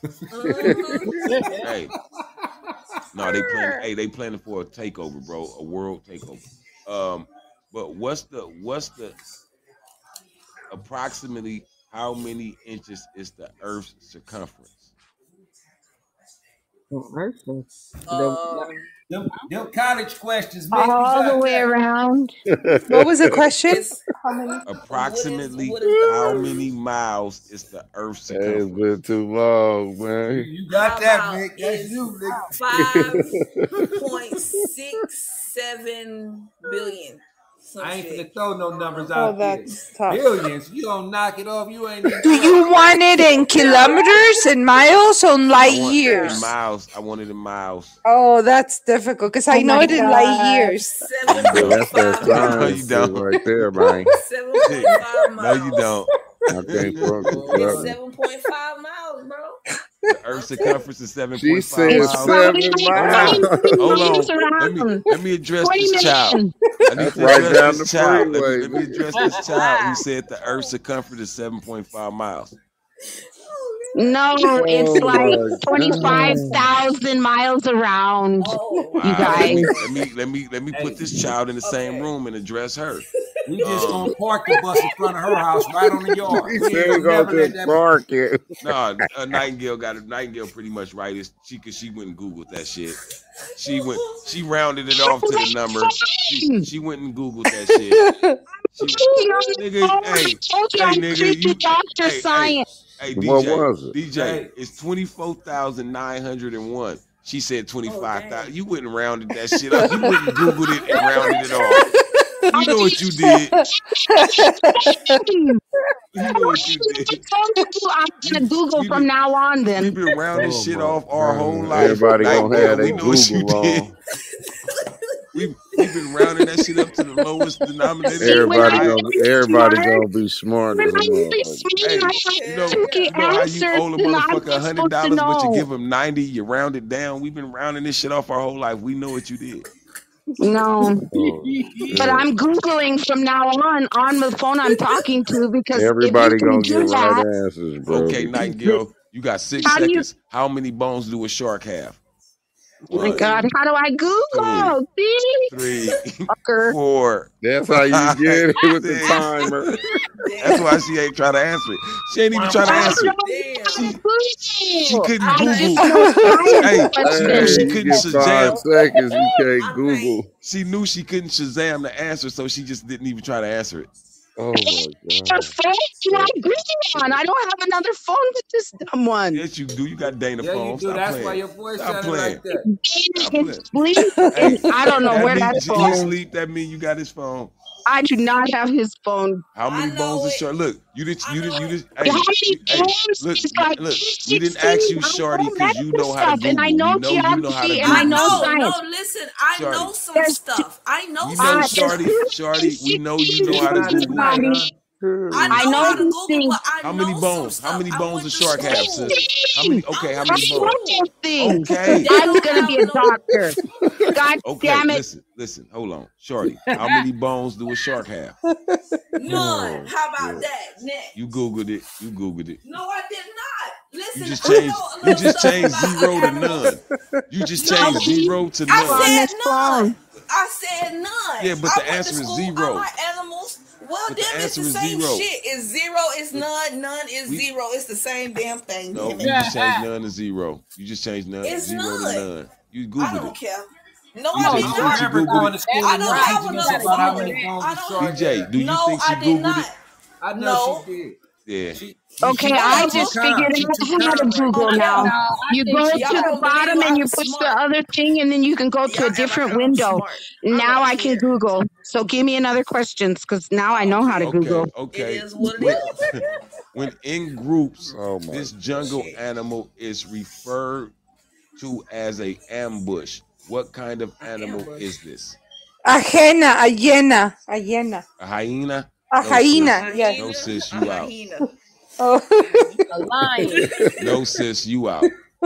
Hey, no, they planning for a takeover, bro. A world takeover. But what's the approximately how many inches is the Earth's circumference? Them college questions make me All the way around. What was the question? Approximately how many miles is the Earth's It's circumference? been too long, man. You got that, Nick. That's you, Nick. 5.67 billion. I ain't finna throw no numbers out there. That's tough. Billions. You gonna knock it off? You ain't. Do you want it in kilometers and miles or light years? Miles. I wanted in miles. Oh, that's difficult because I know it in light years. That's that No, you science don't. right there, man. 7.5 miles. No, you don't. I can't fuck with It's that. 7.5 miles, bro. The Earth's circumference is 7.5 She said miles. 7 miles. Hold on. Let me address this child. I need That's to right address down this the child. freeway. Let me address this child who said the Earth's circumference is 7.5 miles. No, it's like 25,000 miles around. You guys. Let me put this child in the same room and address her. We just gonna park the bus in front of her house right on the yard. He said we gonna just park it. No, Nightingale got it. Nightingale pretty much right. It's she went and Googled that shit. She rounded it off to the number. She went and Googled that shit. Hey, DJ, what was it? DJ, it's 24,901. She said 25,000. You went and rounded that shit up. You went and Googled it and rounded it off. You know what you did. You know what you did. I'm gonna Google from now on. Then we've been rounding shit off our whole life. Everybody gonna have we their know what you Google did. on. We've been rounding that shit up to the lowest denominator. Everybody gonna be smart as a motherfucker. Hey, you know how you owe a motherfucker $100, but you give him 90, you round it down. We've been rounding this shit off our whole life. We know what you did. no, but I'm Googling from now on the phone I'm talking to because Everybody if you gonna can get do right that, answers, bro. Okay, Nightingale, you got 6 How do you- seconds. How many bones do a shark have? oh my God, how do I Google? See? 3, 4. That's how you get it with the timer. That's why she ain't trying to answer it. She ain't even trying to answer it. She couldn't Google. Hey, she couldn't get 5 Shazam. seconds. You can't Google. She knew she couldn't Shazam the answer, so she just didn't even try to answer it. Oh my Your God. phone? You are Googling on. I don't have another phone with this dumb one. Yes, you do. You got Dana Yeah, phone. you do. Stop That's playing. why your voice Stop sounded playing. like that. It's sleep. I don't know where that's He from. sleep. That mean you got his phone. I do not have his phone. How many bones is Shorty? Look, you didn't. How many bones? Look, It's like look. We didn't ask you, Shorty, because you know how to Google. and I know you know how to geography Google. and I know science. No, listen, I know some stuff. I know We some know, stuff. Shorty. We know you know how to Google. I know how to Google, but I How know many bones? some How many stuff. bones does shark have, sis? How many? Okay, how many I bones? know those things. Okay. I was gonna be a doctor. God Okay, damn it. listen, hold on. Shorty, how many bones do a shark have? None. How about that? Next. You Googled it. No, I did not. Listen, You just changed 0 to none. You just changed 0 to none. I said none. I said none. Yeah, but the answer is 0. I like animals. Well, But then the it's the answer is same 0. shit. It's 0, it's none, none is 0. It's the same damn thing. No, damn you it. just changed none to 0. You just changed none It's 0 to none. none. You I Googled don't it. care. No, DJ, I you did think not. she Googled it? I don't have another about how many phone. bones I a don't. shark DJ, do you No, think she I did Googled not. it? I know No. she did. Yeah. Okay, I just figured out how to Google now. You go to the bottom and you push the other thing, and then you can go to a different window. Now I can Google. So give me another questions, because now I know how to Google. Okay. It is what it is. When in groups, Oh my this jungle animal is referred to as a ambush. What kind of animal is this? A hyena. A hyena? A No, hyena, sis. yes. No, sis, you out. Oh. A lion. No, sis, you out.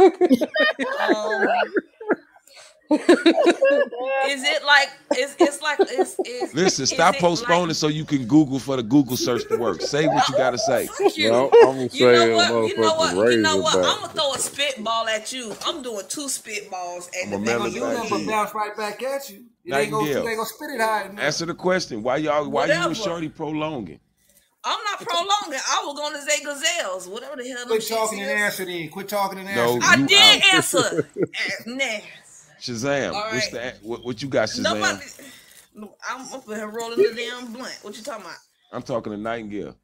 Is it like it's like it's Listen, is stop it postponing so you can Google for the Google search to work. Say what you gotta say. Well, I'm gonna say You know what? I'm Razorback. gonna throw a spitball at you. I'm doing 2 spitballs, and I'm the a thing melon you back I'm gonna bounce right back at you. They go Nightingale, spit it high. answer the question. Why you Whatever. and Shorty prolonging? I'm not prolonging. I was going to say gazelles. Whatever the hell. Quit talking and answer then. Quit talking and answer. No, I you did out. answer. Nah. Shazam. All What's right. what you got, Shazam? Nobody. I'm up here rolling the damn blunt. What you talking about? I'm talking to Nightingale.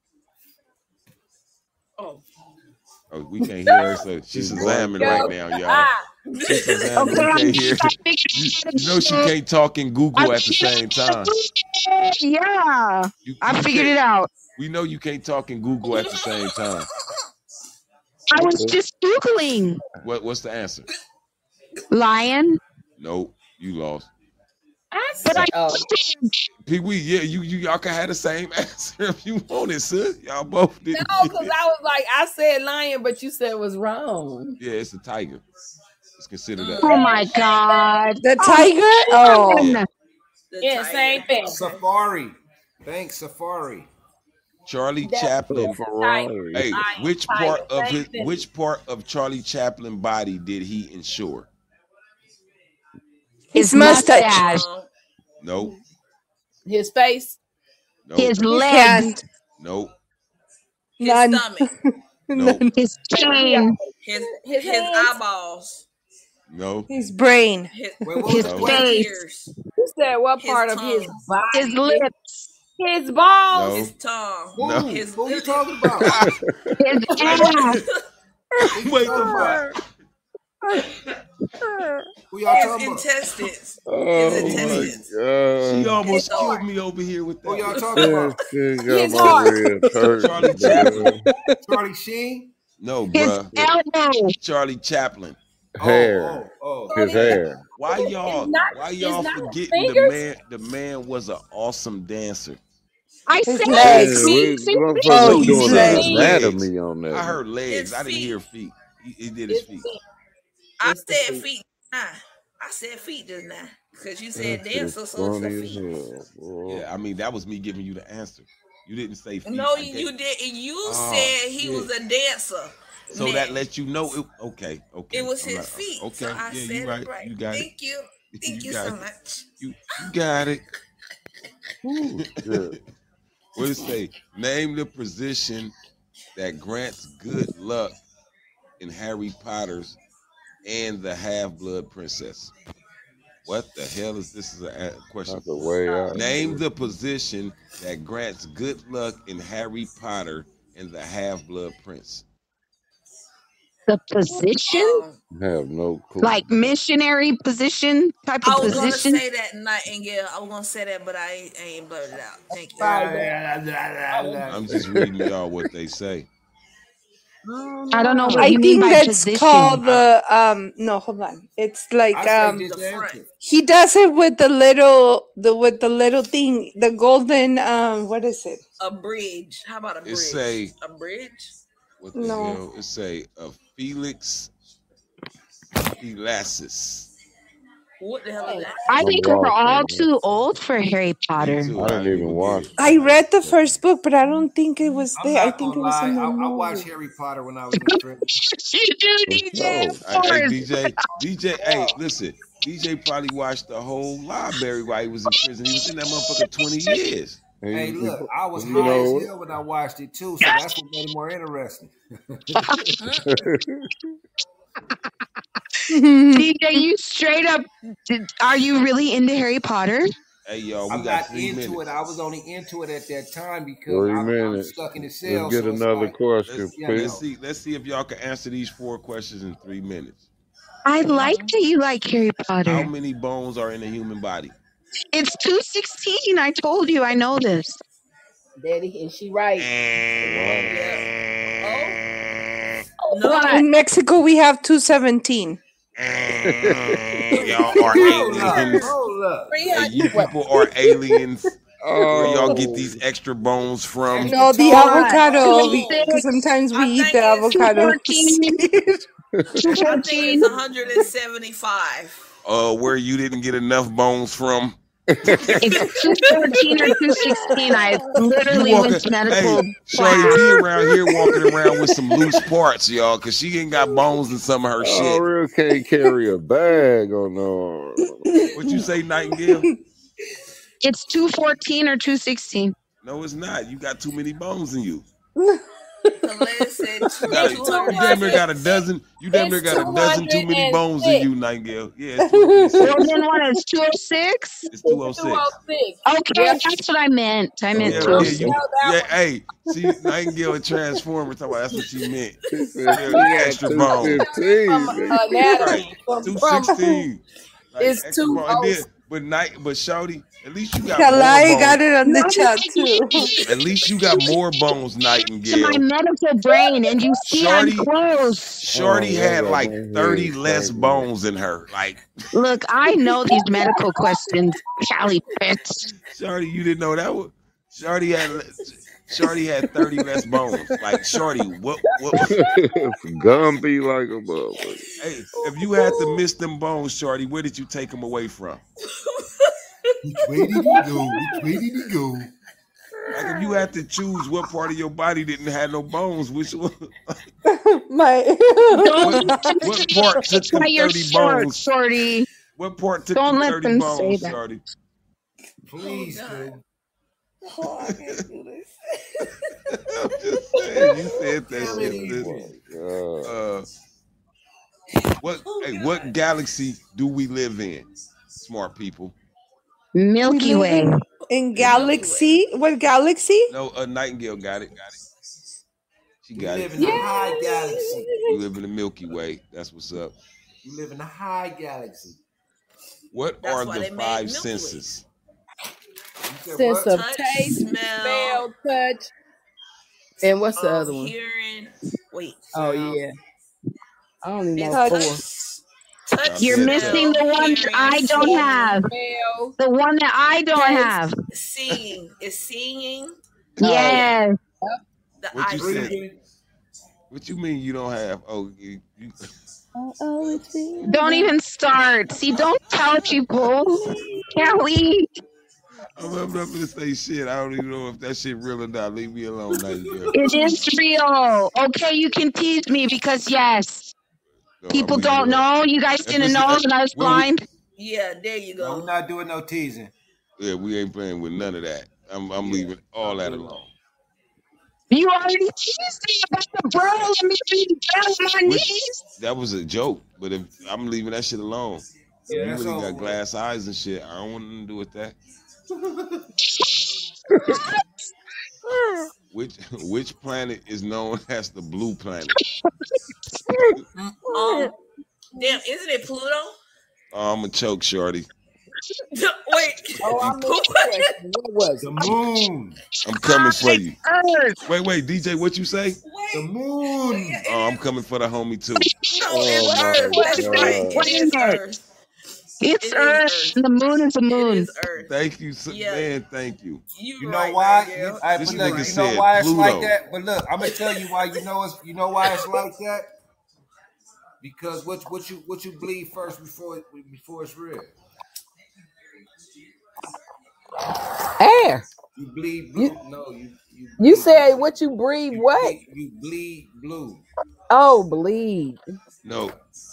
Oh, we can't hear her, so she's Shazamming right now, y'all. She's Shazamming. We can't hear her. You know she can't talk and Google at the same time. Yeah, I figured it out. We know you can't talk and Google at the same time. I was just Googling. What's the answer? Lion. Nope, you lost. But Pee-wee, yeah, y'all can have the same answer if you wanted, sis. Y'all both did. No, because I was like, I said lion, but you said it was wrong. Yeah, it's a tiger. It's considered that. Oh my God, the tiger! Oh, Yeah, same thing. Safari. Thanks, Safari. Charlie Chaplin. Hey, which part of Charlie Chaplin body did he insure? His mustache. Nope. His face. Nope. His legs. Nope. his None. stomach. Nope. His chain. His eyeballs. No. His brain. His face. You said what His part of tongue. his body? His lips. His balls. No. His tongue. No. His Who you talking about? His ass. Wait the fuck. Who y'all His talking about? intestines. Oh His my intestines. God. She almost killed me over here with that. Who y'all talking about? Shit His got heart. my red hurt. Charlie Chaplin. Charlie Sheen? No, His bruh. elbow. Charlie Chaplin. Hair. His hair. Why y'all it's not forgetting fingers? the man was an awesome dancer? I His said legs. Motherfucker his doing legs. an anatomy on that. I heard legs. His I didn't feet. hear feet. He did his feet. I said feet. Nah, I said feet just now because you said dancer, so it's the feet. Yeah, I mean that was me giving you the answer. You didn't say feet. No, you didn't. You said he was a dancer. So Man. that lets you know. Okay. It was I'm his not- feet. Okay, So I yeah, said you right. it right. You got Thank it. you. Thank you got so it. much. You got it. Ooh, shit. What did it say? Name the position that grants good luck in Harry Potter's and the Half-Blood Princess. What the hell is this? Is a question. That's the way out. Name the position that grants good luck in Harry Potter and the Half-Blood Prince. the position, I have no clue. like missionary position type of I was position. gonna say that Nightingale. I was gonna say that, but I ain't blurted it out. Thank you. I'm just reading y'all what they say. I don't know what I you mean think by that's position. called the no, hold on. It's like The front. he does it with the little thing, the golden what is it? A bridge. How about a bridge? It say a bridge. what the No. hell? It say a Felix Elasis. What the hell is that? I think we're all too old for Harry Potter. I didn't even watch. I read the first book, but I don't think it was I'm there. I not think it gonna was lie. in the I movie. watched Harry Potter when I was in prison. You do, DJ. Hey, DJ, hey, listen. DJ probably watched the whole library while he was in prison. He was in that motherfucker 20 years. Hey, look, I was you high know- as hell when I watched it too, so that's what made it more interesting. DJ, you straight up, are you really into Harry Potter? Hey, y'all, we I'm got not 3 into minutes. it. I was only into it at that time because 3 I'm minutes. stuck in the cell. Let's get so it's another like- question, Let's please. see if y'all can answer these 4 questions in 3 minutes. I like that you like Harry How Potter. many bones are in a human body? It's 216. I told you. I know this. Daddy, and she right. No. In Mexico, we have 217. Y'all are aliens. Hold up. Hey, you people are aliens. Where y'all get these extra bones from? No, the avocado. Because sometimes we eat the avocado. 214. I think it's 175. Where you didn't get enough bones from? It's 214 or 216. I literally went to medical. Hey, Shorty V around here walking around with some loose parts, y'all, because she ain't got bones in some of her shit. Real can't carry a bag on no. What you say, Nightingale? It's 214 or 216. No, it's not. You got too many bones in you. Listen, You damn near got a dozen. You damn near got a dozen too many bones in you, Nightingale. Yeah, it's 206. Well, then what is 206? It's 206. Okay, that's what I meant. I meant 206. Hey, see, Nightingale and Transformer talking about that's what she meant. Extra Two bones. 15. Right. 216. Like, It's extra 206. bones. And then, but Shorty, at least you got Kalai more got bones. it on the chat too. At least you got more bones, To Nightingale. my medical brain, and you see I'm close. Shorty had like 30 less bones in her. Like, Look, I know these medical questions, Cali Pitts. Shorty, you didn't know that was Shorty had 30 less bones. Like, Shorty, what Gumby like a motherfucker. Hey, if you had to miss them bones, Shorty, where did you take them away from? Which way did he go? Which way did he go? Like, if you had to choose what part of your body didn't have no bones, which one? My What part took them 30 bones? Shorty. What part took Don't them let 30 them bones, say that. Shorty? Please, dude. Oh, I can't do this. I'm just saying, you said that shit. What galaxy do we live in, smart people? Milky Way. In galaxy? What galaxy? No, Nightingale got it. She got You it. live in a high galaxy. You live in the Milky Way. That's what's up. You live in a high galaxy. What That's are why the they made 5 Milky Way. senses? Sense of Touch, taste, smell, touch, and what's the other one? hearing. Wait. Oh yeah, I only know Touch. 4. You're missing the one that I don't have. The one that I don't have. Seeing. Is seeing. Yes. The What you eyesight. said? What you mean you don't have? Oh, you Don't even start. See, don't tell people. Kelly. I'm not gonna say shit. I don't even know if that shit real or not. Leave me alone, Nightingale. It is real. Okay, you can tease me because yes. No, People I'm don't leaving it alone. know. You guys If didn't it's- know that I was blind. Yeah, there you No, go. we're not doing no teasing. Yeah, we ain't playing with none of that. I'm leaving all that alone. You already teased me about the bro and me being down on my knees. That was a joke, but if I'm leaving that shit alone. Yeah, You that's really over got with. glass eyes and shit. I don't want nothing to do with that. Which planet is known as the blue planet? Damn, isn't it Pluto? Oh, I'm gonna choke, Shorty. Wait. Oh, I missed the question. What was The moon. I'm coming for you. Earth. Wait, DJ, what you say? The moon. Oh, I'm coming for the homie too. No, it's Earth. That's right. It is Earth. It's Earth. The moon is the moon. It is Earth. Thank you, Yeah. man. Thank you. You know why? Nightingale. This But look, nigga you know said why it's like Pluto. that? But look, I'm gonna tell you why. You know why it's like that? Because what you bleed first before it's real. air? You bleed blue. No, you You said what you breathe? What? You bleed blue. Oh, bleed. No,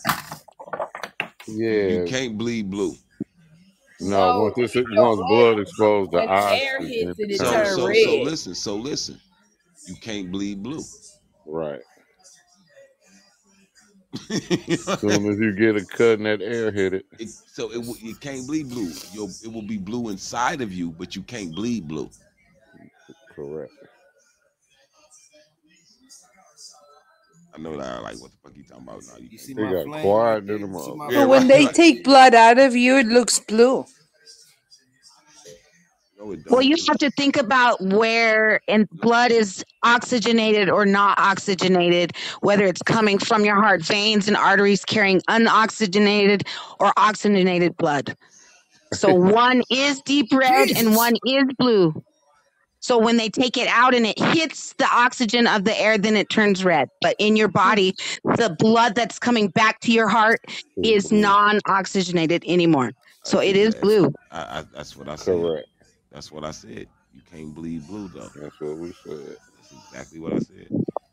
Yeah. you can't bleed blue. No, once blood exposed to when air oxygen. hits it, it So, turns so, red. so listen. You can't bleed blue. Right. As soon as you get a cut and that air hit it. You can't bleed blue. It will be blue inside of you, but you can't bleed blue. Correct. I know that. Like, what the fuck you talking about now? You see They my got flame quiet right there? in the You see my mouth. Yeah, But when right. they take blood out of you, it looks blue. No, it don't. Well, you have to think about where and blood is oxygenated or not oxygenated, whether it's coming from your heart veins and arteries carrying unoxygenated or oxygenated blood. So one is deep red and one is blue. So when they take it out and it hits the oxygen of the air, then it turns red. But in your body, the blood that's coming back to your heart is non-oxygenated anymore. So it is blue. That's what I said. Correct. That's what I said. You can't bleed blue though. That's what we said. That's exactly what I said.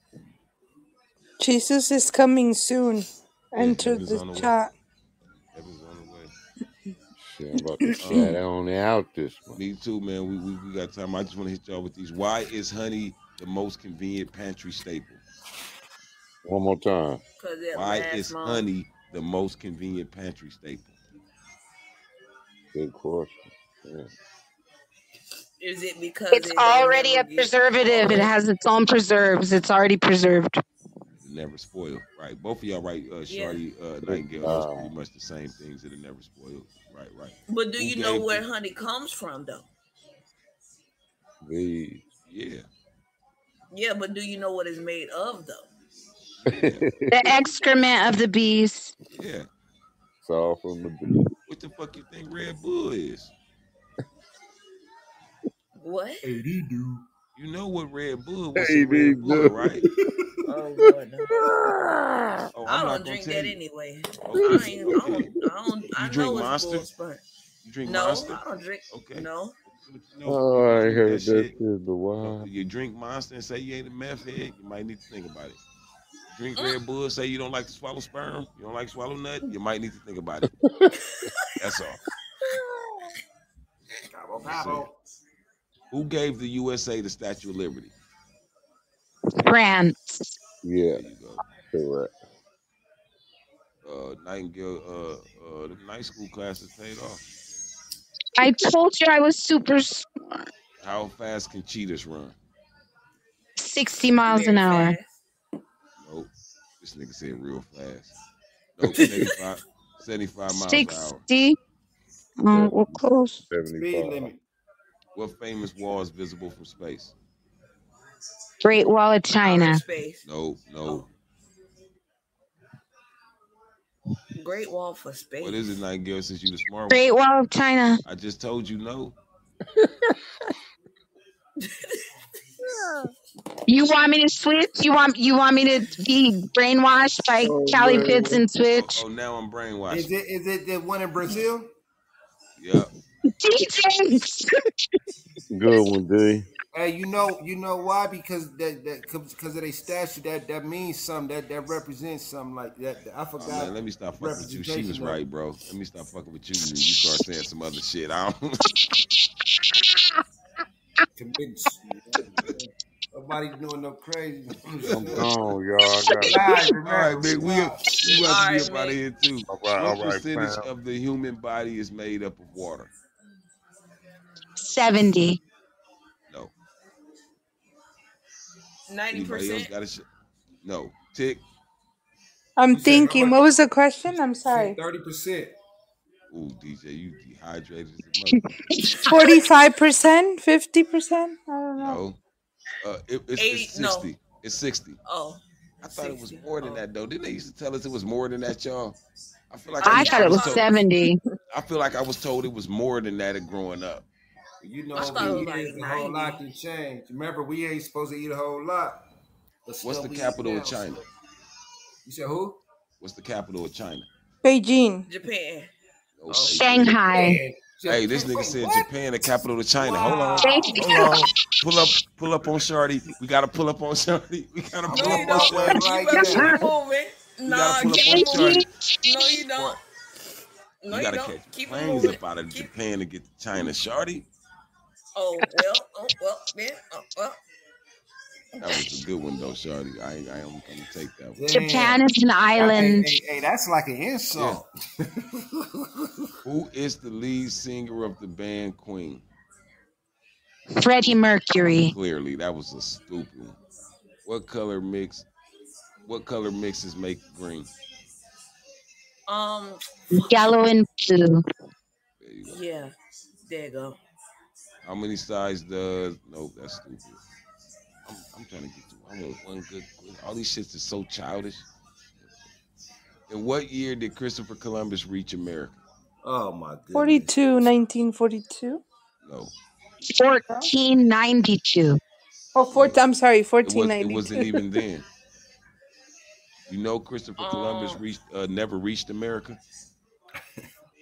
Jesus is coming soon. Enter Kevin's the on the chat. Kevin's on the way. Shit, I'm about to chat on out this one. Me too, man. We got time. I just want to hit y'all with these. Why is honey the most convenient pantry staple? One more time. Why is honey the most convenient pantry staple? Good question. Yeah. Is it because it's already a preservative? It has its own preserves. It's already preserved. Never spoil. Right. Both of y'all right, Shorty, Nightingale. Those pretty much the same things that are never spoiled. Right. But do you know where honey comes from, though? Bees. Yeah. Yeah, but do you know what it's made of, though? The excrement of the bees. Yeah. It's all from the bees. What the fuck you think Red Bull is? What? Hey, they do. You know what Red Bull was? Red Bull, right? Oh, Lord. No. Oh, I don't drink that anyway. Okay. I drink know Monster? It's bull, You drink no, Monster? I don't drink. Okay. No. Oh, I heard that shit. The wild. You drink Monster and say you ain't a meth head, you might need to think about it. Drink Red Bull, say you don't like to swallow sperm, you don't like to swallow nut, you might need to think about it. That's all. Who gave the USA the Statue of Liberty? France. Yeah. There you go. Correct. Nightingale, the night school classes paid off. I told you I was super smart. How fast can cheetahs run? 60 miles an hour. Nope. This nigga said real fast. Nope, 75 miles an hour. 60? Oh, we're close. 75. What famous wall is visible from space? Great Wall of China. No. Great Wall for space. What is it, Nightingale, since you the smart one? Great Wall of China. I just told you no. You want me to switch? You want me to be brainwashed by Cali Pitts and switch? Oh, now I'm brainwashed. Is it the one in Brazil? Yep. DJ. Good one, D. Hey, you know why? Because because of their statue, that means something. That represents something like that. I forgot. Oh, man, let me stop fucking with you. She was right, bro. Let me stop fucking with you. You start saying some other shit. I don't. Nobody doing no crazy. I'm gone, y'all. All right, big. We have to be up out of here too. All right, what percentage of the human body is made up of water? 70. No. 90%. No. Tick. I'm thinking. What was the question? I'm sorry. 30%. Ooh, DJ, you dehydrated as a mother. 45%, 50%. I don't know. No. It's 60. No. It's 60. Oh. I thought it was more than that, though. Didn't they used to tell us it was more than that, y'all? I feel like I thought it was 70. I feel like I was told it was more than that growing up. You know, the whole lot can change. Remember, we ain't supposed to eat a whole lot. What's the capital of China? You said who? What's the capital of China? Beijing. Japan. No, Shanghai. Hey, this nigga said Japan, the capital of China. Wow. Hold on. Pull up on Shorty. We gotta pull up on Shorty. We gotta pull up on Shorty. No, keep moving. No, you don't. No, you gotta catch planes up out of Japan to get to China, Shorty. Oh well, man. That was a good one though, Shorty. I am gonna take that one. Japan is an island. Hey, that's like an insult. Yeah. Who is the lead singer of the band Queen? Freddie Mercury. Clearly, that was a stupid one. What color mixes make green? Yellow and blue. Yeah, there you go. How many sides does? No, that's stupid. I'm trying to get to. I want one good. All these shits is so childish. In what year did Christopher Columbus reach America? Oh my goodness. 1942. No. 1492. Oh, I'm sorry, 1492. It wasn't even then. You know, Christopher Columbus never reached America.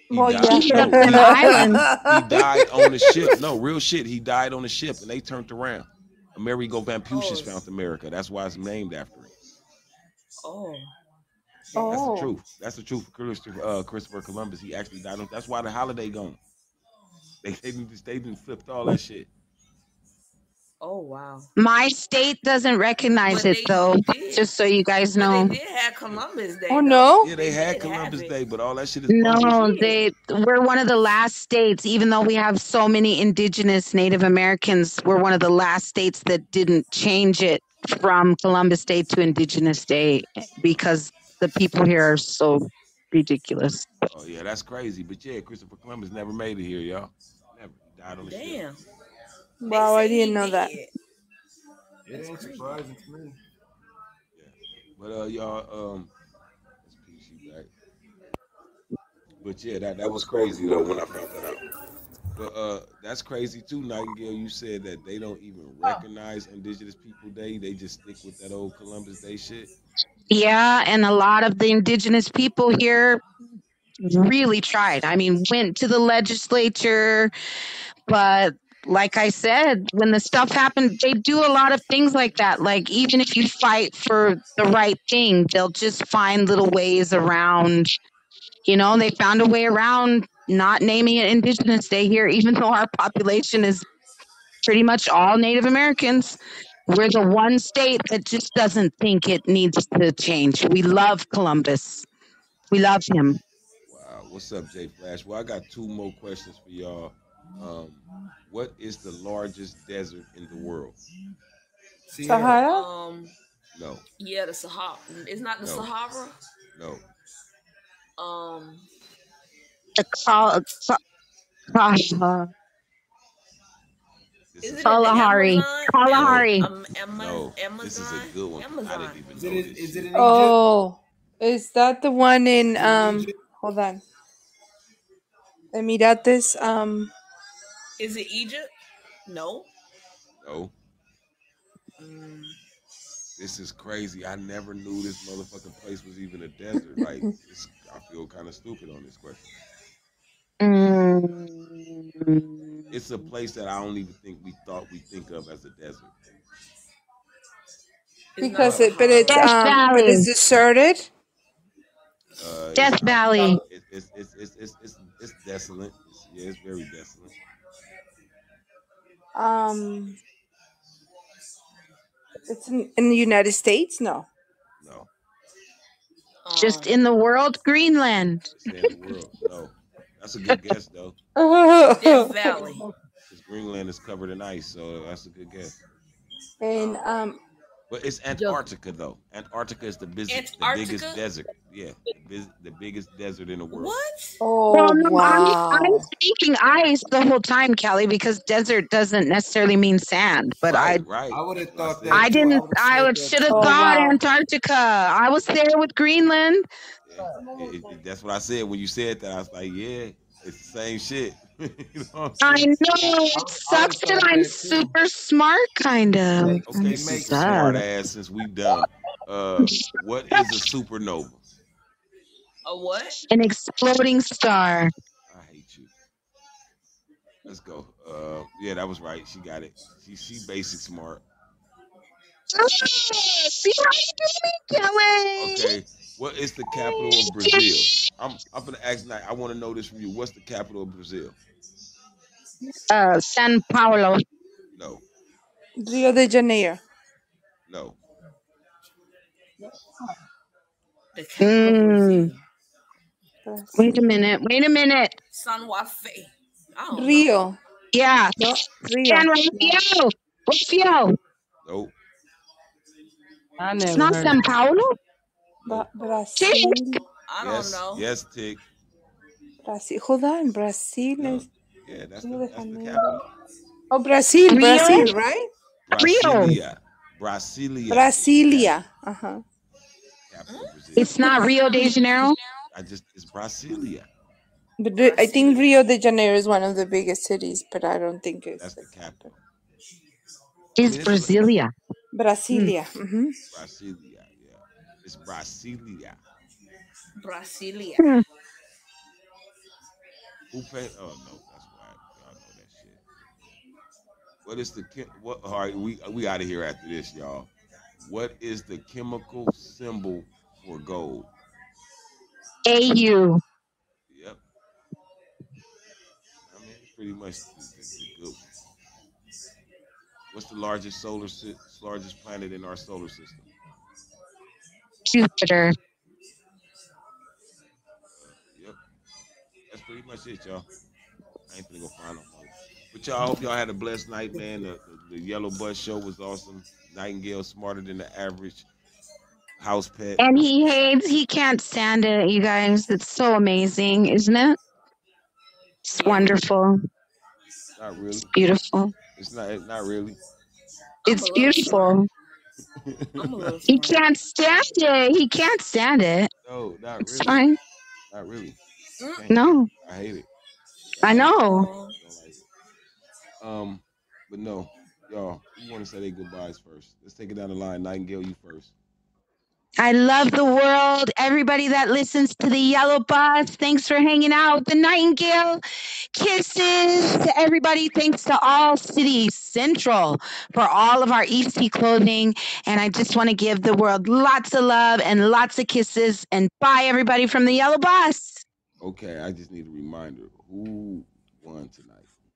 He Well, died. yeah. No, Them islands. he died on the ship. No, real shit. He died on the ship, and they turned around. Amerigo Vespucius found America. That's why it's named after him. Oh. That's the Oh. truth. That's the truth. Christopher Columbus. He actually died on. That's why the holiday gone. They didn't flipped all that shit. Oh wow. My state doesn't recognize But it though. did. Just so you guys But know. they did have Columbus Day. Oh though. no. Yeah, they had Columbus Day, but all that shit is No, bogus. we're one of the last states, even though we have so many indigenous Native Americans, we're one of the last states that didn't change it from Columbus Day to Indigenous Day because the people here are so ridiculous. Oh yeah, that's crazy. But yeah, Christopher Columbus never made it here, y'all. Never. He died on the ship. Damn. Wow, I didn't know that. It ain't surprising to me. But y'all, let's PC back. But yeah, that was crazy though when I found that out. But that's crazy too, Nightingale. You said that they don't even recognize Indigenous People Day. They just stick with that old Columbus Day shit. Yeah, and a lot of the indigenous people here really tried. I mean, went to the legislature, but like I said, when the stuff happened, they do a lot of things like that. Like, even if you fight for the right thing, they'll just find little ways around. You know, they found a way around not naming it Indigenous Day here, even though our population is pretty much all Native Americans. We're the one state that just doesn't think it needs to change. We love Columbus. We love him. Wow. What's up, Jay Flash? Well, I got two more questions for y'all. What is the largest desert in the world? Sahara? No. Yeah, the Sahara. It's not the Sahara. No. The Is it Kalahari. Kalahari. No. This is a good one. I didn't even know this. Is it in Egypt? Oh, is that the one in hold on. Emirates, Is it Egypt? No. No. This is crazy. I never knew this motherfucking place was even a desert. Like, I feel kind of stupid on this question. It's a place that I don't even think we think of as a desert. because it's deserted. Death Valley. It's desolate. It's very desolate. It's in the United States? No. No. Just in the world, Greenland. Just in the world. No. That's a good guess, though. Death Valley. Because Greenland is covered in ice, so that's a good guess. And but it's Antarctica, though. Antarctica is the biggest desert. Yeah, the biggest desert in the world. What? Oh, well, no, wow. I'm thinking ice the whole time, Kelly, because desert doesn't necessarily mean sand. But right. I would have thought that. I didn't. I should have thought Antarctica. I was there with Greenland. Yeah, that's what I said when you said that. I was like, yeah, it's the same shit. You know what I know. It sucks that I'm super smart, kind of. Okay, make smart ass since we done. What is a supernova? A what? An exploding star. I hate you. Let's go. Yeah, that was right. She got it. She basic smart. See how you doing, Kelly? Okay. What is the capital of Brazil? I'm gonna ask now. I want to know this from you. What's the capital of Brazil? San Paulo. No. Rio de Janeiro. No. The capital of Wait a minute. San Fe. Rio. Yeah. No, Rio. San Rafael. Nope. It's not San Paulo? Brazil. I don't know. Yes, Tick. Brazil. Hold on. Brazil is. Yeah, that's the capital. Oh, Brazil. Rio? Brazil, right? Brasilia. Uh-huh. It's not Rio de Janeiro? It's Brasilia. But I think Rio de Janeiro is one of the biggest cities, but I don't think it's. That's the capital. It's Brasilia. Brasilia. Brasilia, yeah. It's Brasilia. Brasilia. Who paint? Oh no, that's whack. Y'all know that shit. What is the what? All right, we out of here after this, y'all. What is the chemical symbol for gold? AU. Yep. I mean, it's pretty much the good one. What's the largest planet in our solar system? Jupiter. Yep. That's pretty much it, y'all. I ain't finna go find no more. But y'all, I hope y'all had a blessed night, man. The Yellow Bus show was awesome. Nightingale smarter than the average house pet. And he can't stand it, you guys. It's so amazing, isn't it? It's wonderful. Not really. It's beautiful. It's not really. It's beautiful. He can't stand it. He can't stand it. No, not it's really. Fine. Not really. No. I hate it. I know. Don't like it. But no, y'all, who want to say their goodbyes first? Let's take it down the line. Nightingale, you first. I love the world. Everybody that listens to the Yellow Bus, thanks for hanging out with the Nightingale. Kisses to everybody. Thanks to All City Central for all of our Eastie Clothing. And I just want to give the world lots of love and lots of kisses. And bye, everybody from the Yellow Bus. Okay, I just need a reminder. Who won tonight?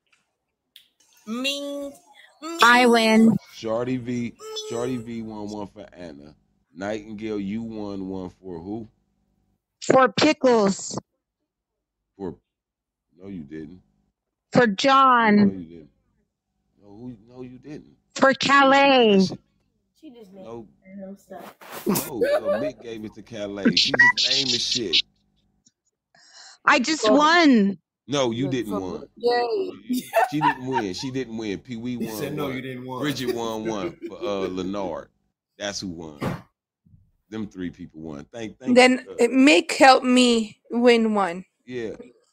Me. I win. Shorty V won one for Anna. Nightingale, you won one for who? For Pickles. For no, you didn't. For John. No, you didn't. No, you didn't. For Calais. She just made No. random stuff. No, Mick gave it to Calais. She just naming shit. I just won. No, you didn't win. Yay. She didn't win. She didn't win. Pee Wee won. said no, one. you didn't win. Bridget won one for Leonard. That's who won. Them three people won. Thank Then Mick helped me win one. Yeah.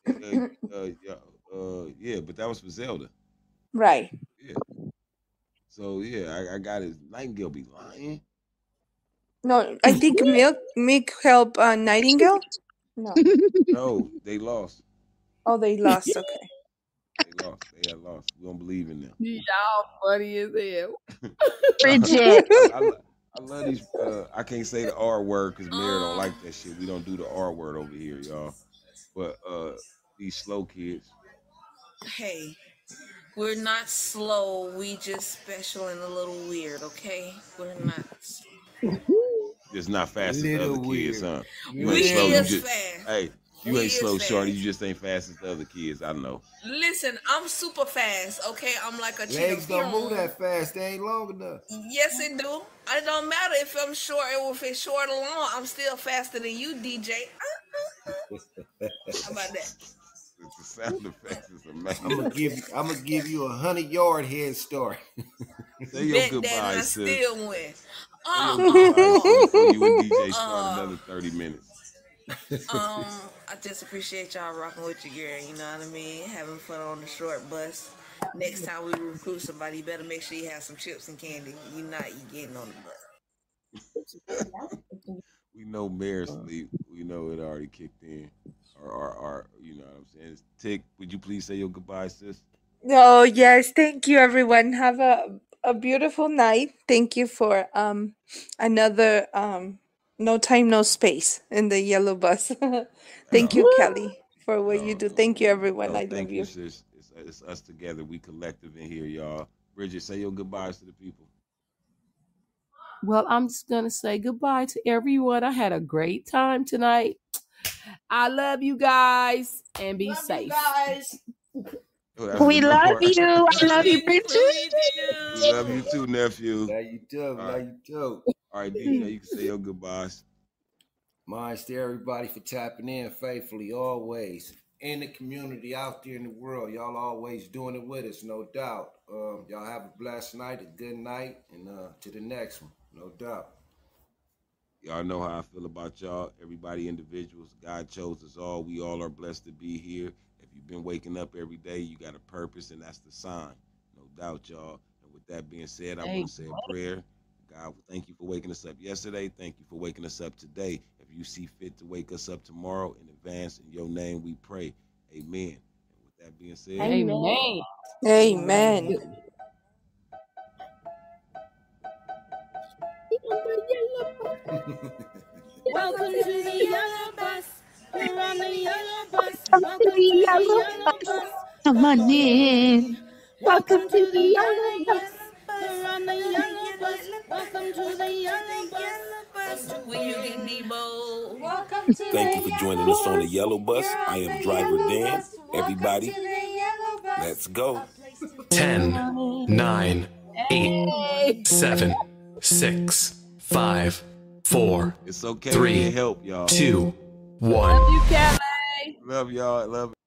Yeah, but that was for Zelda. Right. Yeah. So yeah, I got it. Nightingale be lying. No, I think Mick helped Nightingale. No. No, they lost. Oh, they lost. Okay. They lost. They had lost. We don't believe in them. Y'all funny as hell. Bridget. I love these. I can't say the R word because Mary don't like that shit. We don't do the R word over here, y'all. But these slow kids. Hey, we're not slow. We just special and a little weird, okay? We're not. Just not fast as the other kids, huh? You We ain't slow. You is just fast. hey. You We ain't is slow, fast. Shorty. You just ain't fast as the other kids. I know. Listen, I'm super fast, okay? I'm like a Legs cheetah. don't move that fast. They ain't long enough. Yes, it do. It don't matter if I'm short or if it's short or long. I'm still faster than you, DJ. How about that? The sound effects is amazing. I'm gonna give you 100-yard head start. Say your Bet that goodbye, I sis. still win. Before you and DJ start another 30 minutes. I just appreciate y'all rocking with your girl, you know what I mean? Having fun on the short bus. Next time we recruit somebody, you better make sure you have some chips and candy. You not you getting on the bus. We know Mayor sleep. We know it already kicked in. Or you know what I'm saying? Tick, would you please say your goodbye, sis? Oh yes, thank you everyone. Have a beautiful night. Thank you for another no time no space in the yellow bus. Thank you, Kelly, for what you do. Thank you everyone. No, I thank love you, you. sis. It's us together. We collective in here, y'all. Bridget, say your goodbyes to the people. Well, I'm just going to say goodbye to everyone. I had a great time tonight. I love you guys and be safe. We love you. I love you, Bridget. We love you too, nephew. Love you too. Love you too. All right, DJ, you can say your goodbyes. Mine's to everybody for tapping in faithfully, always. In the community, out there in the world. Y'all always doing it with us, no doubt. Y'all have a blessed night, a good night, and to the next one, no doubt. Y'all know how I feel about y'all. Everybody individuals. God chose us all. We all are blessed to be here. If you've been waking up every day, you got a purpose, and that's the sign. No doubt, y'all. And with that being said, I want to say a prayer. God, thank you for waking us up yesterday. Thank you for waking us up today. If you see fit to wake us up tomorrow in advance, in your name we pray. Amen. That being said, Amen. Amen. Welcome to the yellow bus. We're on the yellow bus. Welcome to the yellow bus. Come on in. Welcome to the yellow bus. We're on the yellow bus. Welcome to the yellow bus. Where you can be bold. Welcome to thank you for joining us on the Yellow Bus. I am Driver Dan. Everybody, let's go. 10, 9, 8, 7, 6, 5, 4, It's okay. 3, We need help, y'all. 2, 1. Love you, Kelly. Love y'all. Love